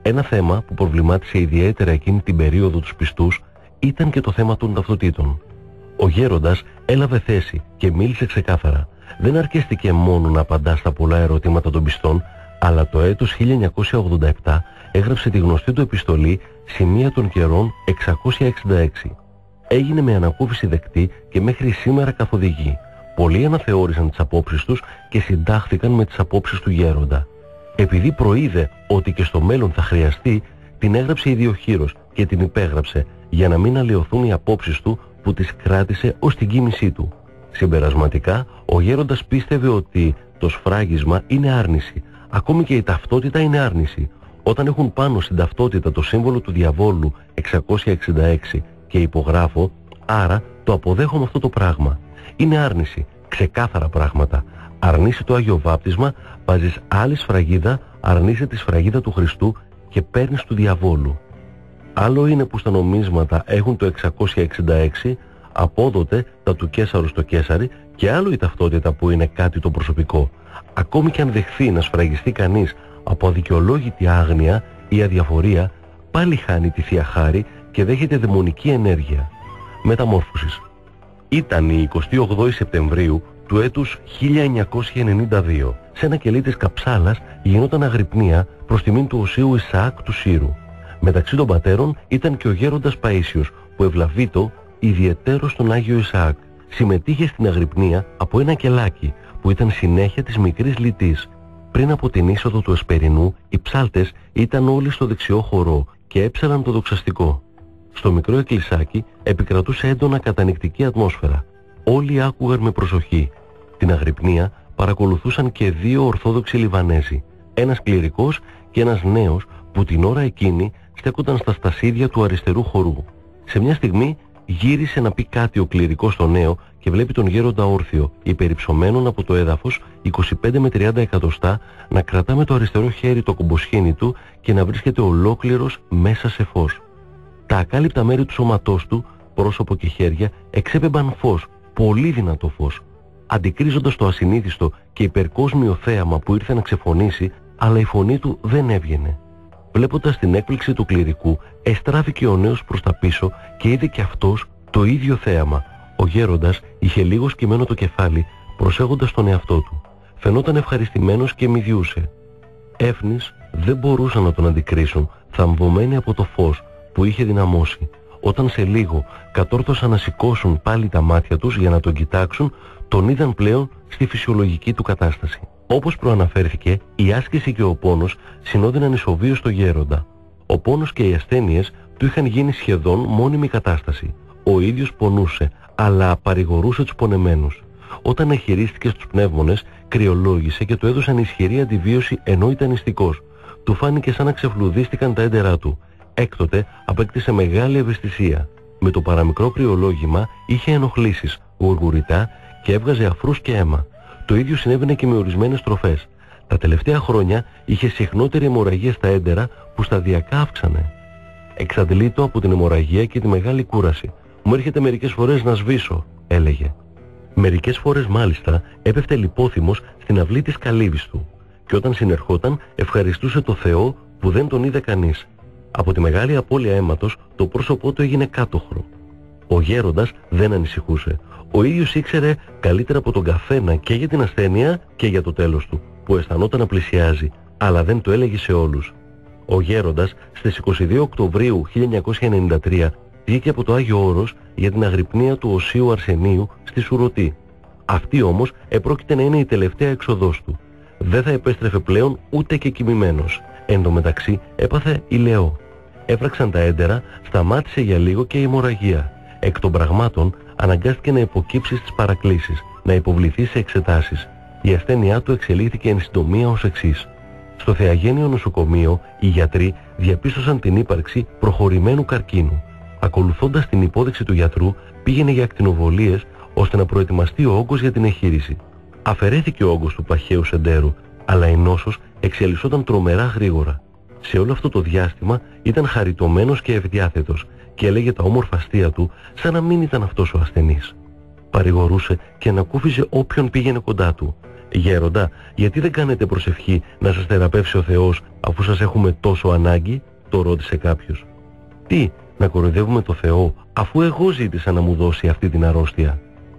Ένα θέμα που προβλημάτισε ιδιαίτερα εκείνη την περίοδο τους πιστούς ήταν και το θέμα των ταυτοτήτων. Ο γέροντας έλαβε θέση και μίλησε ξεκάθαρα. Δεν αρκέστηκε μόνο να απαντά στα πολλά ερωτήματα των πιστών, αλλά το έτος χίλια εννιακόσια ογδόντα επτά έγραψε τη γνωστή του επιστολή «Σημεία των καιρών εξακόσια εξήντα έξι». Έγινε με ανακούφιση δεκτή και μέχρι σήμερα καθοδηγεί. Πολλοί αναθεώρησαν τις απόψεις τους και συντάχθηκαν με τις απόψεις του γέροντα. Επειδή προείδε ότι και στο μέλλον θα χρειαστεί, την έγραψε ιδιοχείρος και την υπέγραψε για να μην αλλοιωθούν οι απόψεις του που τις κράτησε ως την κοίμησή του. Συμπερασματικά, ο γέροντας πίστευε ότι το σφράγισμα είναι άρνηση, ακόμη και η ταυτότητα είναι άρνηση. Όταν έχουν πάνω στην ταυτότητα το σύμβολο του διαβόλου εξακόσια εξήντα έξι και υπογράφω, άρα το αποδέχομαι αυτό το πράγμα. Είναι άρνηση, ξεκάθαρα πράγματα. Αρνείσαι το Άγιο Βάπτισμα, βάζεις άλλη σφραγίδα, αρνείσαι τη σφραγίδα του Χριστού και παίρνεις του διαβόλου. Άλλο είναι που στα νομίσματα έχουν το εξακόσια εξήντα έξι, απόδοτε τα του Καίσαρου στο Καίσαρι, και άλλο η ταυτότητα που είναι κάτι το προσωπικό. Ακόμη και αν δεχθεί να σφραγιστεί κανείς από αδικαιολόγητη άγνοια ή αδιαφορία, πάλι χάνει τη Θεία Χάρη και δέχεται δαιμονική ενέργεια. Μεταμόρφωσης. Ήταν η εικοστή όγδοη Σεπτεμβρίου του έτους χίλια εννιακόσια ενενήντα δύο. Σε ένα κελί της Καψάλας γινόταν αγρυπνία προς τιμήν του Οσίου Ισαάκ του Σύρου. Μεταξύ των πατέρων ήταν και ο γέροντας Παΐσιος, που ευλαβείτο ιδιαιτέρως στον Άγιο Ισαάκ. Συμμετείχε στην αγρυπνία από ένα κελάκι που ήταν συνέχεια της μικρής λυτής. Πριν από την είσοδο του Εσπερινού, οι ψάλτες ήταν όλοι στο δεξιό χορό και έψαλαν το δοξαστικό. Στο μικρό εκκλησάκι επικρατούσε έντονα κατανυκτική ατμόσφαιρα. Όλοι άκουγαν με προσοχή. Την αγρυπνία παρακολουθούσαν και δύο Ορθόδοξοι Λιβανέζοι, ένας κληρικός και ένας νέος που την ώρα εκείνη στέκονταν στα στασίδια του αριστερού χορού. Σε μια στιγμή γύρισε να πει κάτι ο κληρικός στο νέο και βλέπει τον γέροντα όρθιο, υπερυψωμένον από το έδαφος είκοσι πέντε με τριάντα εκατοστά, να κρατά με το αριστερό χέρι το κομποσχήνι του και να βρίσκεται ολόκληρος μέσα σε φως. Τα ακάλυπτα μέρη του σώματός του, πρόσωπο και χέρια, εξέπεμπαν φως, πολύ δυνατό φως, αντικρίζοντας το ασυνήθιστο και υπερκόσμιο θέαμα που ήρθε να ξεφωνήσει, αλλά η φωνή του δεν έβγαινε. Βλέποντας την έκπληξη του κληρικού, εστράφηκε ο νέος προς τα πίσω και είδε και αυτός το ίδιο θέαμα. Ο γέροντας είχε λίγο σκυμμένο το κεφάλι, προσέχοντας τον εαυτό του. Φαινόταν ευχαριστημένος και μηδιούσε. Έφνης δεν μπορούσαν να τον αντικρίσουν, θαμβωμένοι από το φως που είχε δυναμώσει. Όταν σε λίγο κατόρθωσαν να σηκώσουν πάλι τα μάτια τους για να τον κοιτάξουν, τον είδαν πλέον στη φυσιολογική του κατάσταση. Όπως προαναφέρθηκε, η άσκηση και ο πόνος συνόδυναν ισοβίως στο γέροντα. Ο πόνος και οι ασθένειες του είχαν γίνει σχεδόν μόνιμη κατάσταση. Ο ίδιος πονούσε, αλλά παρηγορούσε τους πονεμένους. Όταν εγχειρίστηκε στους πνεύμονες, κρυολόγησε και του έδωσαν ισχυρή αντιβίωση ενώ ήταν νηστικός. Του φάνηκε σαν να ξεφλουδίστηκαν τα έντερά του. Έκτοτε απέκτησε μεγάλη ευαισθησία. Με το παραμικρό κρυολόγημα είχε ενοχλήσεις, γουργουριτά και έβγαζε αφρούς και αίμα. Το ίδιο συνέβαινε και με ορισμένες τροφές. Τα τελευταία χρόνια είχε συχνότερη αιμορραγία στα έντερα που σταδιακά αύξανε. Εξαντλείτο από την αιμορραγία και τη μεγάλη κούραση. «Μου έρχεται μερικές φορές να σβήσω», έλεγε. Μερικές φορές μάλιστα έπεφτε λιπόθυμος στην αυλή της καλύβης του και όταν συνερχόταν ευχαριστούσε το Θεό που δεν τον είδε κανείς. Από τη μεγάλη απώλεια αίματος το πρόσωπό του έγινε κάτοχρο. Ο γέροντας δεν ανησυχούσε. Ο ίδιος ήξερε καλύτερα από τον καθένα και για την ασθένεια και για το τέλος του, που αισθανόταν να πλησιάζει, αλλά δεν το έλεγε σε όλους. Ο γέροντας στις είκοσι δύο Οκτωβρίου χίλια εννιακόσια ενενήντα τρία βγήκε από το Άγιο Όρος για την αγρυπνία του Οσίου Αρσενίου στη Σουρωτή. Αυτή όμως επρόκειται να είναι η τελευταία έξοδός του. Δεν θα επέστρεφε πλέον ούτε και κοιμημένος. Εν τω μεταξύ έπαθε ηλαιό. Έφραξαν τα έντερα, σταμάτησε για λίγο και η αιμορραγία. Εκ των πραγμάτων αναγκάστηκε να υποκύψει στις παρακλήσεις, να υποβληθεί σε εξετάσεις. Η ασθένειά του εξελίχθηκε εν συντομία ως εξής. Στο Θεαγένειο νοσοκομείο οι γιατροί διαπίστωσαν την ύπαρξη προχωρημένου καρκίνου. Ακολουθώντας την υπόδειξη του γιατρού, πήγαινε για ακτινοβολίες ώστε να προετοιμαστεί ο όγκος για την εγχείρηση. Αφαιρέθηκε ο όγκος του παχαίου σεντέρου, αλλά η νόσος εξελισσόταν τρομερά γρήγορα. Σε όλο αυτό το διάστημα ήταν χαριτωμένος και ευδιάθετος και έλεγε τα όμορφα αστεία του σαν να μην ήταν αυτός ο ασθενής. Παρηγορούσε και ανακούφιζε όποιον πήγαινε κοντά του. Γέροντα, γιατί δεν κάνετε προσευχή να σας θεραπεύσει ο Θεός αφού σας έχουμε τόσο ανάγκη? Το ρώτησε κάποιος. Τι, να κοροϊδεύουμε το Θεό αφού εγώ ζήτησα να μου δώσει αυτή την αρρώστια?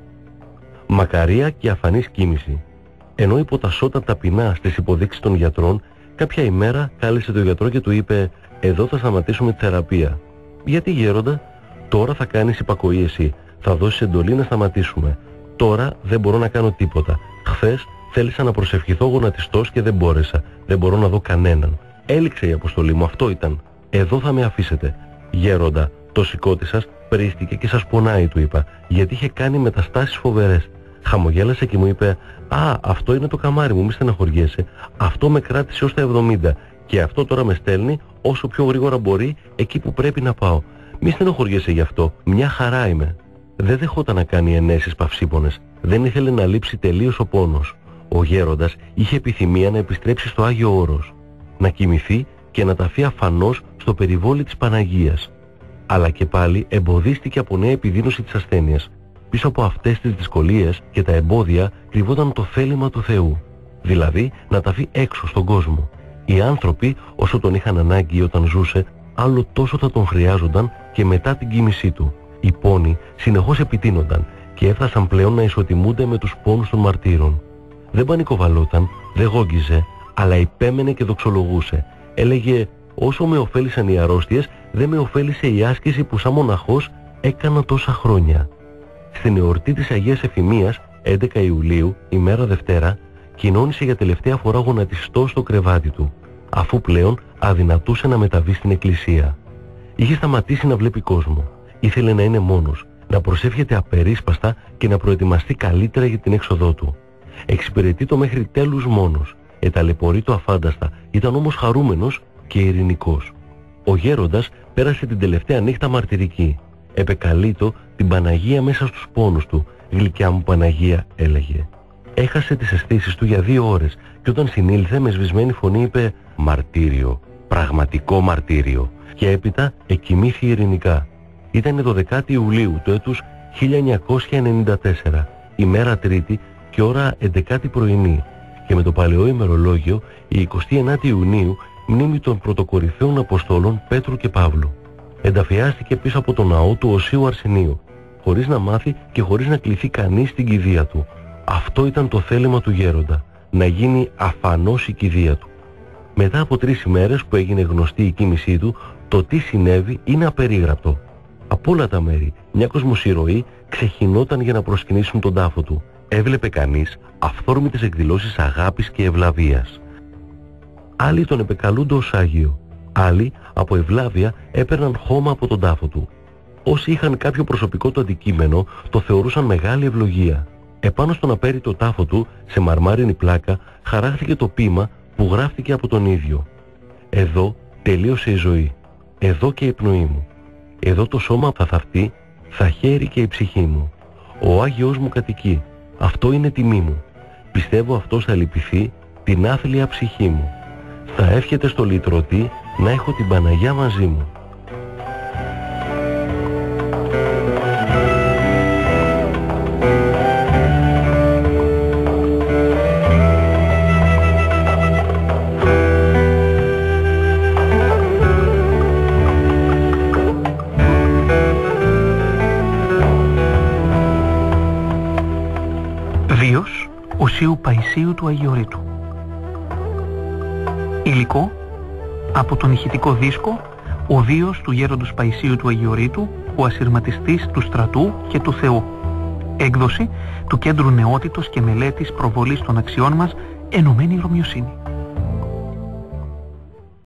Μακαρία και αφανής κοίμηση. Ενώ υποτασσόταν ταπεινά στις υποδείξεις των γιατρών, κάποια ημέρα κάλεσε τον γιατρό και του είπε: εδώ θα σταματήσουμε τη θεραπεία. Γιατί, γέροντα? Τώρα θα κάνεις υπακοή εσύ. Θα δώσεις εντολή να σταματήσουμε. Τώρα δεν μπορώ να κάνω τίποτα. Χθες θέλησα να προσευχηθώ γονατιστός και δεν μπόρεσα. Δεν μπορώ να δω κανέναν. Έληξε η αποστολή μου, αυτό ήταν. Εδώ θα με αφήσετε. Γέροντα, το σηκώτη σας πρίστηκε και σας πονάει, του είπα, γιατί είχε κάνει μεταστάσεις φοβερές. Χαμογέλασε και μου είπε: α, αυτό είναι το καμάρι μου, μη στεναχωριέσαι. Αυτό με κράτησε ως τα εβδομήντα και αυτό τώρα με στέλνει όσο πιο γρήγορα μπορεί εκεί που πρέπει να πάω. Μη στεναχωριέσαι γι' αυτό, μια χαρά είμαι. Δεν δεχόταν να κάνει ενέσεις παυσίπονες. Δεν ήθελε να λείψει τελείως ο πόνος. Ο γέροντας είχε επιθυμία να επιστρέψει στο Άγιο Όρος, να κοιμηθεί και να ταφεί αφανώς στο περιβόλι της Παναγίας. Αλλά και πάλι εμποδίστηκε από νέα επιδείνωση της ασθένειας. Πίσω από αυτές τις δυσκολίες και τα εμπόδια κρυβόταν το θέλημα του Θεού, δηλαδή να ταφεί έξω στον κόσμο. Οι άνθρωποι, όσο τον είχαν ανάγκη όταν ζούσε, άλλο τόσο θα τον χρειάζονταν και μετά την κοίμησή του. Οι πόνοι συνεχώς επιτείνονταν και έφτασαν πλέον να ισοτιμούνται με τους πόνους των μαρτύρων. Δεν πανικοβαλόταν, δεν γόγγιζε, αλλά υπέμενε και δοξολογούσε. Έλεγε: όσο με ωφέλησαν οι αρρώστιες, δεν με ωφέλησε η άσκηση που σαν μοναχός έκανα τόσα χρόνια. Στην εορτή της Αγίας Εφημίας, έντεκα Ιουλίου, ημέρα Δευτέρα, κοινώνησε για τελευταία φορά γονατιστό στο κρεβάτι του, αφού πλέον αδυνατούσε να μεταβεί στην εκκλησία. Είχε σταματήσει να βλέπει κόσμο. Ήθελε να είναι μόνος, να προσεύχεται απερίσπαστα και να προετοιμαστεί καλύτερα για την έξοδό του. Εξυπηρετεί το μέχρι τέλους μόνος. Εταλαιπωρεί το αφάνταστα, ήταν όμως χαρούμενος και ειρηνικός. Ο γέροντας πέρασε την τελευταία νύχτα μαρτυρική. Επεκαλείτο την Παναγία μέσα στους πόνους του. «Γλυκιά μου Παναγία», έλεγε. Έχασε τις αισθήσεις του για δύο ώρες και όταν συνήλθε με σβησμένη φωνή είπε: «Μαρτύριο, πραγματικό μαρτύριο», και έπειτα εκοιμήθη ειρηνικά. Ήταν η δωδεκάτη Ιουλίου του έτους χίλια εννιακόσια ενενήντα τέσσερα, ημέρα Τρίτη και ώρα έντεκα πρωινή, και με το παλαιό ημερολόγιο η εικοστή ενάτη Ιουνίου, μνήμη των πρωτοκορυφαίων Αποστόλων Πέτρου και Παύλου. Ενταφιάστηκε πίσω από τον ναό του Οσίου Αρσενίου, χωρίς να μάθει και χωρίς να κληθεί κανείς στην κηδεία του. Αυτό ήταν το θέλημα του γέροντα, να γίνει αφανώς η κηδεία του. Μετά από τρεις ημέρες που έγινε γνωστή η κοίμησή του, το τι συνέβη είναι απερίγραπτο. Από όλα τα μέρη, μια κοσμοσυρωή ξεχυνόταν για να προσκυνήσουν τον τάφο του. Έβλεπε κανείς αυθόρμητες εκδηλώσεις αγάπης και ευλαβίας. Άλλοι τον επεκαλούνται ως Άγιο, άλλοι από ευλάβεια έπαιρναν χώμα από τον τάφο του. Όσοι είχαν κάποιο προσωπικό του αντικείμενο το θεωρούσαν μεγάλη ευλογία. Επάνω στον απέριτο τάφο του, σε μαρμάρινη πλάκα, χαράχθηκε το ποίημα που γράφτηκε από τον ίδιο. «Εδώ τελείωσε η ζωή. Εδώ και η πνοή μου. Εδώ το σώμα θα θαυτεί, θα χαίρει και η ψυχή μου. Ο Άγιος μου κατοικεί. Αυτό είναι τιμή μου. Πιστεύω αυτός θα λυπηθεί την άθλια ψυχή μου. Θα εύχεται στο λυτρωτή να έχω την Παναγιά μαζί μου». Βίος Οσίου Παϊσίου του Αγιορείτου. Υλικό από τον ηχητικό δίσκο «Ο βίος του γέροντος Παϊσίου του Αγιορείτου, ο ασυρματιστής του στρατού και του Θεού». Έκδοση του Κέντρου Νεότητος και Μελέτης Προβολής των Αξιών μας, Ενωμένη Ρωμιοσύνη.